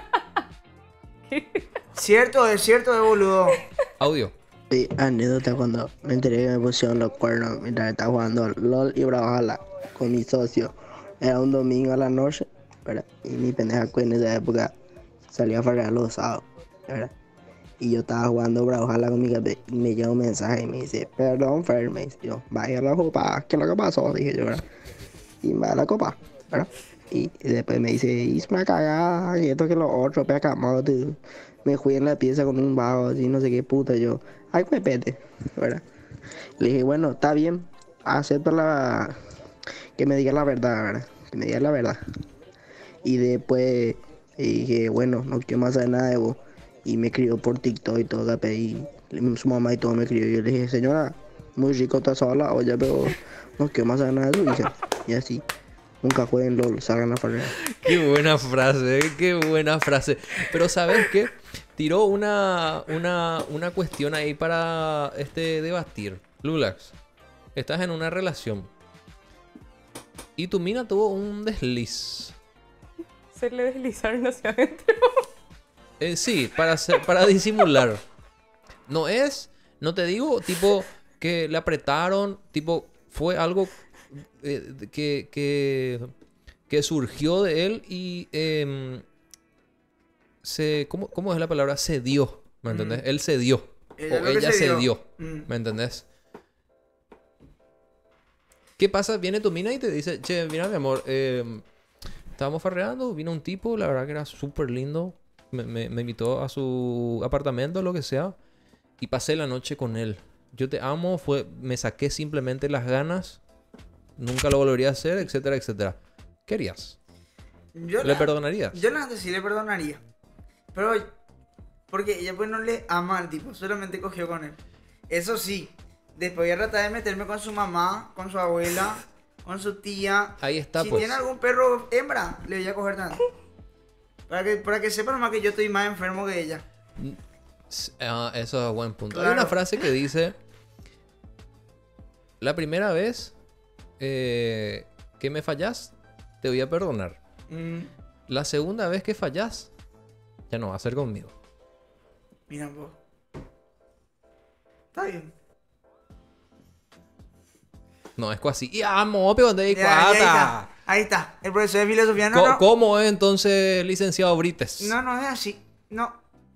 Cierto, es cierto, es boludo. Audio. Sí, anécdota cuando me enteré que me pusieron los cuernos mientras estaba jugando LOL y Brawlhalla con mi socio. Era un domingo a la noche, ¿verdad? Y mi pendeja en esa época salía a farrear los sábados, ¿verdad? Y yo estaba jugando Brawlhalla con mi café y me llega un mensaje y me dice, perdón, Fer, me dice yo, vaya a la copa, ¿qué es lo que pasó? Dije yo, ¿verdad? Y me da la copa, ¿verdad? Y, y después me dice, hice una cagada, y esto que lo otro, peca, tú. Me fui en la pieza con un vago, así, no sé qué puta, yo, ay, me pete, ¿verdad? Le dije, bueno, está bien, acepto la... que me diga la verdad, ¿verdad? Que me diga la verdad. Y después Y dije, bueno, no quiero más saber nada de vos. Y me escribió por TikTok y todo, capé. Y su mamá y todo me escribió. Y yo le dije, señora, muy rico está asado la olla, pero no quiero más saber nada de su hija. Y así. Nunca jueguen LOL, salgan a farrear. Qué buena frase, qué buena frase. Pero ¿sabes qué? Tiró una, una, una cuestión ahí para este debatir. Lulax, estás en una relación y tu mina tuvo un desliz. Se le deslizaron hacia adentro. Eh, sí, para, hacer, para disimular. No es, no te digo, tipo, que le apretaron, tipo, fue algo eh, que, que, que surgió de él y eh, se, ¿cómo, ¿cómo es la palabra? Se dio, ¿me entendés? Mm. Él se dio. Ella o ella se se dio, dio mm. ¿me entendés? ¿Qué pasa? Viene tu mina y te dice, che, mira mi amor, eh, estábamos farreando, vino un tipo, la verdad que era súper lindo. Me, me, me invitó a su apartamento, lo que sea. Y pasé la noche con él. Yo te amo, fue, me saqué simplemente las ganas. Nunca lo volvería a hacer, etcétera, etcétera. ¿Qué harías? Yo ¿Le la- perdonarías? Yo la sí le perdonaría. Pero porque ella pues no le ama al tipo, solamente cogió con él. Eso sí, después voy a tratar de meterme con su mamá, con su abuela, con su tía. Ahí está, si pues. tiene algún perro hembra, le voy a coger también. Para que, para que sepa nomás que yo estoy más enfermo que ella. Ah, eso es buen punto. Hay Claro. una frase que dice: la primera vez eh, que me fallas, te voy a perdonar. Mm, La segunda vez que fallas, ya no va a ser conmigo. mira vos. Está bien. No, es así. Y amo, pero de Ya, ya, ahí está. Ahí está. El profesor de filosofía no, no. ¿Cómo es entonces, licenciado Brites? No, no es así. No.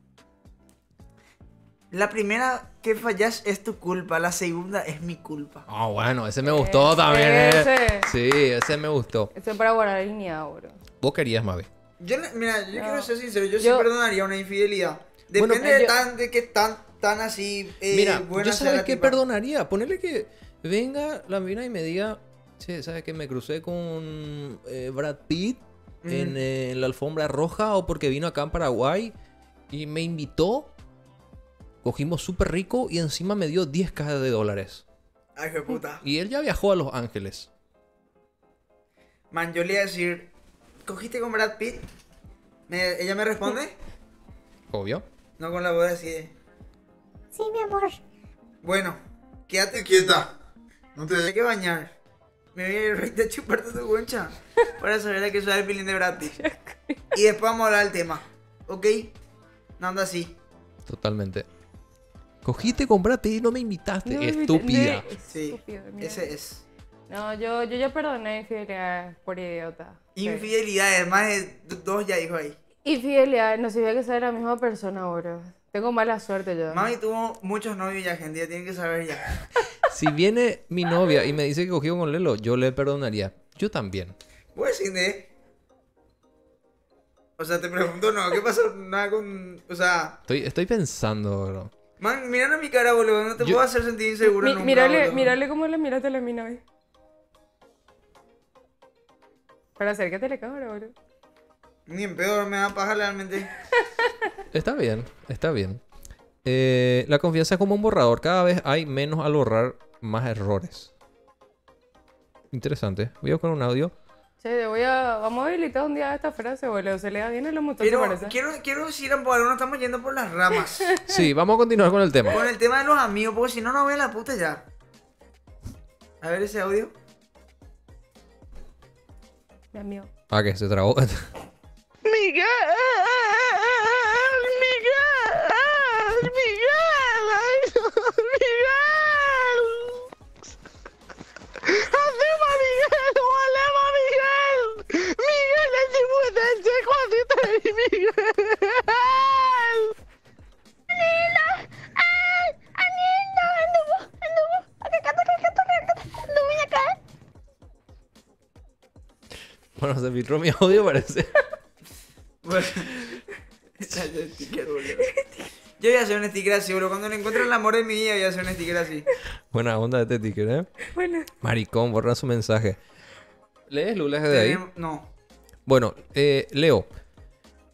La primera que fallas es tu culpa, la segunda es mi culpa. Ah, bueno, ese me gustó también. eh. ese. Sí, ese me gustó. Eso es para guardar dignidad, bro. Vos querías, Mavi. Yo, no- mira, yo No. quiero ser sincero, yo, Yo- sí perdonaría una infidelidad. Bueno, Depende de, yo- tan, de que tan, tan así eh, Mira, buena yo sea sabes la qué tipa. perdonaría. Ponerle que venga la mina y me diga, che, ¿sabes que me crucé con eh, Brad Pitt Mm. en, eh, en la alfombra roja o porque vino acá en Paraguay y me invitó? Cogimos súper rico y encima me dio diez cajas de dólares. Ay, qué puta. Y él ya viajó a Los Ángeles. Man, yo le iba a decir, ¿cogiste con Brad Pitt? Me- ella me responde, Obvio. no con la voz así de, Sí, mi amor. bueno, quédate quieta, no te hay que bañar. Me voy a ir ahorita a chuparte tu concha para saber a qué suena el pilín de Brad Pitt. Y después vamos a hablar del tema, ¿ok? No anda así. Totalmente. Cogiste con Brad Pitt y no me invitaste. No me invité- Estúpida. de- Sí, Estúpido, mira. ese es. No, yo, yo ya perdoné infidelidades por idiota. Sí. Infidelidades, más de d- dos ya dijo ahí. Infidelidad, no sabía que ser la misma persona, bro. Tengo mala suerte yo. Mami tuvo muchos novios ya, gente, ya tienen que saber ya. Si viene mi novia y me dice que cogió con Lelo, yo le perdonaría. Yo también. Pues sí, ¿eh? O sea, te pregunto, no, ¿qué pasó? Nada con... O sea, Estoy, estoy pensando, bro. man, mira a mi cara, boludo, no te Yo- puedo hacer sentir inseguro Mi- nunca, mírale, boludo. mírale cómo le miraste a la mina hoy. Para acércate a la cámara, bro. Ni en peor, me da paja realmente. Está bien, está bien. Eh, la confianza es como un borrador. Cada vez hay menos al borrar, más errores. Interesante. Voy a buscar un audio. Che, voy a... Vamos a habilitar un día esta frase, boludo. Se le da bien a los muchachos, Pero parece. quiero, quiero decir algo, no estamos yendo por las ramas. Sí, vamos a continuar con el tema. Con el tema de los amigos, porque si no, no ven la puta ya. A ver ese audio. Mi amigo. Ah, que se trabó. Miguel, Miguel, Miguel, ay, Miguel. Arriba, Miguel, olema, Miguel. Miguel, es diferente cuando te Miguel. Anila, ay, Anila, anduvo, anduvo, acá, acá, acá, acá, acá, anduvo acá. Bueno, se filtró mi audio, parece. Bueno. Esa es el sticker, boludo. Yo voy a hacer un sticker así, boludo. Cuando le encuentre el amor de mi vida, voy a hacer un sticker así. Buena onda de este ticket, ¿eh? Bueno. Maricón, borra su mensaje. ¿Lees Lula de ahí? Tenemos- No. Bueno, eh, Leo.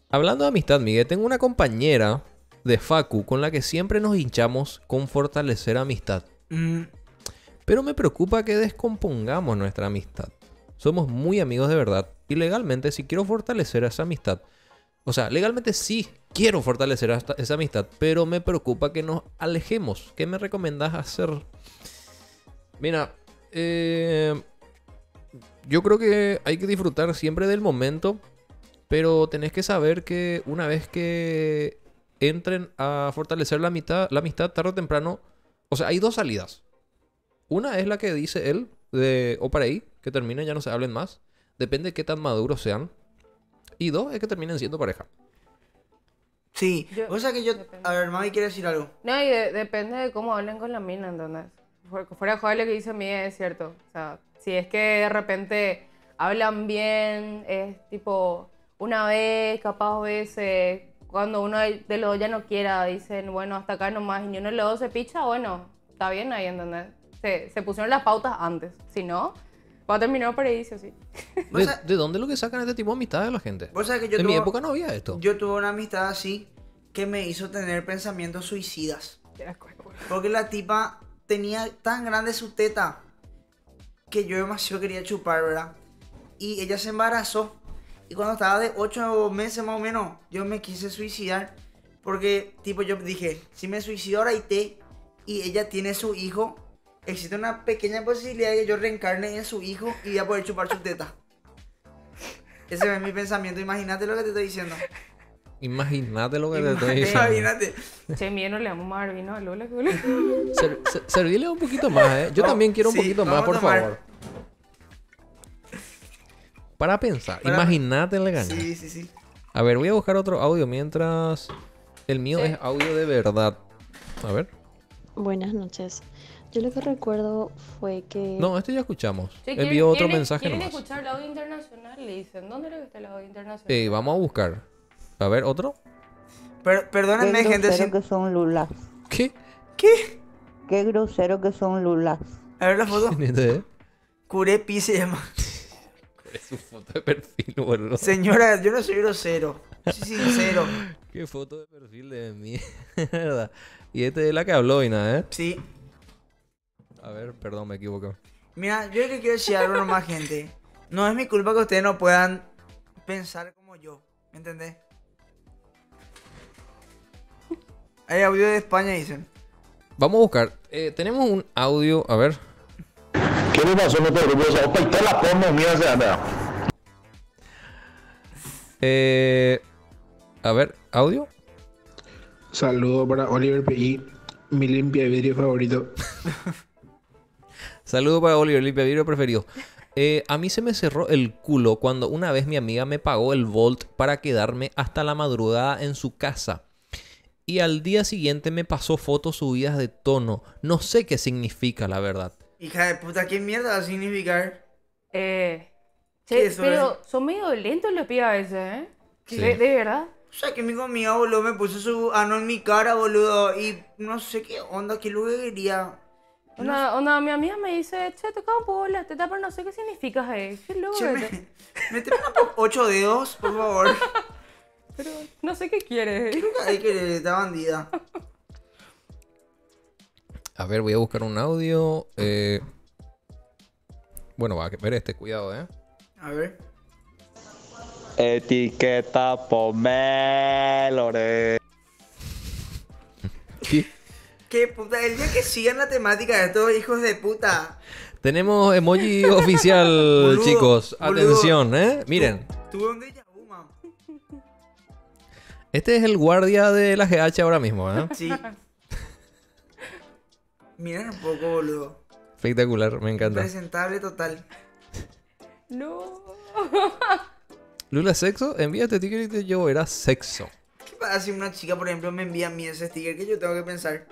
Hablando de amistad, Miguel, tengo una compañera de Facu con la que siempre nos hinchamos con fortalecer amistad. Mm. Pero me preocupa que descompongamos nuestra amistad. Somos muy amigos de verdad. Y legalmente, si quiero fortalecer esa amistad... O sea, legalmente sí quiero fortalecer esta- esa amistad. Pero me preocupa que nos alejemos. ¿Qué me recomendás hacer? Mira, eh, yo creo que hay que disfrutar siempre del momento. Pero tenés que saber que una vez que entren a fortalecer la amistad, la amistad tarde o temprano... O sea, hay dos salidas. Una es la que dice él, de o para ahí, que terminen, ya no se hablen más. Depende de qué tan maduros sean. Y dos, es que terminen siendo pareja. Sí, Yo- o sea que yo... A ver, mami quiere decir algo. No, y de- depende de cómo hablen con la mina, ¿entendés? Fuera fuera de joder lo que dice Miguel es cierto. O sea, si es que de repente hablan bien, es tipo una vez, capaz dos veces, cuando uno de los dos ya no quiera, dicen, bueno, hasta acá nomás, y uno de los dos se picha, bueno, está bien ahí, ¿entendés? Se, se pusieron las pautas antes, si no, va a terminar por ahí, sí o sí. ¿De, de dónde es lo que sacan este tipo de amistades de la gente? Vos sabés que yo En mi tuve- época no había esto. Yo tuve una amistad así que me hizo tener pensamientos suicidas. Porque la tipa tenía tan grande su teta que yo demasiado quería chupar, ¿verdad? Y ella se embarazó. Y cuando estaba de ocho meses más o menos, yo me quise suicidar. Porque, tipo, yo dije, si me suicido ahora y te, y ella tiene su hijo, existe una pequeña posibilidad de que yo reencarne en su hijo y voy a poder chupar su teta. Ese es mi pensamiento. Imagínate lo que te estoy diciendo. Imagínate lo que te estoy diciendo. Imagínate. Che, Miguel, no le damos más vino a Lola, que boludo. Ser- ser- servirle un poquito más, ¿eh? Yo No, también quiero un sí, poquito vamos más, a por tomar. favor. Para pensar, Para- imagínate le gané. Sí, sí, sí. A ver, voy a buscar otro audio mientras el mío Sí. es audio de verdad. A ver. Buenas noches. Yo lo que recuerdo fue que... No, este ya escuchamos. Che, Envió ¿quieren- otro quieren- mensaje ¿Quieren nomás. escuchar el audio internacional? Le dicen, ¿dónde le está el audio internacional? Eh, vamos a buscar. A ver, otro. Per- perdónenme, Qué gente. grosero si- que son lulas. ¿Qué? ¿Qué? Qué grosero que son lulas. A ver la foto. ¿Este? Curepi se llama. Es su foto de perfil, boludo. Señora, yo no soy grosero. Soy sincero. Qué foto de perfil de mierda. Y este es la que habló y nada, ¿eh? Sí. A ver, perdón, me equivoqué. Mira, yo le quiero decir algo nomás, gente. No es mi culpa que ustedes no puedan pensar como yo. ¿Me entendés? Hay audio de España, dicen. Vamos a buscar. Eh, tenemos un audio, a ver. ¿Qué le pasó a nuestro grupo? O sea, opa, y toda la porno mía se anda. Eh, a ver, audio. Saludos para Oliver P I, mi limpia vidrio favorito. Saludos para Oliver, limpia vidrio preferido. Eh, a mí se me cerró el culo cuando una vez mi amiga me pagó el Volt para quedarme hasta la madrugada en su casa. Y al día siguiente me pasó fotos subidas de tono. No sé qué significa, la verdad. Hija de puta, ¿qué mierda va a significar? Eh, ¿Qué che, es eso, pero son medio lentos los pibes a veces, ¿eh? Sí. ¿De, de verdad? O sea, que mi amiga, boludo, me puso su ano en mi cara, boludo. Y no sé qué onda, qué lo que quería. Una, una, mi amiga me dice, che, te cago un poco las tetas, pero no sé qué significa, eh. Qué loco. Che, este. me, méteme una po- ocho dedos, por favor. Pero no sé qué quieres. ¿Qué hay que esta bandida? A ver, voy a buscar un audio. Eh, bueno, va a ver este, cuidado, eh. A ver. Etiqueta Pomelore. ¿Qué? ¿Qué puta? El día que sigan la temática de estos hijos de puta. Tenemos emoji oficial, Boludo, chicos. boludo. Atención, eh. Miren. Tuve un déjà vu, man. Este es el guardia de la G H ahora mismo, ¿eh? Sí. Miren un poco, boludo. Espectacular, me encanta. Presentable total. No. Lula, ¿sexo? Envía este ticket y te llevo, era sexo. ¿Qué pasa si una chica, por ejemplo, me envía a mí ese sticker? Que yo tengo que pensar.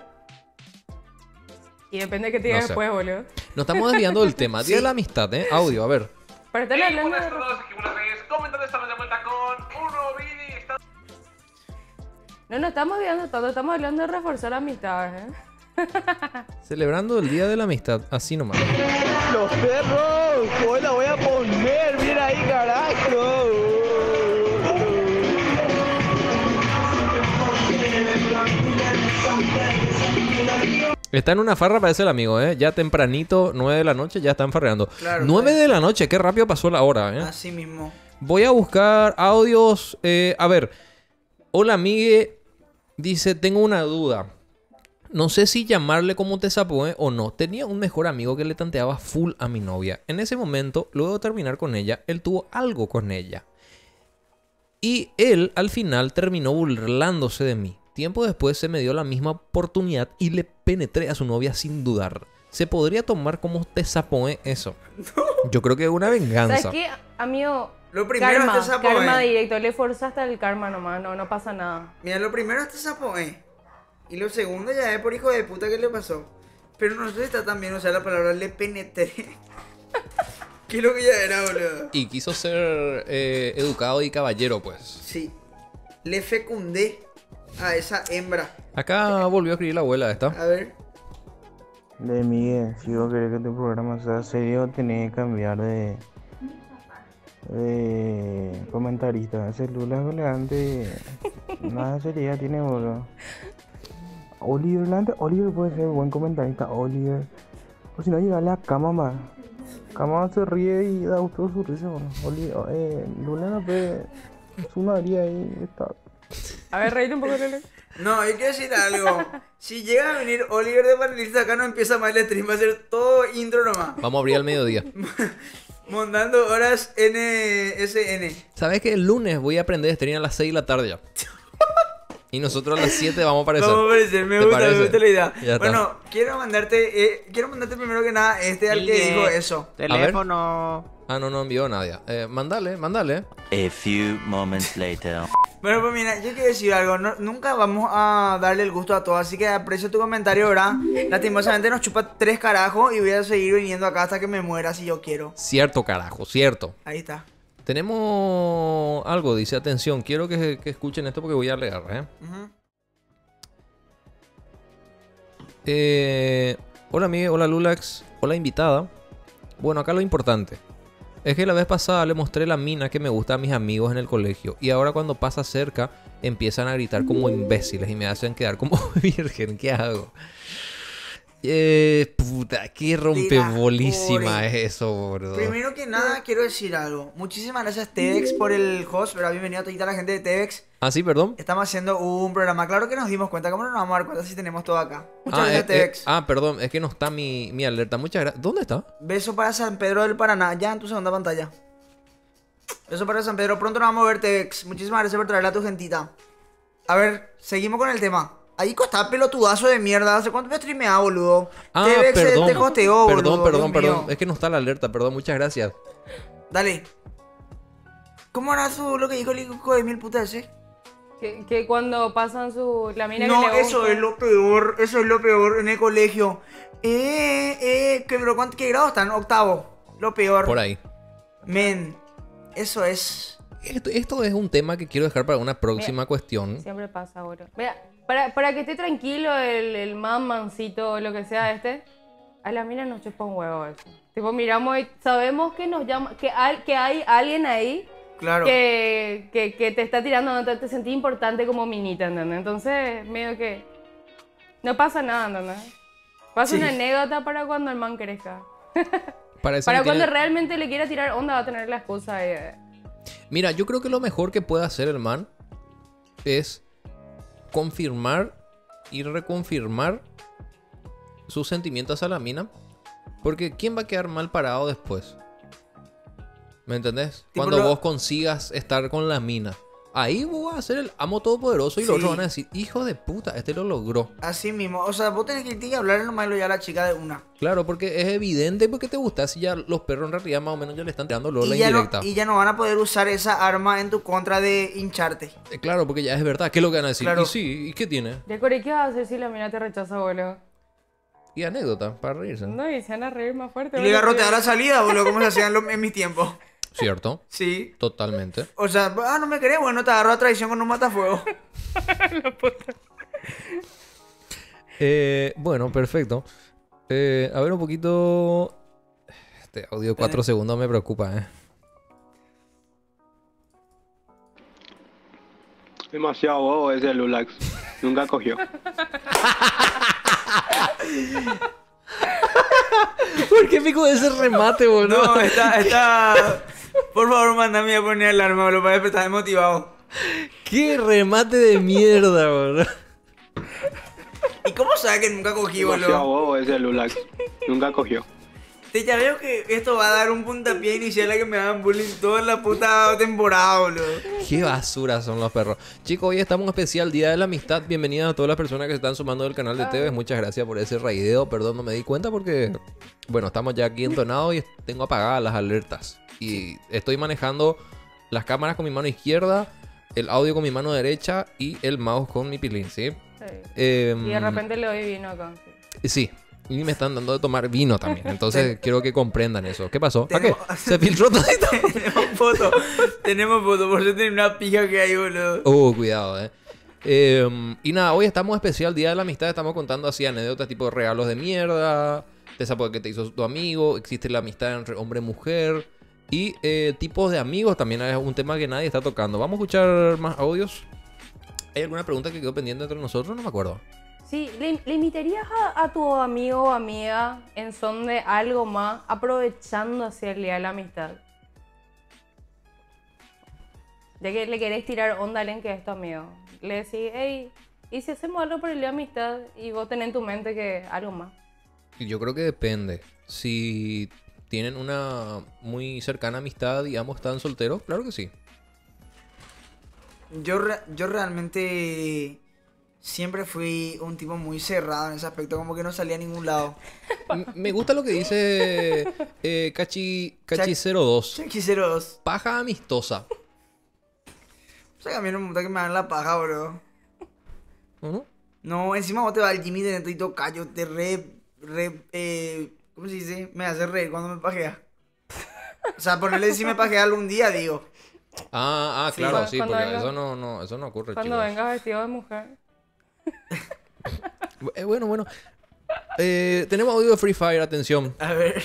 Y depende de qué te diga No sé. después, boludo. Nos estamos desviando del tema. Día de la amistad, ¿eh? Audio, a ver. Para estar hablando de... Comentando, estamos de vuelta con un nuevo video. No, no estamos viendo tanto, estamos hablando de reforzar amistades, ¿eh? Celebrando el Día de la Amistad, así nomás. Los perros, hoy la voy a poner, mira ahí, carajo. Está en una farra, parece el amigo, ¿eh? Ya tempranito, nueve de la noche, ya están farreando. Claro, nueve sí. de la noche, qué rápido pasó la hora, ¿eh? Así mismo. Voy a buscar audios. eh, a ver. Hola, amigue. Dice, tengo una duda. No sé si llamarle como te sapoe o no. Tenía un mejor amigo que le tanteaba full a mi novia. En ese momento, luego de terminar con ella, él tuvo algo con ella. Y él, al final, terminó burlándose de mí. Tiempo después se me dio la misma oportunidad y le penetré a su novia sin dudar. ¿Se podría tomar como te sapoe eso? Yo creo que es una venganza. ¿Sabes qué, amigo? Lo primero karma, es te sapoe. karma directo. Le forzaste el karma nomás. No, no pasa nada. Mira, lo primero es te sapoe. Y lo segundo ya es por hijo de puta que le pasó. Pero no sé si está tan bien usar la palabra le penetré. ¿Qué es lo que ya era, boludo? Y quiso ser eh, educado y caballero, pues. Sí. Le fecundé a esa hembra. Acá volvió a escribir la abuela esta. A ver. De Miguel, si vos querés que tu programa sea serio, tenés que cambiar de, de comentarista. Ese Lula elegante, nada de seriedad tiene, boludo. Oliver, delante, Oliver puede ser buen comentarista, Oliver. O si no, llegarle a Cama más. Cama se ríe y da gusto su risa, boludo. Oliver, eh, Lula no puede. Es una haría ahí, está. A ver, reíte un poco, Lele. No, hay que decir algo. Si llega a venir Oliver de panelista acá, no empieza más el stream, va a ser todo intro nomás. Vamos a abrir al mediodía. Montando horas N S N. ¿Sabes que el lunes voy a aprender stream a las seis de la tarde ya? Y nosotros a las siete vamos a aparecer. Vamos a aparecer, me ¿Te gusta, parece? me gusta la idea. Ya está. Bueno, quiero mandarte, eh, quiero mandarte primero que nada este al que Miguel. dijo eso. Teléfono. Ah, no, no envió nadie. Eh, mandale, mandale. A few moments later. Bueno, pues mira, yo quiero decir algo. No- nunca vamos a darle el gusto a todos, así que aprecio tu comentario, ¿verdad? Lastimosamente nos chupa tres carajos y voy a seguir viniendo acá hasta que me muera si yo quiero. Cierto, carajo, cierto. Ahí está. Tenemos algo, dice, atención, quiero que, que escuchen esto porque voy a leer, ¿eh? Ujú. Eh, hola, amiga, hola, Lulax, hola, invitada. Bueno, acá lo importante es que la vez pasada le mostré la mina que me gusta a mis amigos en el colegio y ahora cuando pasa cerca empiezan a gritar como imbéciles y me hacen quedar como virgen. ¿Qué hago? Eh, puta, qué rompebolísima es eso, bro. Primero que nada, quiero decir algo. Muchísimas gracias, Tevex, por el host, ¿verdad? Bienvenido a toda la gente de Tevex. Ah, sí, perdón. Estamos haciendo un programa. Claro que nos dimos cuenta. ¿Cómo no nos vamos a dar cuenta si tenemos todo acá? Muchas Ah, gracias, eh, Tevex. eh, ah, perdón, es que no está mi, mi alerta. Muchas gracias. ¿Dónde está? Beso para San Pedro del Paraná, ya en tu segunda pantalla. Beso para San Pedro, pronto nos vamos a ver, Tevex. Muchísimas gracias por traerle a tu gentita. A ver, seguimos con el tema. Ahí está pelotudazo de mierda. ¿Hace cuánto me streameaba, boludo? Ah, Tevex eh, perdón. te hosteó, perdón, boludo. perdón, Dios mío. perdón. Es que no está la alerta, perdón. Muchas gracias. Dale. ¿Cómo era su, lo que dijo el hijo de mil putas ese? Que, que cuando pasan su... La mina No, que le eso gusta. es lo peor. Eso es lo peor en el colegio. Eh, eh, ¿qué, pero cuánto- qué grado están? Octavo. Lo peor. Por ahí. Men, eso es... Esto, esto es un tema que quiero dejar para una próxima cuestión. Siempre pasa, boludo. Mira, para, para que esté tranquilo el, el man, mancito, o lo que sea este, a la mina nos chupa un huevo eso. Tipo, miramos y sabemos que nos llama, que hay, que hay alguien ahí Claro. que, que, que te está tirando, no te, te sentí importante como minita, ¿entendés? Entonces, medio que no pasa nada, ¿entendés? Pasa Sí. una anécdota para cuando el man crezca. Parece Para que cuando tiene- realmente le quiera tirar onda va a tener la excusa de... Mira, yo creo que lo mejor que puede hacer el man es confirmar y reconfirmar sus sentimientos a la mina. Porque ¿quién va a quedar mal parado después? ¿Me entendés? Tipo Cuando lo- vos consigas estar con la mina. Ahí vos vas a ser el amo todopoderoso y los Sí. otros van a decir, hijo de puta, este lo logró. Así mismo. O sea, vos tenés que irte y hablarle lo malo ya a la chica de una. Claro, porque es evidente porque te gusta. Si ya los perros en realidad más o menos ya le están tirando luego la Y ya, no, indirecta. y ya no van a poder usar esa arma en tu contra de hincharte. Eh, Claro, porque ya es verdad. ¿Qué es lo que van a decir? Claro. Y sí, ¿y qué tiene? Ya, Core, ¿qué vas a hacer si la mina te rechaza, boludo? Y anécdota, para reírse. No, y se van a reír más fuerte. Y le boludo. garrotea la salida, boludo, como se hacía en, lo- en mis tiempos. ¿Cierto? Sí. Totalmente. O sea, ah, no me querés, bueno, te agarró a traición con un matafuego. Eh, bueno, perfecto. Eh, a ver un poquito... Este audio de cuatro segundos me preocupa, ¿eh? Demasiado bobo ese Lulax. Nunca cogió. ¿Por qué pico ese remate, boludo? No, está, está... Por favor, mándame a poner alarma, boludo, para despertar desmotivado. ¡Qué remate de mierda, boludo! ¿Y cómo sabes que nunca cogí, Demasiado boludo? bobo ese Lulax. Nunca cogió. Te ya veo que esto va a dar un puntapié inicial a que me hagan bullying toda la puta temporada, boludo. Qué basura son los perros. Chicos, hoy estamos en especial Día de la Amistad. Bienvenidas a todas las personas que se están sumando del canal de T V. Muchas gracias por ese raideo. Perdón, no me di cuenta porque... Bueno, estamos ya aquí entonados y tengo apagadas las alertas. Y estoy manejando las cámaras con mi mano izquierda, el audio con mi mano derecha y el mouse con mi pilín, ¿sí? Sí. Eh, Y de repente le doy vino acá. Sí. Sí. Y me están dando de tomar vino también. Entonces quiero que comprendan eso. ¿Qué pasó? ¿A qué? Tenemos- ¿Se filtró todo esto? Tenemos foto. Tenemos foto. Por eso tiene una pija que hay, boludo. Uh, cuidado, eh. Eh, Y nada, hoy estamos especial Día de la Amistad. Estamos contando así anécdotas tipo regalos de mierda, de esa que te hizo tu amigo. Existe la amistad entre hombre y mujer. Y eh, tipos de amigos también es un tema que nadie está tocando. Vamos a escuchar más audios. ¿Hay alguna pregunta que quedó pendiente entre nosotros? No me acuerdo. Sí, ¿le, le invitarías a, a tu amigo o amiga en son de algo más, aprovechando hacia el día de la amistad? Ya que le querés tirar onda a alguien que es tu amigo. Le decís, hey, ¿y si hacemos algo por el día de amistad? Y vos tenés en tu mente que algo más. Yo creo que depende. Si tienen una muy cercana amistad y ambos están solteros, claro que sí. Yo, re- yo realmente siempre fui un tipo muy cerrado en ese aspecto, como que no salía a ningún lado. M- Me gusta lo que dice eh, Cachi, Cachi cero dos. Cachi cero dos. Paja amistosa. O sea, que a mí no me gusta que me hagan la paja, bro. ¿No? No, encima vos te vas al Jimmy de netito callo, te re, re, eh, ¿cómo se dice? Me hace reír cuando me pajea. O sea, ponerle si me pajea algún día, digo. Ah, ah, Sí. claro, Cuando- sí, cuando porque venga- eso no, no, eso no ocurre, Cuando chicos. vengas vestido de mujer. Eh, bueno, bueno. Eh, tenemos audio de Free Fire, atención. A ver.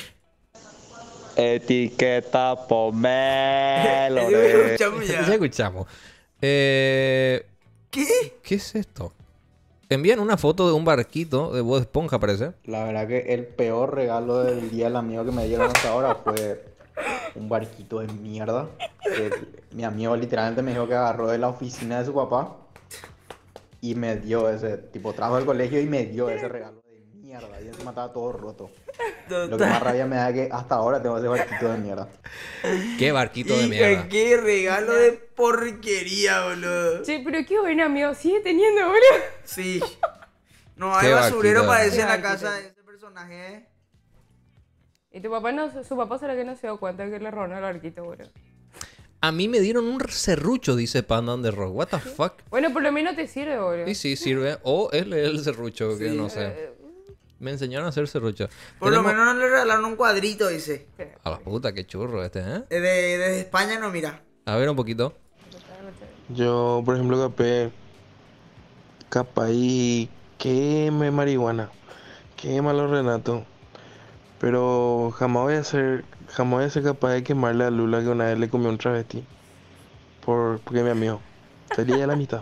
Etiqueta pomelo. Ya escuchamos. Eh, ¿Qué? ¿Qué es esto? Envían una foto de un barquito de Bob Esponja, parece. La verdad que el peor regalo del día del amigo que me dieron hasta ahora fue un barquito de mierda. Que mi amigo literalmente me dijo que agarró de la oficina de su papá y me dio ese, tipo, trajo del colegio y me dio ese regalo de mierda. Y encima estaba todo roto. Lo que más rabia me da es que hasta ahora tengo ese barquito de mierda. Qué barquito de Hija, mierda. qué regalo de porquería, boludo. Che, pero qué buen amigo, sigue teniendo, boludo. Sí. No hay Qué basurero barquito. para ese en la Qué casa barquito. de ese personaje, eh. Y tu papá no, su papá será que no se dio cuenta que le robaron el barquito, boludo. A mí me dieron un serrucho, dice Panda on the Rock. What the fuck? Bueno, por lo menos te sirve, boludo. Y sí, sirve. O él es el serrucho, que no sé. Me enseñaron a hacer serrucho. Por lo Tenemos- menos no le regalaron un cuadrito, dice. A la puta, qué churro este, ¿eh? Eh, De, desde España no, mira. A ver un poquito. Yo, por ejemplo, capé, capaz y queme marihuana, quema los Renato, pero jamás voy a ser, jamás voy a ser capaz de quemarle a Lula que una vez le comió un travesti, por, porque es mi amigo, sería ya la mitad.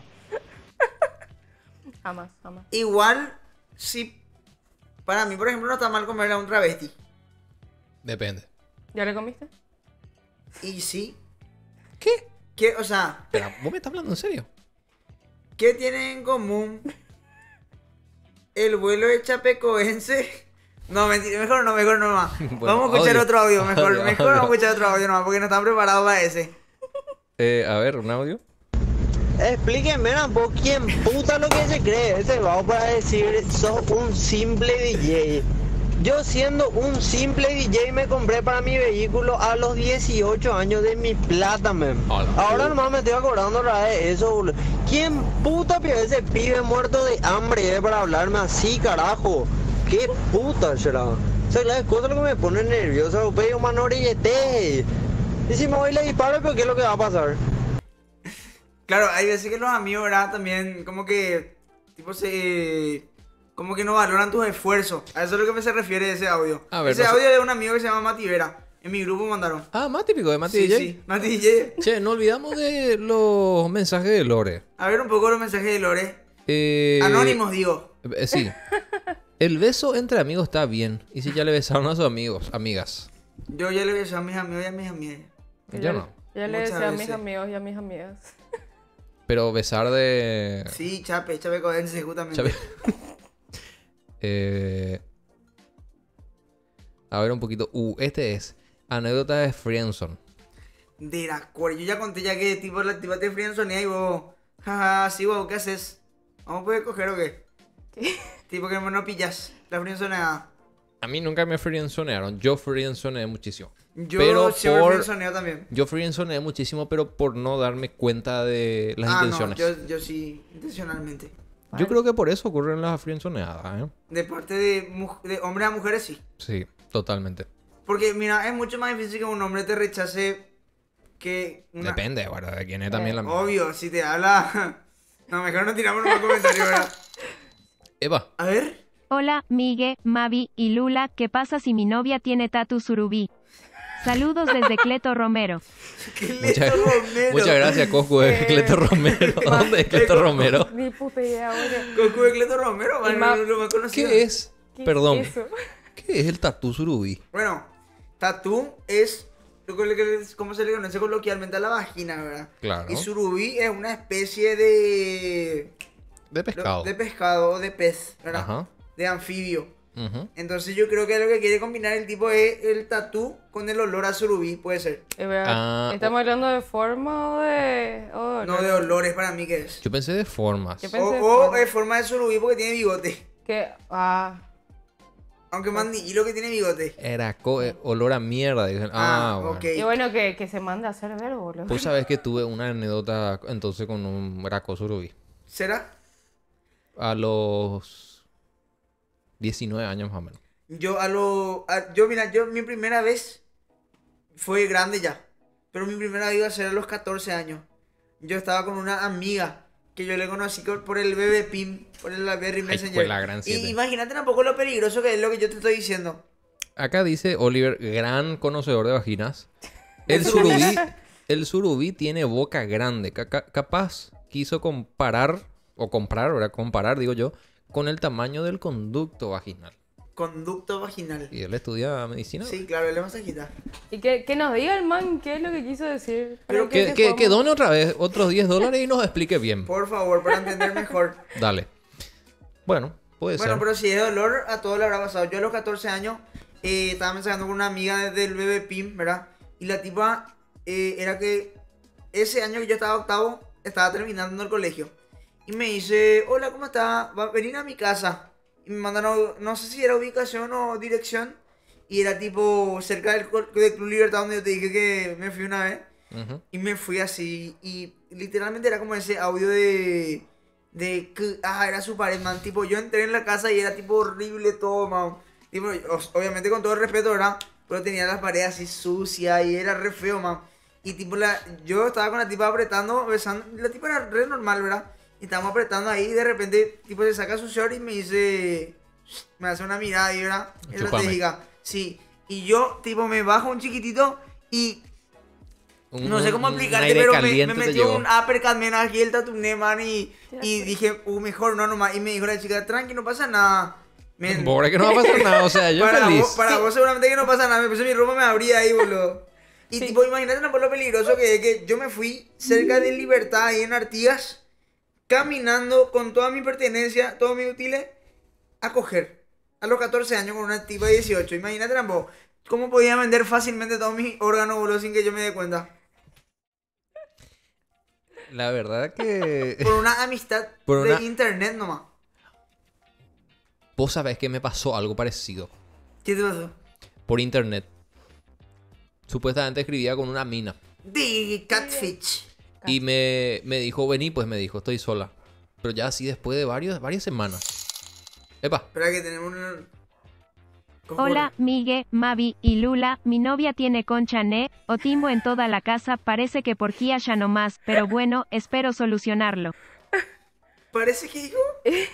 Jamás, jamás. Igual, sí. Para mí, por ejemplo, no está mal comerle a un travesti. Depende. ¿Ya le comiste? Y sí. ¿Qué? ¿Qué? O sea, Espera, ¿vos me estás hablando en serio? ¿qué tienen en común el vuelo de chapecoense? No, mentira, mejor no, mejor no más. Bueno, vamos a escuchar audio. otro audio, mejor, Audio, mejor audio. vamos a escuchar otro audio nomás, porque no están preparados para ese. Eh, a ver, un audio. Explíquenme un poco quién puta lo que se cree ese vago para decir sos un simple D J. Yo siendo un simple D J me compré para mi vehículo a los dieciocho años de mi plata, men. Ahora nomás me estoy acordando otra vez de eso, boludo. ¿Quién puta pide ese pibe muerto de hambre eh, para hablarme así, carajo? ¿Qué puta será? O sea, las cosas lo que me ponen nervioso, pero man, orillete. Y si me voy y le disparo, pero ¿qué es lo que va a pasar? Claro, hay veces que los amigos, ¿verdad? También como que, tipo, se... Como que no valoran tus esfuerzos. A eso es lo que se refiere ese audio. A ver, ese no sé- audio es de un amigo que se llama Mati Vera. En mi grupo mandaron. Ah, más típico de Mati Sí, D J. sí, Mati D J. Che, no olvidamos de los mensajes de Lore. A ver un poco los mensajes de Lore. Eh, Anónimos, digo. eh, sí. El beso entre amigos está bien. ¿Y si ya le besaron a sus amigos, amigas? Yo ya le besé a mis amigos y a mis amigas. Yo no. Ya le Muchas decía a mis veces. amigos y a mis amigas. Pero besar de... Sí, chape, chape codense, justamente. Chape. eh... A ver un poquito. Uh, este es anécdota de friendzone. De la cual yo ya conté ya que tipo la tipa te friendzonea y vos, jaja, sí, vos, ¿qué haces? ¿Vamos a poder coger o qué? ¿Qué? Tipo que no pillas la friendzoneada. A mí nunca me friendzonearon. Yo friendzoneé muchísimo. Yo pero siempre por... friendzoneo también. Yo friendzoneé muchísimo, pero por no darme cuenta de las ah, intenciones. no, yo, yo sí, intencionalmente. Yo creo que por eso ocurren las friendzoneadas, ¿eh? De parte de, mu- de hombres a mujeres, sí. Sí, totalmente. Porque, mira, es mucho más difícil que un hombre te rechace que una... Depende, ¿verdad? De quién es también la... Obvio, si te habla... No, mejor no tiramos un comentario, ¿verdad? Eva. A ver. Hola, Migue, Mavi y Lula, ¿qué pasa si mi novia tiene tatu surubí? Saludos desde Cleto Romero. Muchas, muchas gracias, Coscu de Cleto Romero. ¿Dónde es Cleto Romero? Ni puta idea, boludo. Coscu de Cleto Romero, man, ma- lo más conocido. ¿Qué es? ¿Qué Perdón. es eso? ¿Qué es el tatú surubí? Bueno, tatú es lo que, le- como se le conoce coloquialmente a la vagina, ¿verdad? Claro. Y surubí es una especie de... De pescado. De pescado o de pez, ¿verdad? Ajá. De anfibio. Ujú. Entonces yo creo que lo que quiere combinar el tipo es el tatú con el olor a surubí, puede ser. Eh, vea, Ah, ¿estamos hablando de forma o de...? o de No olor? de olores para mí que es. Yo pensé de formas. Yo O, pensé de o forma. es forma de surubí porque tiene bigote. Que, ah, Aunque mandíbulo que tiene bigote. Era co- eh, olor a mierda. Dicen. Ah, Ah, bueno. ok. y bueno, que, que se mande a hacer ver, boludo. Pues sabes que tuve una anécdota entonces con un braco surubí. ¿Será? A los diecinueve años más o menos. Yo a lo... a- yo, mira, yo mi primera vez fue grande ya. Pero mi primera vez iba a ser a los catorce años. Yo estaba con una amiga que yo le conocí por por el B B Pin, por el Berry Messenger. pues la gran Y siete. imagínate tampoco lo peligroso que es lo que yo te estoy diciendo. Acá dice Oliver, gran conocedor de vaginas. El El surubí, el surubí tiene boca grande. Ca- ca- capaz quiso comparar, o comprar, ¿verdad? Comparar, digo yo, con el tamaño del conducto vaginal. Conducto vaginal. Y él estudia medicina. Sí, claro, él es masajista. Y que, que nos diga el man qué es lo que quiso decir. Pero Para Que, que, sepamos. que done otra vez otros diez dólares y nos explique bien. Por favor, para entender mejor. Dale. Bueno, puede Bueno, ser. pero si es dolor, a todos le habrá pasado. Yo a los catorce años eh, estaba mensajando con una amiga del B B Pin, ¿verdad? Y la tipa eh, era que ese año que yo estaba octavo, estaba terminando el colegio. Y me dice, hola, ¿cómo estás? Va a venir a mi casa. Y me mandaron, no sé si era ubicación o dirección. Y era tipo cerca del, col- del Club Libertad donde yo te dije que me fui una vez. Ujú. Y me fui así. Y literalmente era como ese audio de. De que. Ah, era su pared, man. Tipo, yo entré en la casa y era tipo horrible todo, man. Tipo, os- obviamente con todo el respeto, ¿verdad? Pero tenía las paredes así sucias y era re feo, man. Y tipo, la, yo estaba con la tipa apretando, besando. La tipa era re normal, ¿verdad? Y estábamos apretando ahí y de repente, tipo, se saca su short y me dice. Me hace una mirada y, ¿verdad? Chúpame. Estratégica. Sí. Y yo, tipo, me bajo un chiquitito y. Un- No sé cómo un explicarte, aire pero me, caliente me te metió llegó. un uppercut, man, aquí el tatuné, man, y, y dije, uh, mejor no nomás. Y me dijo la chica, tranqui, no pasa nada. Men, Pobre que no va a pasar nada, o sea, yo para feliz. Vos, para vos seguramente que no pasa nada, me puse mi ropa, me abría ahí, boludo. Y tipo, imagínate no, por lo peligroso que es que yo me fui cerca de Libertad, ahí en Artigas, caminando con toda mi pertenencia, todos mis útiles, a coger. A los catorce años con una tipa de dieciocho. Imagínate tampoco, cómo podía vender fácilmente todos mis órganos, boludo, sin que yo me dé cuenta. La verdad que... Por una amistad Por de una- internet nomás. Vos sabés que me pasó algo parecido. ¿Qué te pasó? Por internet. Supuestamente escribía con una mina. De Catfish. Y me, me dijo, vení, pues me dijo, estoy sola. Pero ya así después de varios, varias semanas. Epa. Espera que tenemos una... Hola, Migue, Mavi y Lula, mi novia tiene conchané, o timbo en toda la casa, parece que por Kia ya no más, pero bueno, espero solucionarlo. Parece que dijo...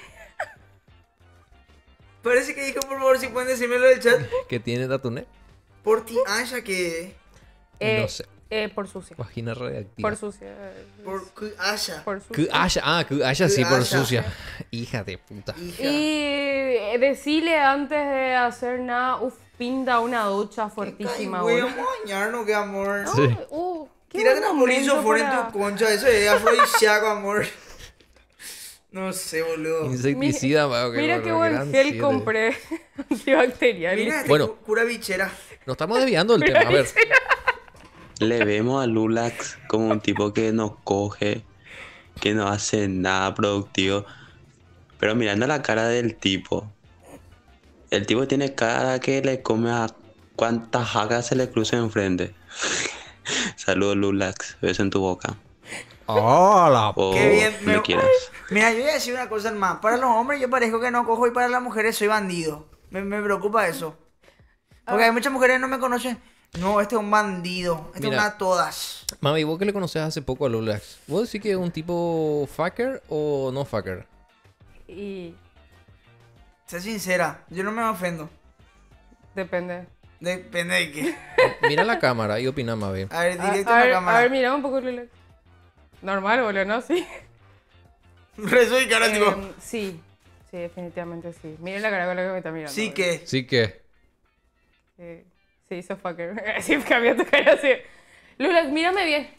Parece que dijo, por favor, si pueden decírmelo del chat. ¿Qué tiene Tatuné? Por ti, Aya, que... Eh, No sé. Eh, por sucia. Vagina radiactiva. Por sucia. Por que haya. Por sucia. Que haya, ah, que haya, sí, Que por haya. sucia. Hija de puta. Hija. Y eh, decirle antes de hacer nada, uff, pinta una ducha fuertísima, Voy a boludo. bañarnos, qué amor. Sí. Uh, qué Tírate buen una polizo momento fuera para- en tu concha. Eso es afrodisíaco, amor. No sé, boludo. Insecticida, wow, qué Mira horror, qué buen gran gel siete. compré antibacterial. Mira, este Bueno. cu- cura bichera. Nos estamos desviando del tema. A ver. Le vemos a Lulax como un tipo que no coge, que no hace nada productivo. Pero mirando la cara del tipo, el tipo tiene cara que le come a cuantas jacas se le cruza enfrente. Saludos, Lulax. Beso en tu boca. Hola. O Qué bien, donde me- quieras. Mira, yo voy a decir una cosa más. Para los hombres yo parezco que no cojo y para las mujeres soy bandido. Me, me preocupa eso. Porque hay muchas mujeres que no me conocen. No, este es un bandido. Este es Mira. una todas. Mami, vos que le conoces hace poco a Lulax, ¿vos decís que es un tipo fucker o no fucker? Y Sé sincera, yo no me ofendo. depende. Depende de qué. Mira la cámara y opina, Mami. A ver, A, directo a en ver, la cámara. a ver, mira un poco Lulax. Normal, boludo, ¿no? Sí. Rezo y cara, Em, tipo. Sí, sí, definitivamente sí. Miren la cara con la que me está mirando. Sí boludo. que. Sí que. Sí, sí, hizo fucker. Así cambió tu cara así. Lulax, mírame bien.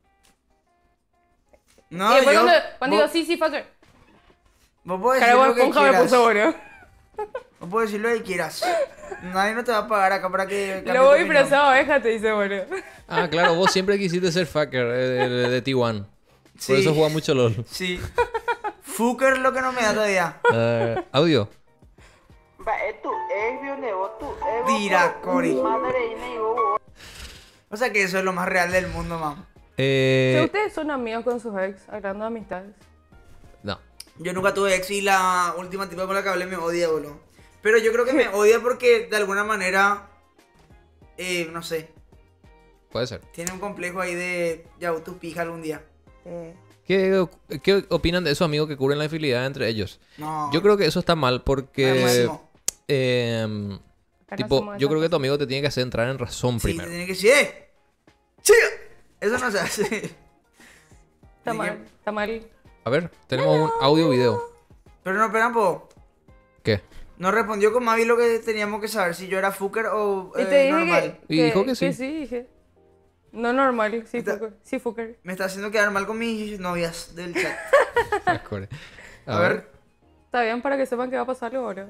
No, y después yo. cuando, cuando vos, digo sí, sí, fucker. vos podés Cara decir de lo que esponja me quieras. puso, boludo. Vos podés decir lo que quieras. Nadie no te va a pagar acá para que. cambie Lo tu voy opinión. disfrazado, déjate, dice, boludo. Ah, claro, vos siempre quisiste ser fucker eh, de, de, de T uno. Sí. Por eso jugás mucho LOL. Sí. Fucker lo que no me da todavía. Eh, audio. Va, es tu ex, Vionevo, tu ex. Tira, Cori. Madre, y me digo, O sea que eso es lo más real del mundo, mam. Eh, Si ustedes son amigos con sus ex, hablando de amistades. no. Yo nunca tuve ex y la última tipa con la que hablé me odia, boludo. Pero yo creo que me odia porque de alguna manera. Eh, no sé. Puede ser. Tiene un complejo ahí de. Ya, tu pija algún día. Eh, ¿Qué, ¿Qué opinan de esos amigos que cubren la infidelidad entre ellos? No. Yo creo que eso está mal porque... Máximo. eh, tipo, somos yo esas creo que tu amigo te tiene que hacer entrar en razón Sí, te primero. tiene que decir, ¡eh! ¡Chica! Eso no se hace. está mal, está mal. A ver, tenemos un audio video. Pero no, espera un poco. ¿Qué? No respondió con Mavi lo que teníamos que saber, si yo era fucker o Y eh, te dije normal. que, Y dijo que sí. Que sí, dije. No normal, sí, Está- fucker. Sí, fucker. Me está haciendo quedar mal con mis novias del chat. Mejor. A, ver. Está bien para que sepan qué va a pasar ahora.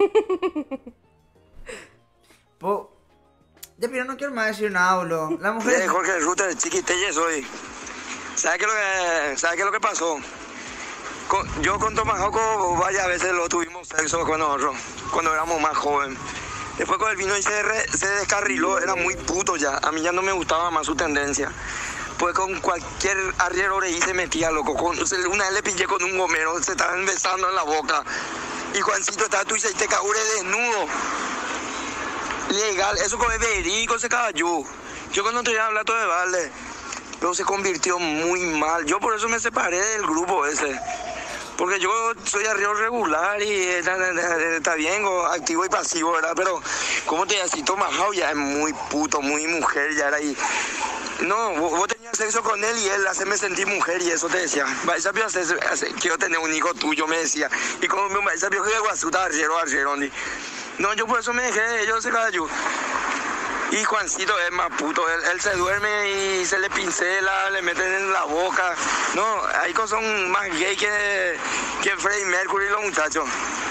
Po... Ya, pero no quiero más decir nada, boludo. La mujer... Eh, Jorge Rutter, chiquitelle soy. ¿Sabes qué es lo que, ¿sabes qué es lo que pasó? Con- yo con Tomás Joco varias veces lo tuvimos sexo con nosotros, cuando éramos más jóvenes. Después con el vino y se, re- se descarriló, era muy puto ya. A mí ya no me gustaba más su tendencia. Pues con cualquier arriero de ahí se metía, loco. Con, se- una vez le pillé con un gomero, se estaban besando en la boca. Y Juancito estaba tú y se te caure desnudo. Legal, eso con el verico se cayó. Yo cuando tenía hablar todo de balde, pero se convirtió muy mal. Yo por eso me separé del grupo ese. Porque yo soy arriero regular y está, está- está bien, o activo y pasivo, ¿verdad? Pero, ¿cómo te decís? Tomás Jau ya es muy puto, muy mujer, ya era ahí. No, vos, vos tenías sexo con él y él hacerme sentir mujer y eso te decía. Esa pio hace, hace- quiero tener un hijo tuyo, me decía. Y como me esa pio que de guasuta, arriero, arriero, ni. No, yo por eso me dejé de ellos, se cayó. Y Juancito es más puto, él, él se duerme y se le pincela, le meten en la boca. No, hay cosas son más gay que, que Freddie Mercury y los muchachos.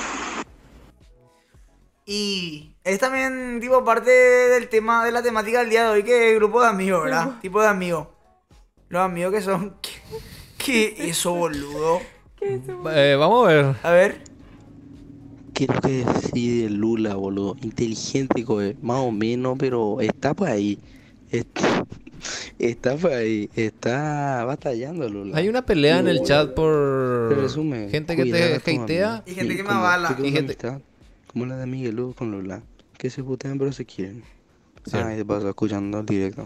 Y es también, tipo, parte del tema, de la temática del día de hoy, que es grupo de amigos, ¿verdad? Tipo de amigos. Los amigos que son... ¿Qué, qué eso, boludo? Eh, vamos a ver. A ver. ¿Qué es lo que decide Lula, boludo? Inteligente, coe. Más o menos, pero está por ahí. Está, está por ahí. Está batallando, Lula. Hay una pelea en el chat por Resume, gente que cuidar te a tu hatea. amigo. Y gente que me como- avala. como Y una gente- amistad, como la de Miguel con Lula. Que se putean pero se quieren. Cierto. Ay, de paso, escuchando el directo.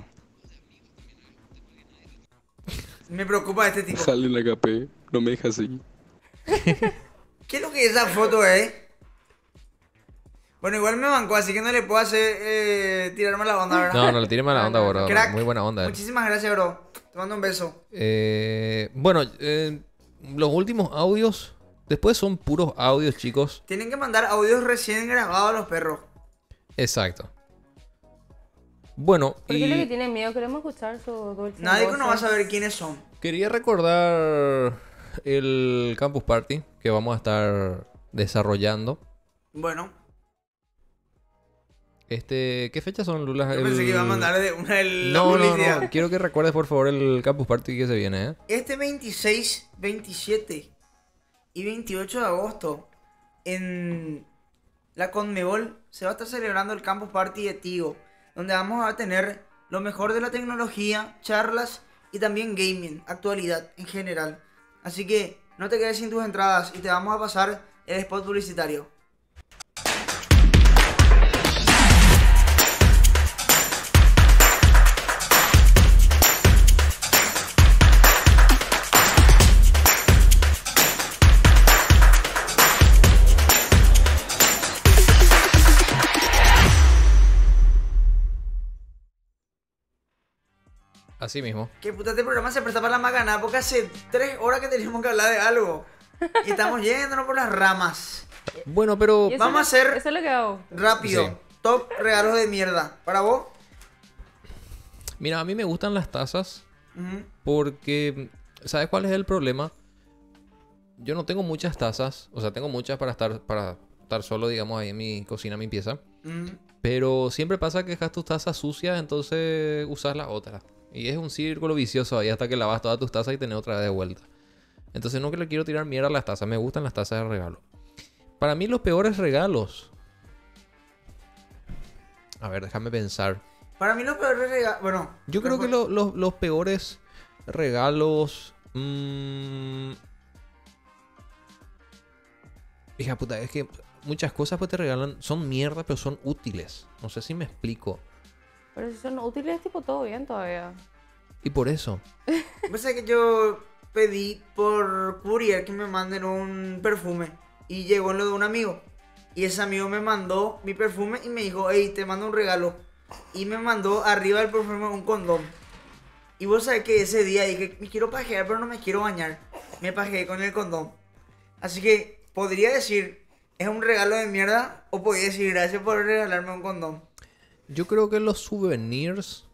Me preocupa este tipo. Sale la K P, no me deja seguir. ¿Qué es lo que es esa foto, eh? Bueno, igual me bancó, así que no le puedo hacer eh, tirar mala onda, ¿verdad? No, no le tire mala onda, bro. Crack. Muy buena onda. eh. Muchísimas gracias, bro. Te mando un beso. Eh, bueno, eh, los últimos audios, después son puros audios, chicos. Tienen que mandar audios recién grabados a los perros. Exacto. Bueno, ¿Por qué y lo que tienen miedo? Queremos escuchar su dulce Nadie voces. no va a saber quiénes son. quería recordar el Campus Party que vamos a estar desarrollando. Bueno, Este, ¿qué fechas son, Lula? yo pensé que iba a mandar de una de la No, no, publicidad. no. Quiero que recuerdes, por favor, el Campus Party que se viene, ¿eh? Este veintiséis, veintisiete y veintiocho de agosto en la Conmebol se va a estar celebrando el Campus Party de Tigo, donde vamos a tener lo mejor de la tecnología, charlas y también gaming, actualidad en general. Así que no te quedes sin tus entradas y te vamos a pasar el spot publicitario. Así mismo. Que puta, este programa se presta para la macana porque hace tres horas que tenemos que hablar de algo. Y estamos yéndonos por las ramas. Bueno, pero Y eso vamos a es- hacer Eso es lo que hago. rápido. Sí. Top regalos de mierda. ¿Para vos? Mira, a mí me gustan las tazas Ujú. porque, ¿sabes cuál es el problema? Yo no tengo muchas tazas, o sea, tengo muchas para estar para estar solo, digamos, ahí en mi cocina, en mi pieza. Ujú. Pero siempre pasa que dejas tus tazas sucias, entonces usas las otras. Y es un círculo vicioso ahí hasta que lavas todas tus tazas y tenés otra vez de vuelta. Entonces no que le quiero tirar mierda a las tazas, me gustan las tazas de regalo. Para mí los peores regalos... A ver, déjame pensar. Para mí los peores regalos... Bueno. Yo creo que lo- lo- los peores regalos... mmm, hija puta, es que muchas cosas pues te regalan, son mierda, pero son útiles. No sé si me explico. Pero si son útiles, tipo, todo bien todavía. Y por eso. Pasa que yo pedí por courier que me manden un perfume. Y llegó en lo de un amigo. Y ese amigo me mandó mi perfume y me dijo, hey, te mando un regalo. Y me mandó arriba del perfume un condón. Y vos sabés que ese día dije, me quiero pajear, pero no me quiero bañar. Me pajeé con el condón. Así que podría decir, ¿es un regalo de mierda? O podría decir, gracias por regalarme un condón. Yo creo que los souvenirs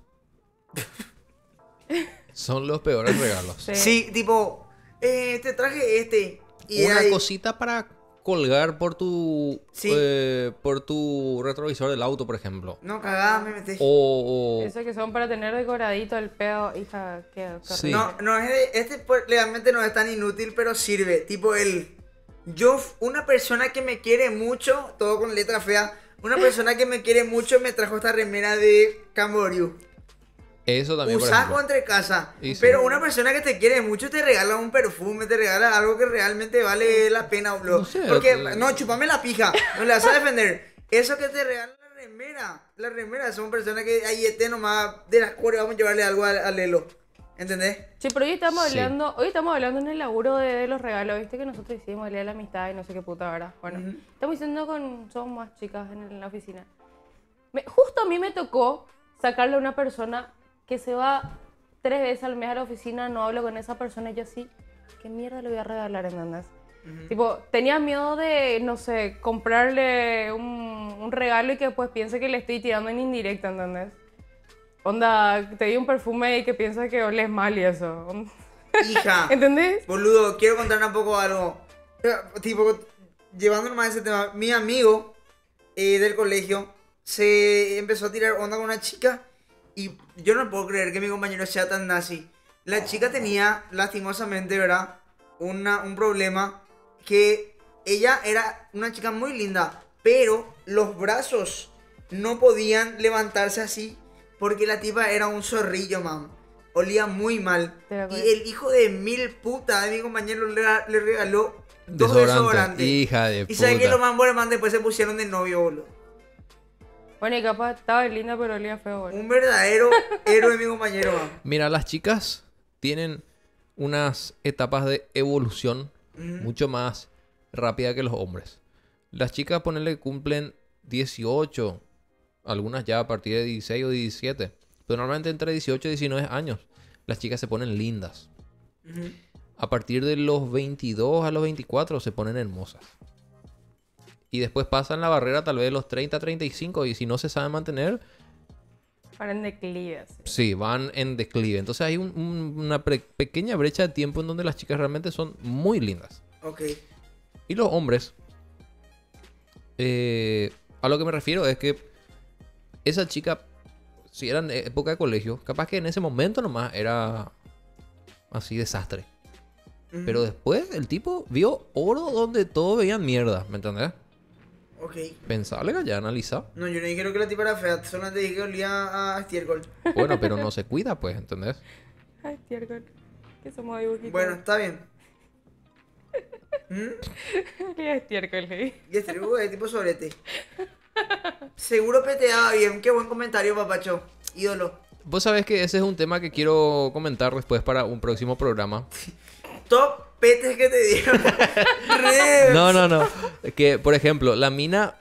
son los peores regalos. Sí, tipo, eh, te traje este. Y Una ahí- cosita para colgar por tu Sí. eh, por tu retrovisor del auto, por ejemplo. No, cagada, me metí. O, o- Eso que son para tener decoradito el pedo, hija, qué qué Sí. No, no es de, este pues, realmente no es tan inútil, pero sirve. Tipo el, yo, una persona que me quiere mucho, todo con letra fea, una persona que me quiere mucho me trajo esta remera de Camboriú. eso también, por Usás ejemplo. entre casa. Y sí. Pero una persona que te quiere mucho te regala un perfume, te regala algo que realmente vale la pena, boludo. No sé, Porque, eh. no, chupame la pija, no la vas a defender. Eso que te regala la remera, la remera son personas que ahí esté nomás de las cuales vamos a llevarle algo al, al Lelo. ¿Entendés? Sí, pero hoy estamos Sí. hablando, hoy estamos hablando en el laburo de, de los regalos, viste que nosotros hicimos el día de la amistad y no sé qué puta, ¿verdad? Bueno, estamos diciendo con, somos más chicas en, en la oficina. Me- justo a mí me tocó sacarle a una persona que se va tres veces al mes a la oficina, no hablo con esa persona y yo así, ¿qué mierda le voy a regalar, entendés? Tipo, tenía miedo de, no sé, comprarle un, un regalo y que después piense que le estoy tirando en indirecta, ¿entendés? Onda, te di un perfume y que piensa que oles mal y eso. Hija. ¿Entendés? Boludo, quiero contar un poco algo. Eh, Tipo, llevándonos más a ese tema. Mi amigo eh, del colegio se empezó a tirar onda con una chica y yo no puedo creer que mi compañero sea tan nazi. La chica tenía, lastimosamente, ¿verdad? Una, un problema que ella era una chica muy linda, pero los brazos no podían levantarse así porque la tipa era un zorrillo, mam. Olía muy mal. Y el hijo de mil puta de mi compañero le, le regaló dos Desodorante. desodorantes. Hija de Y saben que puta. los man man después se pusieron de novio, boludo. Bueno, y capaz estaba linda, pero olía feo, boludo. Un verdadero héroe, mi compañero, mam. Mira, las chicas tienen unas etapas de evolución Ujú. mucho más rápida que los hombres. Las chicas, ponele, cumplen dieciocho, algunas ya a partir de dieciséis o diecisiete. Pero normalmente entre dieciocho y diecinueve años las chicas se ponen lindas. Ujú. A partir de los veintidós a los veinticuatro se ponen hermosas. Y después pasan la barrera tal vez de los treinta, treinta y cinco. Y si no se saben mantener, Para en declive. así. sí, van en declive. Entonces hay un- un- una pre- pequeña brecha de tiempo en donde las chicas realmente son muy lindas. Ok. Y los hombres, eh, a lo que me refiero es que esa chica, si era en época de colegio, capaz que en ese momento nomás era así desastre. Ujú. Pero después el tipo vio oro donde todos veían mierda, ¿me entendés? Ok. Pensable que ya analiza. No, yo no dije que la tipa era fea, solamente dije que olía a estiércol. Bueno, pero no se cuida, pues, ¿entendés? Ay, estiércol. Que somos dibujitos. Bueno, está bien. ¿Mm? Olía a estiércol, ¿eh? Y estiércol es tipo sobrete. Seguro peteaba bien, qué buen comentario, papacho. Ídolo. Vos sabés que ese es un tema que quiero comentar después para un próximo programa. Top petes que te dieron. Re- No, no, no. Que, por ejemplo, la mina...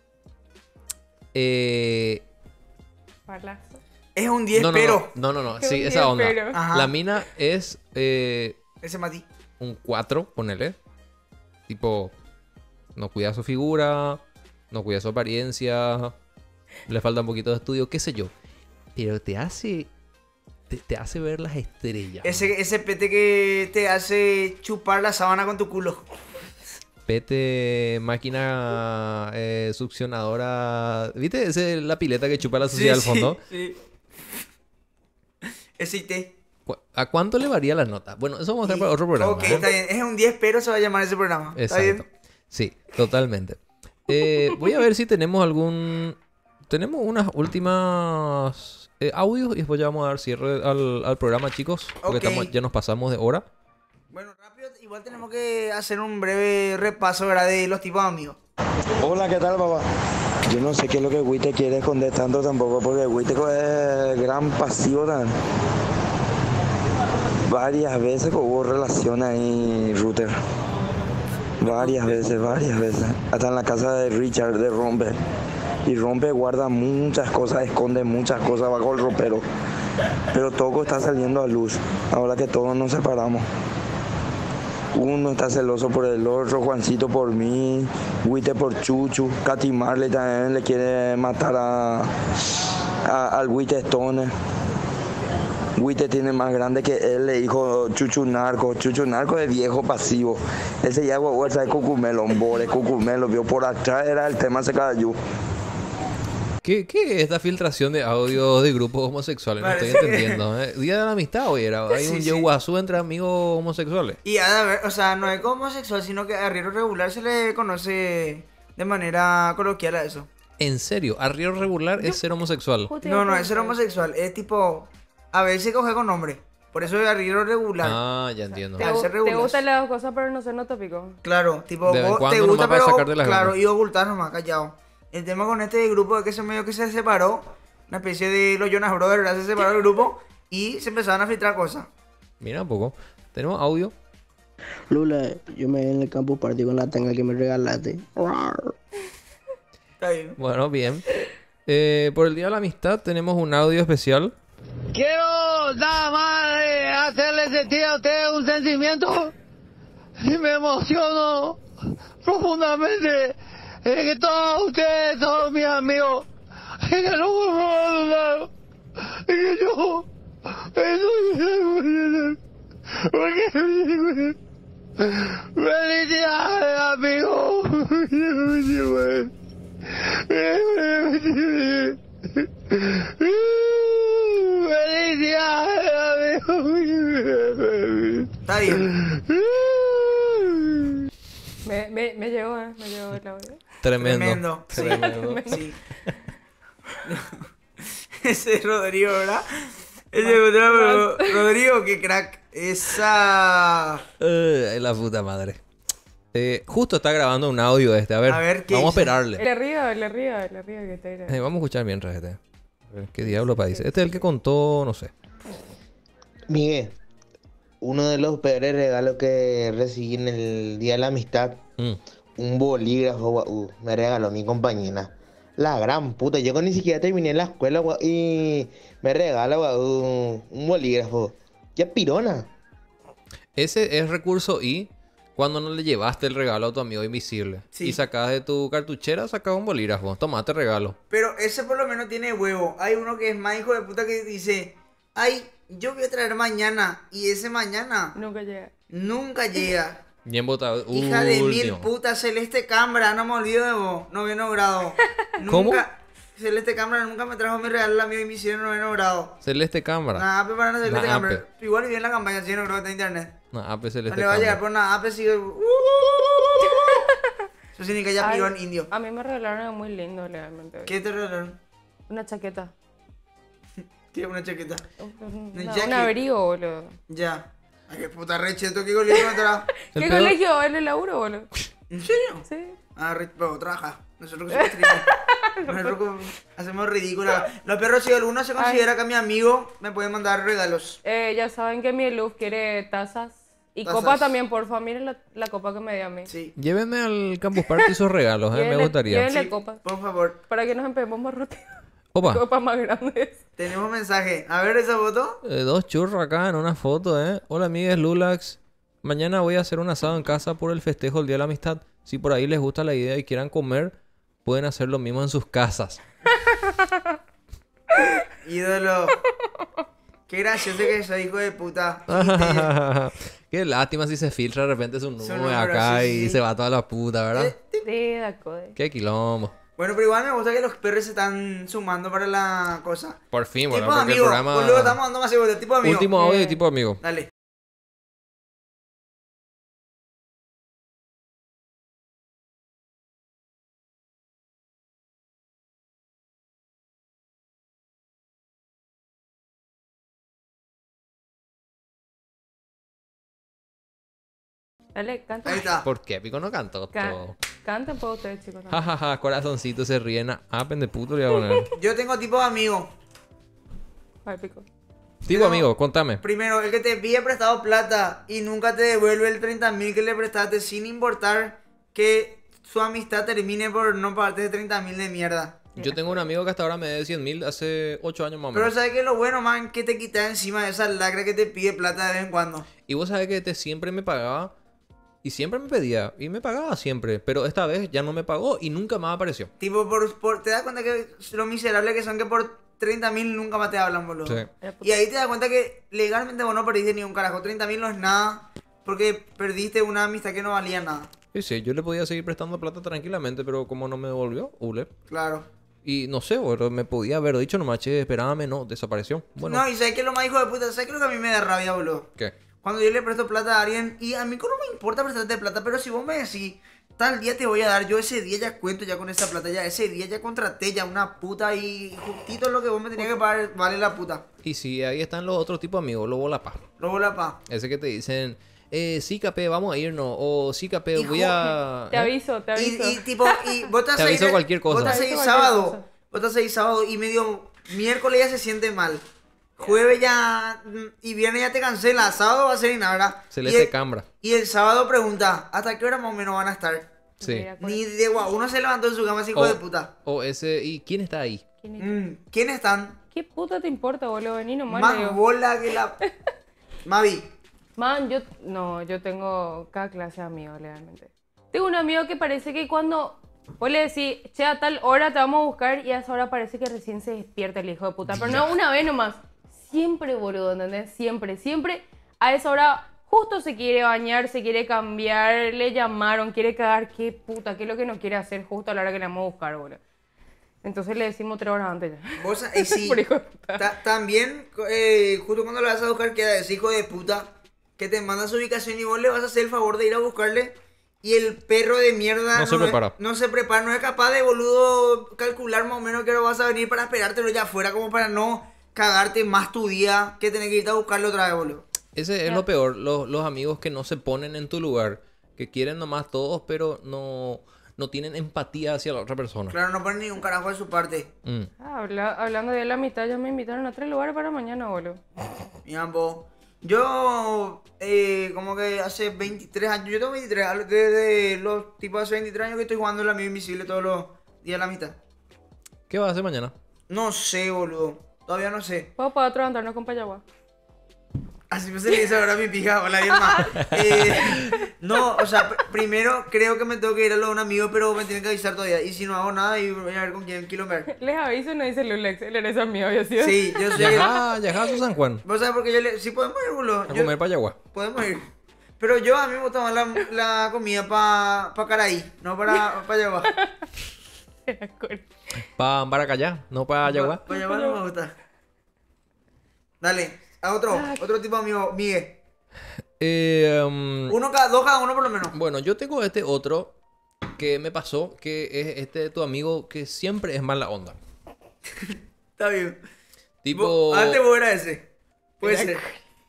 Eh... Es un diez, no, no, pero. No, no, no. Es Sí, un esa diez, onda. pero. Ajá. La mina es... Eh... Ese Mati. Un cuatro, ponele. Tipo... No cuida su figura. No cuida su apariencia. Le falta un poquito de estudio, qué sé yo. Pero te hace... Te, te hace ver las estrellas. Ese, ese pete que te hace chupar la sábana con tu culo. Pete, máquina eh, succionadora. ¿Viste? Ese, la pileta que chupa la suciedad al Sí, fondo. Sí. Ese I T. ¿Cu- ¿A cuánto le varía la nota? Bueno, eso vamos a hacer para otro programa. Ok, ¿eh? está bien. Es un diez, pero se va a llamar ese programa. ¿Está Exacto. bien? Sí, totalmente. Eh, voy a ver si tenemos algún... Tenemos unas últimas eh, audios y después ya vamos a dar cierre al, al programa, chicos. Porque Ok. estamos, ya nos pasamos de hora. Bueno, rápido, igual tenemos que hacer un breve repaso, ¿verdad? De los tipos de amigos. Hola, ¿qué tal, papá? Yo no sé qué es lo que Wite quiere esconder tanto tampoco, porque Wite es gran pasivo también. Varias veces hubo relación ahí, Router. Varias veces, varias veces. Hasta en la casa de Richard, de Rompe. Y Rompe guarda muchas cosas, esconde muchas cosas bajo el ropero. Pero todo está saliendo a luz, ahora que todos nos separamos. Uno está celoso por el otro, Juancito por mí, Wite por Chuchu, Katy Marley también le quiere matar a, a- al Wite Stone. Wite tiene más grande que él, le dijo Chuchu Narco. Chuchu Narco es viejo pasivo. Ese ya huerza de Cucumelo, Mbore, Cucumelo, vio por atrás, era el tema, se cayó. ¿Qué, ¿Qué es esta filtración de audio de grupos homosexuales? No estoy Parece que- entendiendo. ¿eh? Día de la amistad hoy era. Hay Sí, un sí. yeguazú entre amigos homosexuales. Y ha de haber, o sea, no es como homosexual, sino que a Arriero Regular se le conoce de manera coloquial a eso. En serio, arriero regular es ser homosexual. No, no, es ser homosexual, es tipo, a veces coge con nombre. Por eso es Arriero Regular. Ah, ya entiendo. ¿Te, Al ser te regular. gustan las dos cosas, pero no son no tópicos? Claro, tipo, De vez en vos te cuando gusta, nomás para pero sacar de las claro, ganas. y ocultar nomás, callado. El tema con este grupo es que se medio que se separó, una especie de los Jonas Brothers, ¿verdad? Se separó el grupo y se empezaron a filtrar cosas. Mira un poco. Tenemos audio. Lula, yo me vi en el campus party con la tanga que me regalaste. Está bien. Bueno, bien. Eh, por el Día de la Amistad tenemos un audio especial. Quiero nada más eh, hacerle sentir a ustedes un sentimiento y me emociono profundamente eh, que todos ustedes son mis amigos y que no puedo abandonar y que yo estoy porque felicidades amigos. Felicidades amigos. Está bien. Me, me, me llegó, eh, me llegó el audio. Tremendo. Tremendo. Sí. Tremendo. Sí. Ese es Rodrigo, ¿verdad? Ese es otro, pero Rodrigo, qué crack. Esa. Eh, la puta madre. Eh, justo está grabando un audio este. A ver, A ver, ¿qué vamos dice? a esperarle. Le río, le río, le río que está ahí. Eh, vamos a escuchar mientras este. A ver, ¿qué diablo para dice? Este es el que contó, no sé. Miguel, uno de los peores regalos que recibí en el Día de la Amistad, Mm. un bolígrafo uh, me regaló mi compañera. La gran puta, yo ni siquiera terminé la escuela gua- y me regala gua, un, un bolígrafo. Ya pirona. Ese es recurso Y cuando no le llevaste el regalo a tu amigo invisible. Sí. Y sacabas de tu cartuchera, sacabas un bolígrafo. Tomate regalo. Pero ese por lo menos tiene huevo. Hay uno que es más hijo de puta que dice, ay, yo voy a traer mañana. Y ese mañana Nunca llega. nunca llega. Bien botado. Hija de mil Último. putas, Celeste Cambra, no me olvido de vos, noveno grado. ¿Cómo? Nunca, Celeste Cambra nunca me trajo mi regalo, el amigo invisible en noveno grado. Celeste Cámara. Una app para Celeste Una Cambra. app. Igual viví en la campaña, si no creo que está en internet. Una app No Celeste le va a llegar Cámara. por una app, sigue. Eso significa ya Ay, pirón indio. A mí me regalaron algo muy lindo, legalmente. ¿Qué te regalaron? Una chaqueta. ¿Qué es una chaqueta? Una- jacket. un abrigo, boludo. Ya. Ay, qué puta recheto, qué colegio atrás. ¿Qué colegio? En el laburo, boludo. ¿En serio? Sí. Ah, re- pero trabaja. Nosotros que somos streamers. Nosotros como hacemos ridícula. Los perros, si alguno se considera que es mi amigo, me pueden mandar regalos. Eh, ya saben que mi Luz quiere tazas. Y Tazas. copas también, por favor. Miren la, la copa que me dio a mí. Sí. Llévenme al Campus Party esos regalos, eh, me Llévenle- gustaría. llévenle Sí, copas. por favor. Para que nos empecemos rápido. Opa. Copas más grandes. Tenemos mensaje. A ver esa foto. Eh, dos churros acá en una foto, ¿eh? Hola, amigues Lulax. Mañana voy a hacer un asado en casa por el festejo del Día de la Amistad. Si por ahí les gusta la idea y quieran comer, pueden hacer lo mismo en sus casas. Ídolo. Qué gracioso que soy, hijo de puta. Qué lástima si se filtra de repente su Su número número, acá sí, y sí. se va toda la puta, ¿verdad? Sí, de acuerdo. Qué quilombo. Bueno, pero igual me gusta que los perros se están sumando para la cosa. Por fin, bueno, Tipo porque el amigo. programa... Boludo, estamos dando más de tipo amigo. Último audio de Eh, tipo amigo. Dale. Dale, canta. Ahí está. ¿Por qué? Pico no cantó Ca- todo. Canten por ustedes, chicos. Ja, ja, ja, corazoncito se ríen. Apen de puto le voy a poner. Yo tengo tipo amigo. Ay, pico. Tipo amigo, contame. Primero, el que te pide prestado plata y nunca te devuelve el treinta mil que le prestaste sin importar que su amistad termine por no pagarte ese treinta mil de mierda. Yo tengo un amigo que hasta ahora me debe cien mil hace ocho años más o Pero menos. ¿sabes qué es lo bueno, man? Que te quitas encima de esa lacra que te pide plata de vez en cuando. Y vos sabés que este siempre me pagaba y siempre me pedía y me pagaba siempre. Pero esta vez ya no me pagó y nunca más apareció. Tipo, por, por- te das cuenta que lo miserable que son que por treinta mil nunca más te hablan, boludo. Sí. Y ahí te das cuenta que legalmente vos no perdiste ni un carajo. treinta mil no es nada porque perdiste una amistad que no valía nada. Sí, sí, yo le podía seguir prestando plata tranquilamente, pero como no me devolvió, hule. Claro. Y no sé, boludo, me podía haber dicho nomás, che, espérame, no, desapareció. Bueno, No, y ¿sabes qué es lo más hijo de puta? ¿Sabes qué es lo que a mí me da rabia, boludo? ¿qué? Cuando yo le presto plata a alguien, y a mí no me importa prestarte plata, pero si vos me decís, tal día te voy a dar, yo ese día ya cuento ya con esa plata, ya ese día ya contraté ya una puta y justito lo que vos me tenías que pagar vale la puta. Y sí, ahí están los otros tipos amigos, los bola pa. Lo bola pa. Ese que te dicen, eh, sí, capé, vamos a irnos. O sí, capé, Hijo, voy a... Te aviso, te aviso. Y, y tipo, y vos te Te vas a aviso ir- cualquier cosa. Vos te vas a Te ir aviso cualquier sábado, cosa. vos te vas a ir sábado y medio miércoles ya se siente mal. Jueves ya mm, y viernes ya te cancela, sábado va a ser inabra. Celeste y el, Cambra. y el sábado pregunta, ¿hasta qué hora más o menos van a estar? Sí. Ni de guau, uno se levantó en su cama así, hijo O- de puta. O ese, ¿y quién está ahí? Mm, ¿Quiénes están? ¿Qué puta te importa, boludo? Vení nomás. le Más digo. bola que la... Mavi. Man, yo... No, yo tengo cada clase de amigos, legalmente. Tengo un amigo que parece que cuando... Vos le decís, che, a tal hora te vamos a buscar y a esa hora parece que recién se despierta el hijo de puta. Pero no una vez nomás. Siempre, boludo, ¿entendés? Siempre, siempre. A esa hora justo se quiere bañar, se quiere cambiar, le llamaron, quiere cagar. ¿Qué puta? ¿Qué es lo que no quiere hacer justo a la hora que le vamos a buscar, boludo? Entonces le decimos tres horas antes ya. Vos, y sí, Por hijo de puta. ta- también, eh, justo cuando le vas a buscar, queda ese hijo de puta que te manda su ubicación y vos le vas a hacer el favor de ir a buscarle y el perro de mierda No se es- prepara. no se prepara, no es capaz de, boludo, calcular más o menos que hora vas a venir para esperártelo ya afuera, como para no cagarte más tu día que tener que irte a buscarlo otra vez, boludo. Ese es lo peor, los, los amigos que no se ponen en tu lugar, que quieren nomás todos, pero no, no tienen empatía hacia la otra persona. Claro, no ponen ni un carajo de su parte. Mm. Ah, habla- hablando de la amistad, ya me invitaron a tres lugares para mañana, boludo. Mi ambo. Yo, eh, como que hace veintitrés años, yo tengo veintitrés, al- desde los tipos hace veintitrés años que estoy jugando el amigo invisible todos los días de la mitad. ¿Qué vas a hacer mañana? No sé, boludo. Todavía no sé. Vamos para otro levantarnos con Payagua. Así me se le dice ahora a mi pija. Hola, Irma. Eh, no, o sea, pr- primero creo que me tengo que ir a lo de un amigo, pero me tienen que avisar todavía. Y si no hago nada, y voy a ver con quién quiero ver. Les aviso, no dice Lulex. Él eres amigo, yo sí. Sí, yo sé. Ya, ya, a San Juan. ¿Vos sabés por qué yo le... Sí podemos ir, boludo. A Yo- comer payagua. Podemos ir. Pero yo a mí me gusta más la, la comida para pa Caraí, no para pa Yagua. Pa Baracayá, no pa Yagua. Pa Yagua no me gusta. Dale, a otro, otro tipo de amigo, Miguel. Eh, um, Uno cada, dos cada uno por lo menos. Bueno, yo tengo este otro que me pasó, que es este de tu amigo que siempre es mala onda. Está bien. Tipo... Antes vos era ese. Puede ser.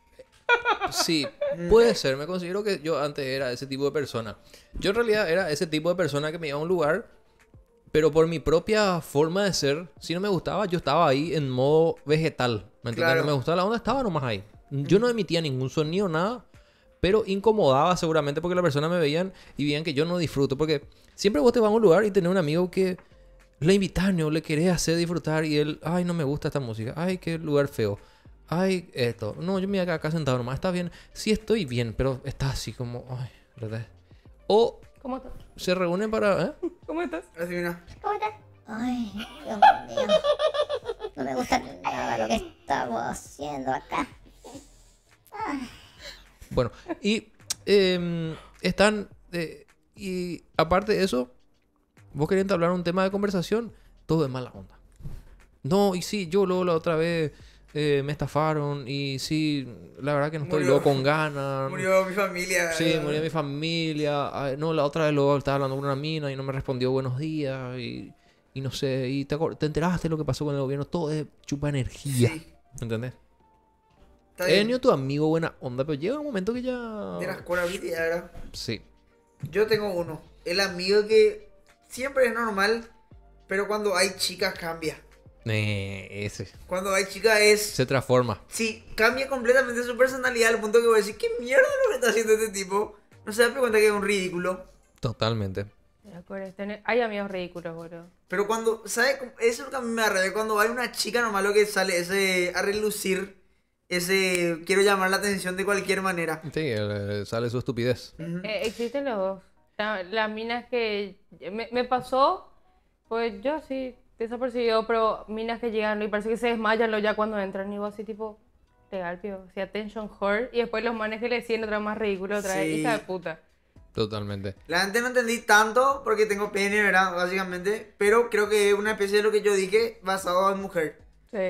Sí, puede ser. Me considero que yo antes era ese tipo de persona. Yo en realidad era ese tipo de persona que me iba a un lugar, pero por mi propia forma de ser, si no me gustaba, yo estaba ahí en modo vegetal. ¿Me entiendes? Claro. No me gustaba la onda, estaba nomás ahí. Yo no emitía ningún sonido, nada, pero incomodaba seguramente porque las personas me veían y veían que yo no disfruto. Porque siempre vos te vas a un lugar y tenés un amigo que le invitas, no le querés hacer disfrutar y él, ay, no me gusta esta música, ay, qué lugar feo. Ay, esto. No, yo me voy acá sentado nomás. Está bien. Sí estoy bien, pero está así como... Ay, ¿verdad? O ¿Cómo estás? se reúnen para... ¿eh? ¿Cómo estás? Así, mira. ¿Cómo estás? Ay, Dios mío. No me gusta nada lo que estamos haciendo acá. Ay. Bueno, y eh, están... eh, y aparte de eso, vos querés hablar un tema de conversación, todo es mala onda. No, y sí, yo luego la otra vez... Eh, me estafaron y sí, la verdad que no estoy Murió- luego con ganas. Murió mi familia. Sí, murió mi familia. Ay, no, la otra vez luego estaba hablando con una mina y no me respondió buenos días y, y no sé, y te, acor- te enteraste de lo que pasó con el gobierno. Todo es chupa energía. ¿Entendés? Está He bien. venido tu amigo buena onda, pero llega un momento que ya... De la escuela vida, ¿verdad? Sí. Yo tengo uno. El amigo que siempre es normal, pero cuando hay chicas cambia. Eh, ese. Cuando hay chicas es... Se transforma. Sí, cambia completamente su personalidad al punto que voy a decir, ¿qué mierda es lo que está haciendo este tipo? No se da cuenta que es un ridículo. Totalmente. De acuerdo, tener- Hay amigos ridículos, boludo. Pero cuando, ¿sabes? Eso es lo que a mí me arreglé. Cuando hay una chica normal lo que sale ese a relucir, ese quiero llamar la atención de cualquier manera. Sí, eh, sale su estupidez. Eh, existen los dos. La- Las minas que... Me, me pasó, pues yo sí, desapercibido, pero minas que llegan y parece que se desmayan lo ya cuando entran y vos así tipo... Legal, tío. O sea, attention whore. Y después los manes que le decían otra más ridículo otra vez. Sí. Hija de puta. Totalmente. La gente no entendí tanto porque tengo pene, ¿verdad? Básicamente. Pero creo que es una especie de lo que yo dije basado en mujer. Sí.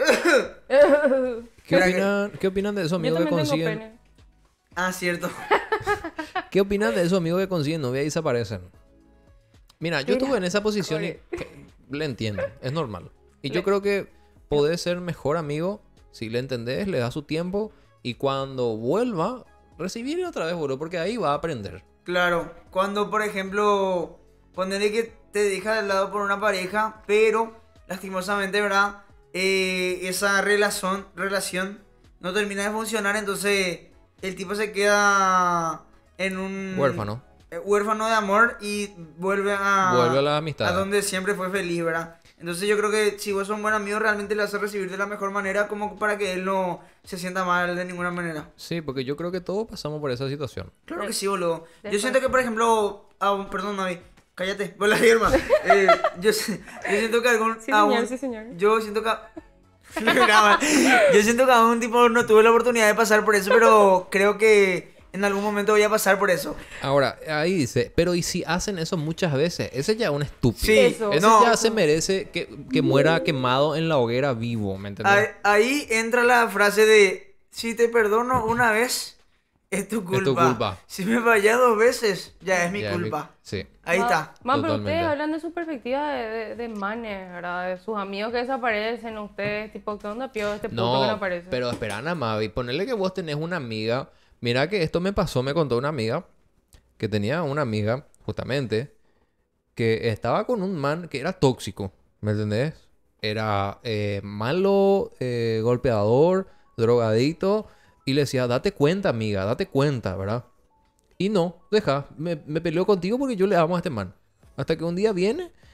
¿Qué opinan, ¿Qué opinan de esos amigos que consiguen? Ah, cierto. ¿Qué opinan de esos amigos que consiguen novia y desaparecen? Mira, yo Mira, estuve en esa posición y que- le entiendo, es normal. Y yo creo que podés ser mejor amigo si le entendés, le das su tiempo y cuando vuelva, recibirle otra vez, boludo, porque ahí va a aprender. Claro, cuando por ejemplo, ponerle que te deja de lado por una pareja, pero lastimosamente, ¿verdad? Eh, esa relación, relación no termina de funcionar, entonces el tipo se queda en un... Huérfano. eh, huérfano de amor y vuelve a... Vuelve a la amistad. A donde siempre fue feliz, ¿verdad? Entonces yo creo que si vos sos un buen amigo, realmente le haces recibir de la mejor manera como para que él no se sienta mal de ninguna manera. Sí, porque yo creo que todos pasamos por esa situación. Claro que sí, boludo. Yo siento que, por ejemplo... ah, perdón, Navi. Cállate. Hola, Irma. Eh, yo, sé- yo siento que algún... Sí, a señor, un- sí, señor. Yo siento que... Nada más. Yo siento que aún tipo no tuve la oportunidad de pasar por eso, pero creo que en algún momento voy a pasar por eso. Ahora, ahí dice, pero ¿y si hacen eso muchas veces? Ese ya es un estúpido. Sí, Eso. Ese no. ya se merece que, que muera quemado en la hoguera vivo, ¿me entiendes? Ahí, ahí entra la frase de si te perdono una vez, es tu culpa. Es tu culpa. Si me falla dos veces, ya es mi Ya es mi- culpa. Sí. Ahí está. Más, pero Totalmente. ustedes hablan de su perspectiva de, de, de manes, ¿verdad? De sus amigos que desaparecen, ustedes, tipo, ¿qué onda, pío? Este puto que no No, aparece. pero espera, nada más. Y ponerle que vos tenés una amiga. Mira que esto me pasó, me contó una amiga. Que tenía una amiga, justamente. Que estaba con un man que era tóxico. ¿Me entendés? Era eh, malo, eh, golpeador, drogadito. Y le decía, date cuenta, amiga, date cuenta, ¿verdad? Y no, deja, me, me peleó contigo porque yo le amo a este man. Hasta que un día viene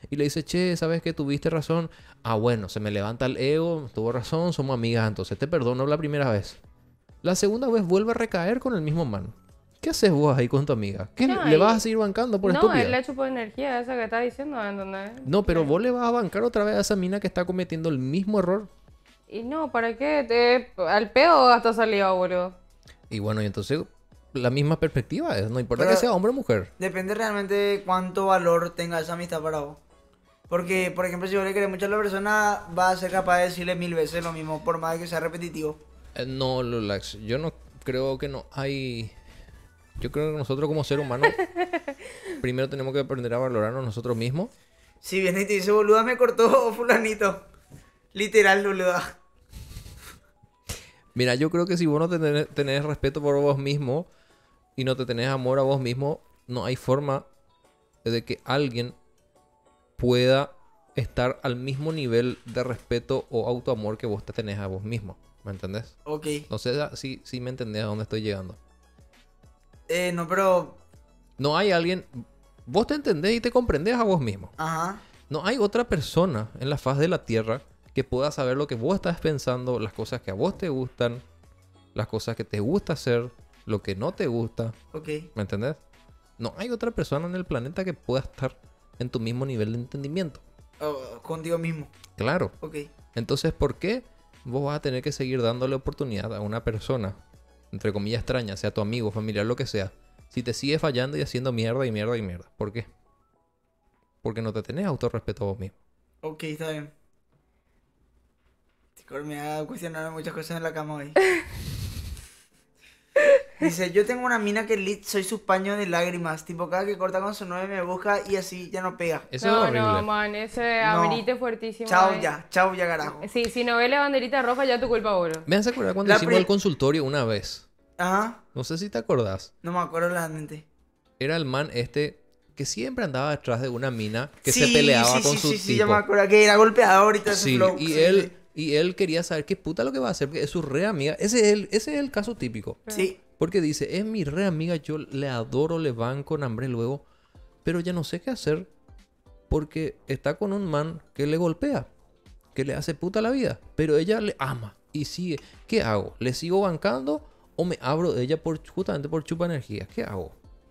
y le dice, che, ¿sabes qué? Tuviste razón. Ah, bueno, se me levanta el ego, tuvo razón, somos amigas, entonces te perdono la primera vez. La segunda vez vuelve a recaer con el mismo man. ¿Qué haces vos ahí con tu amiga? ¿Qué, No, ¿Le y- vas a seguir bancando por no, estúpida? él le chupó energía esa que está diciendo, ¿entendés? No, pero vos le vas a bancar otra vez a esa mina que está cometiendo el mismo error. Y no, ¿para qué? Te... Al pedo hasta salió, boludo. Y bueno, y entonces la misma perspectiva es, no importa Pero- que sea hombre o mujer. Depende realmente de cuánto valor tenga esa amistad para vos. Porque, por ejemplo, si vos le querés mucho a la persona, va a ser capaz de decirle mil veces lo mismo, por más que sea repetitivo. Eh, no, Lulax, yo no creo que no hay... Yo creo que nosotros como ser humano primero tenemos que aprender a valorarnos nosotros mismos. Si viene y te dice, boluda, me cortó fulanito. Literal, boluda. Mira, yo creo que si vos no tenés, tenés respeto por vos mismo y no te tenés amor a vos mismo, no hay forma de que alguien pueda estar al mismo nivel de respeto o autoamor que vos te tenés a vos mismo. ¿Me entendés? Ok. No sé si, si me entendés a dónde estoy llegando. Eh, no, pero... No hay alguien... Vos te entendés y te comprendés a vos mismo. Ajá. No hay otra persona en la faz de la tierra que pueda saber lo que vos estás pensando, las cosas que a vos te gustan, las cosas que te gusta hacer, lo que no te gusta. Ok. ¿Me entendés? No hay otra persona en el planeta que pueda estar en tu mismo nivel de entendimiento. Oh, contigo mismo. Claro. Ok. Entonces, ¿por qué vos vas a tener que seguir dándole oportunidad a una persona, entre comillas extraña, sea tu amigo, familiar, lo que sea, si te sigue fallando y haciendo mierda y mierda y mierda? ¿Por qué? Porque no te tenés autorrespeto a vos mismo. Ok, está bien. Ticor me ha cuestionado muchas cosas en la cama hoy. Dice, yo tengo una mina que lit, soy su paño de lágrimas. Tipo, cada que corta con su novia me busca y así ya no pega. no, no, man, ese No. amerite fuertísimo. Chao eh. ya, chao ya, carajo. Sí, si no ves la banderita roja, ya tu culpa, boludo. Me hace acordar cuando La hicimos pri- el consultorio una vez. Ajá. No sé si te acordás. No me acuerdo realmente. Era el man este que siempre andaba detrás de una mina que Sí, se peleaba sí, con sí, su sí, tipo. sí, ya me acuerdo que era golpeador y todo ese Sí, flow. y Sí, él y él quería saber qué puta lo que va a hacer, porque es su re amiga. Ese es el, ese es el caso típico. Sí. Porque dice, es mi re amiga, yo le adoro, le banco, hambre luego, pero ya no sé qué hacer porque está con un man que le golpea, que le hace puta la vida, pero ella le ama y sigue. ¿Qué hago? ¿Le sigo bancando o me abro de ella por, justamente por chupa energía? ¿Qué hago?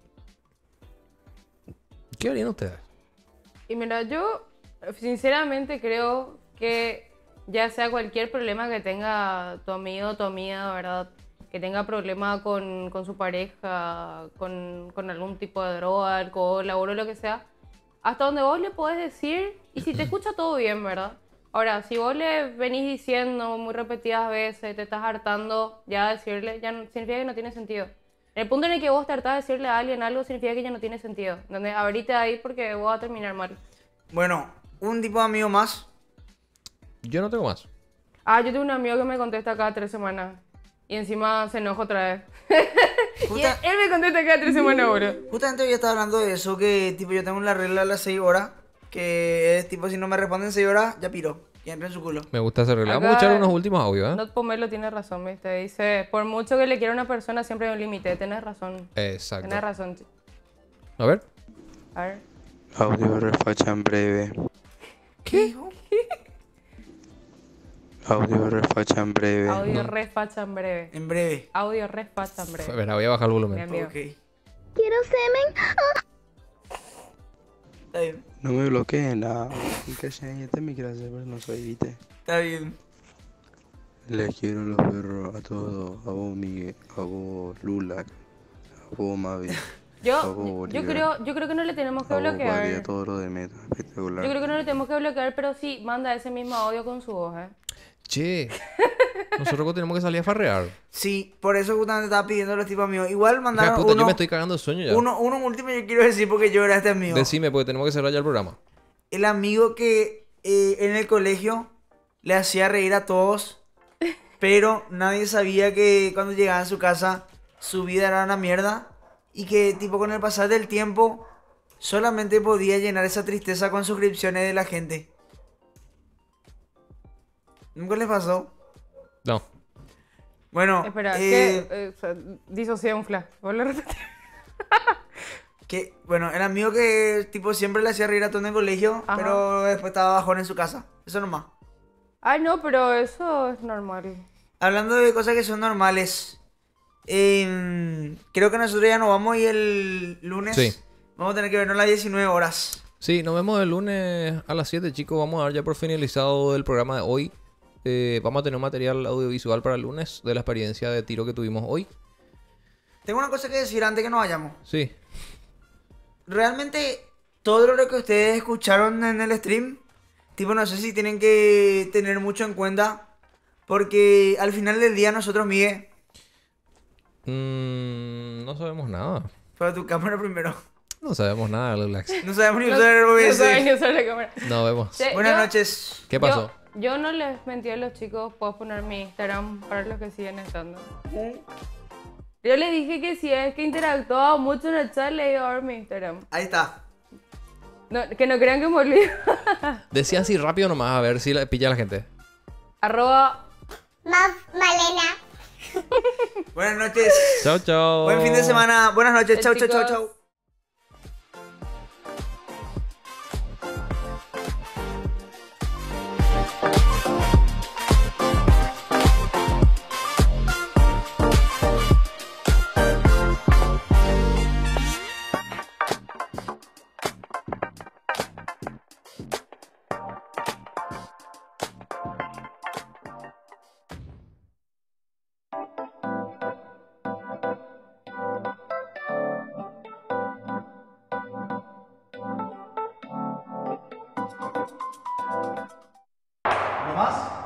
¿Qué harían ustedes? Y mira, yo sinceramente creo que ya sea cualquier problema que tenga tu amigo o tu amiga, ¿verdad? Que tenga problema con, con su pareja, con, con algún tipo de droga, alcohol, laburo, lo que sea, hasta donde vos le podés decir, y si te escucha todo bien, ¿verdad? Ahora, si vos le venís diciendo muy repetidas veces, te estás hartando, ya decirle, ya no- significa que no tiene sentido. En el punto en el que vos te hartás de decirle a alguien algo, significa que ya no tiene sentido. Donde abrite ahí porque vos vas a terminar mal. Bueno, un tipo de amigo más. Yo no tengo más. Ah, yo tengo un amigo que me contesta cada tres semanas. Y encima se enoja otra vez. Y él, él me contesta cada tres semanas, bro. Justamente hoy estaba hablando de eso, que tipo yo tengo la regla de las seis horas, que es tipo si no me responden seis horas, ya piro, ya entra en su culo. Me gusta hacer regla. Vamos a Acá- escuchar unos últimos audios, ¿eh? Not Pomelo tiene razón, ¿viste? Dice, por mucho que le quiera a una persona, siempre hay un límite. Tenés razón. Exacto. Tenés razón. A ver. A ver. Audio refacha en breve. ¿Qué? Audio refacha en breve. Audio re facha en breve. En breve. Audio re facha en breve. A ver, voy a bajar el volumen. Mi amigo. Quiero semen. Está bien. No me bloqueen nada. Que este me quiere hacer, pero no soy, viste. Está bien. Les quiero los perros a todos. A vos, Miguel. A vos, Lula. A vos, Mavi. a Yo, vos, yo, Oliver. creo, yo creo que no le tenemos que A vos, bloquear. Valeria, a todo lo de meta. Espectacular. Yo creo que no le tenemos que bloquear, pero sí manda ese mismo audio con su voz, ¿eh? Che, nosotros tenemos que salir a farrear. Sí, por eso justamente estaba pidiendo a los tipos amigos. Igual Hija de mandaron puta, uno, yo me estoy cagando de sueño ya. uno, uno último yo quiero decir porque yo era este amigo. Decime, porque tenemos que cerrar ya el programa. El amigo que eh, en el colegio le hacía reír a todos, pero nadie sabía que cuando llegaba a su casa su vida era una mierda y que tipo con el pasar del tiempo solamente podía llenar esa tristeza con suscripciones de la gente. ¿Nunca les pasó? No. Bueno, Espera, eh, ¿qué? Eh, o sea, disocié un flash. ¿Vuelve a repetir? Que, bueno, el amigo que tipo siempre le hacía reír a todo en el colegio, Ajá. pero después estaba bajón en su casa. Eso nomás. Ay, no, pero eso es normal. Hablando de cosas que son normales, em, creo que nosotros ya nos vamos y el lunes Sí. vamos a tener que vernos a las diecinueve horas. Sí, nos vemos el lunes a las siete, chicos. Vamos a dar ya por finalizado el programa de hoy. Eh, vamos a tener un material audiovisual para el lunes de la experiencia de tiro que tuvimos hoy. Tengo una cosa que decir antes que nos vayamos. Sí. Realmente, todo lo que ustedes escucharon en el stream, tipo, no sé si tienen que tener mucho en cuenta, porque al final del día nosotros, Miguel, Mm, no sabemos nada. para tu cámara primero. No sabemos nada, Lulax. No sabemos ni No- usar el no O B S. saben ni usar la cámara. Nos vemos. Sí, Buenas yo- noches. ¿Qué pasó? Yo, yo no les mentí a los chicos, puedo poner mi Instagram para los que siguen estando. Yo les dije que si es que interactuaba mucho en el chat, le iba a dar mi Instagram. Ahí está. No, que no crean que me olvido. Decía así rápido nomás, a ver si la pilla la gente. Arroba Malena. Buenas noches. Chao, chao. Buen fin de semana. Buenas noches. Chau, chau, chau, Chicos. chau. ¿No más?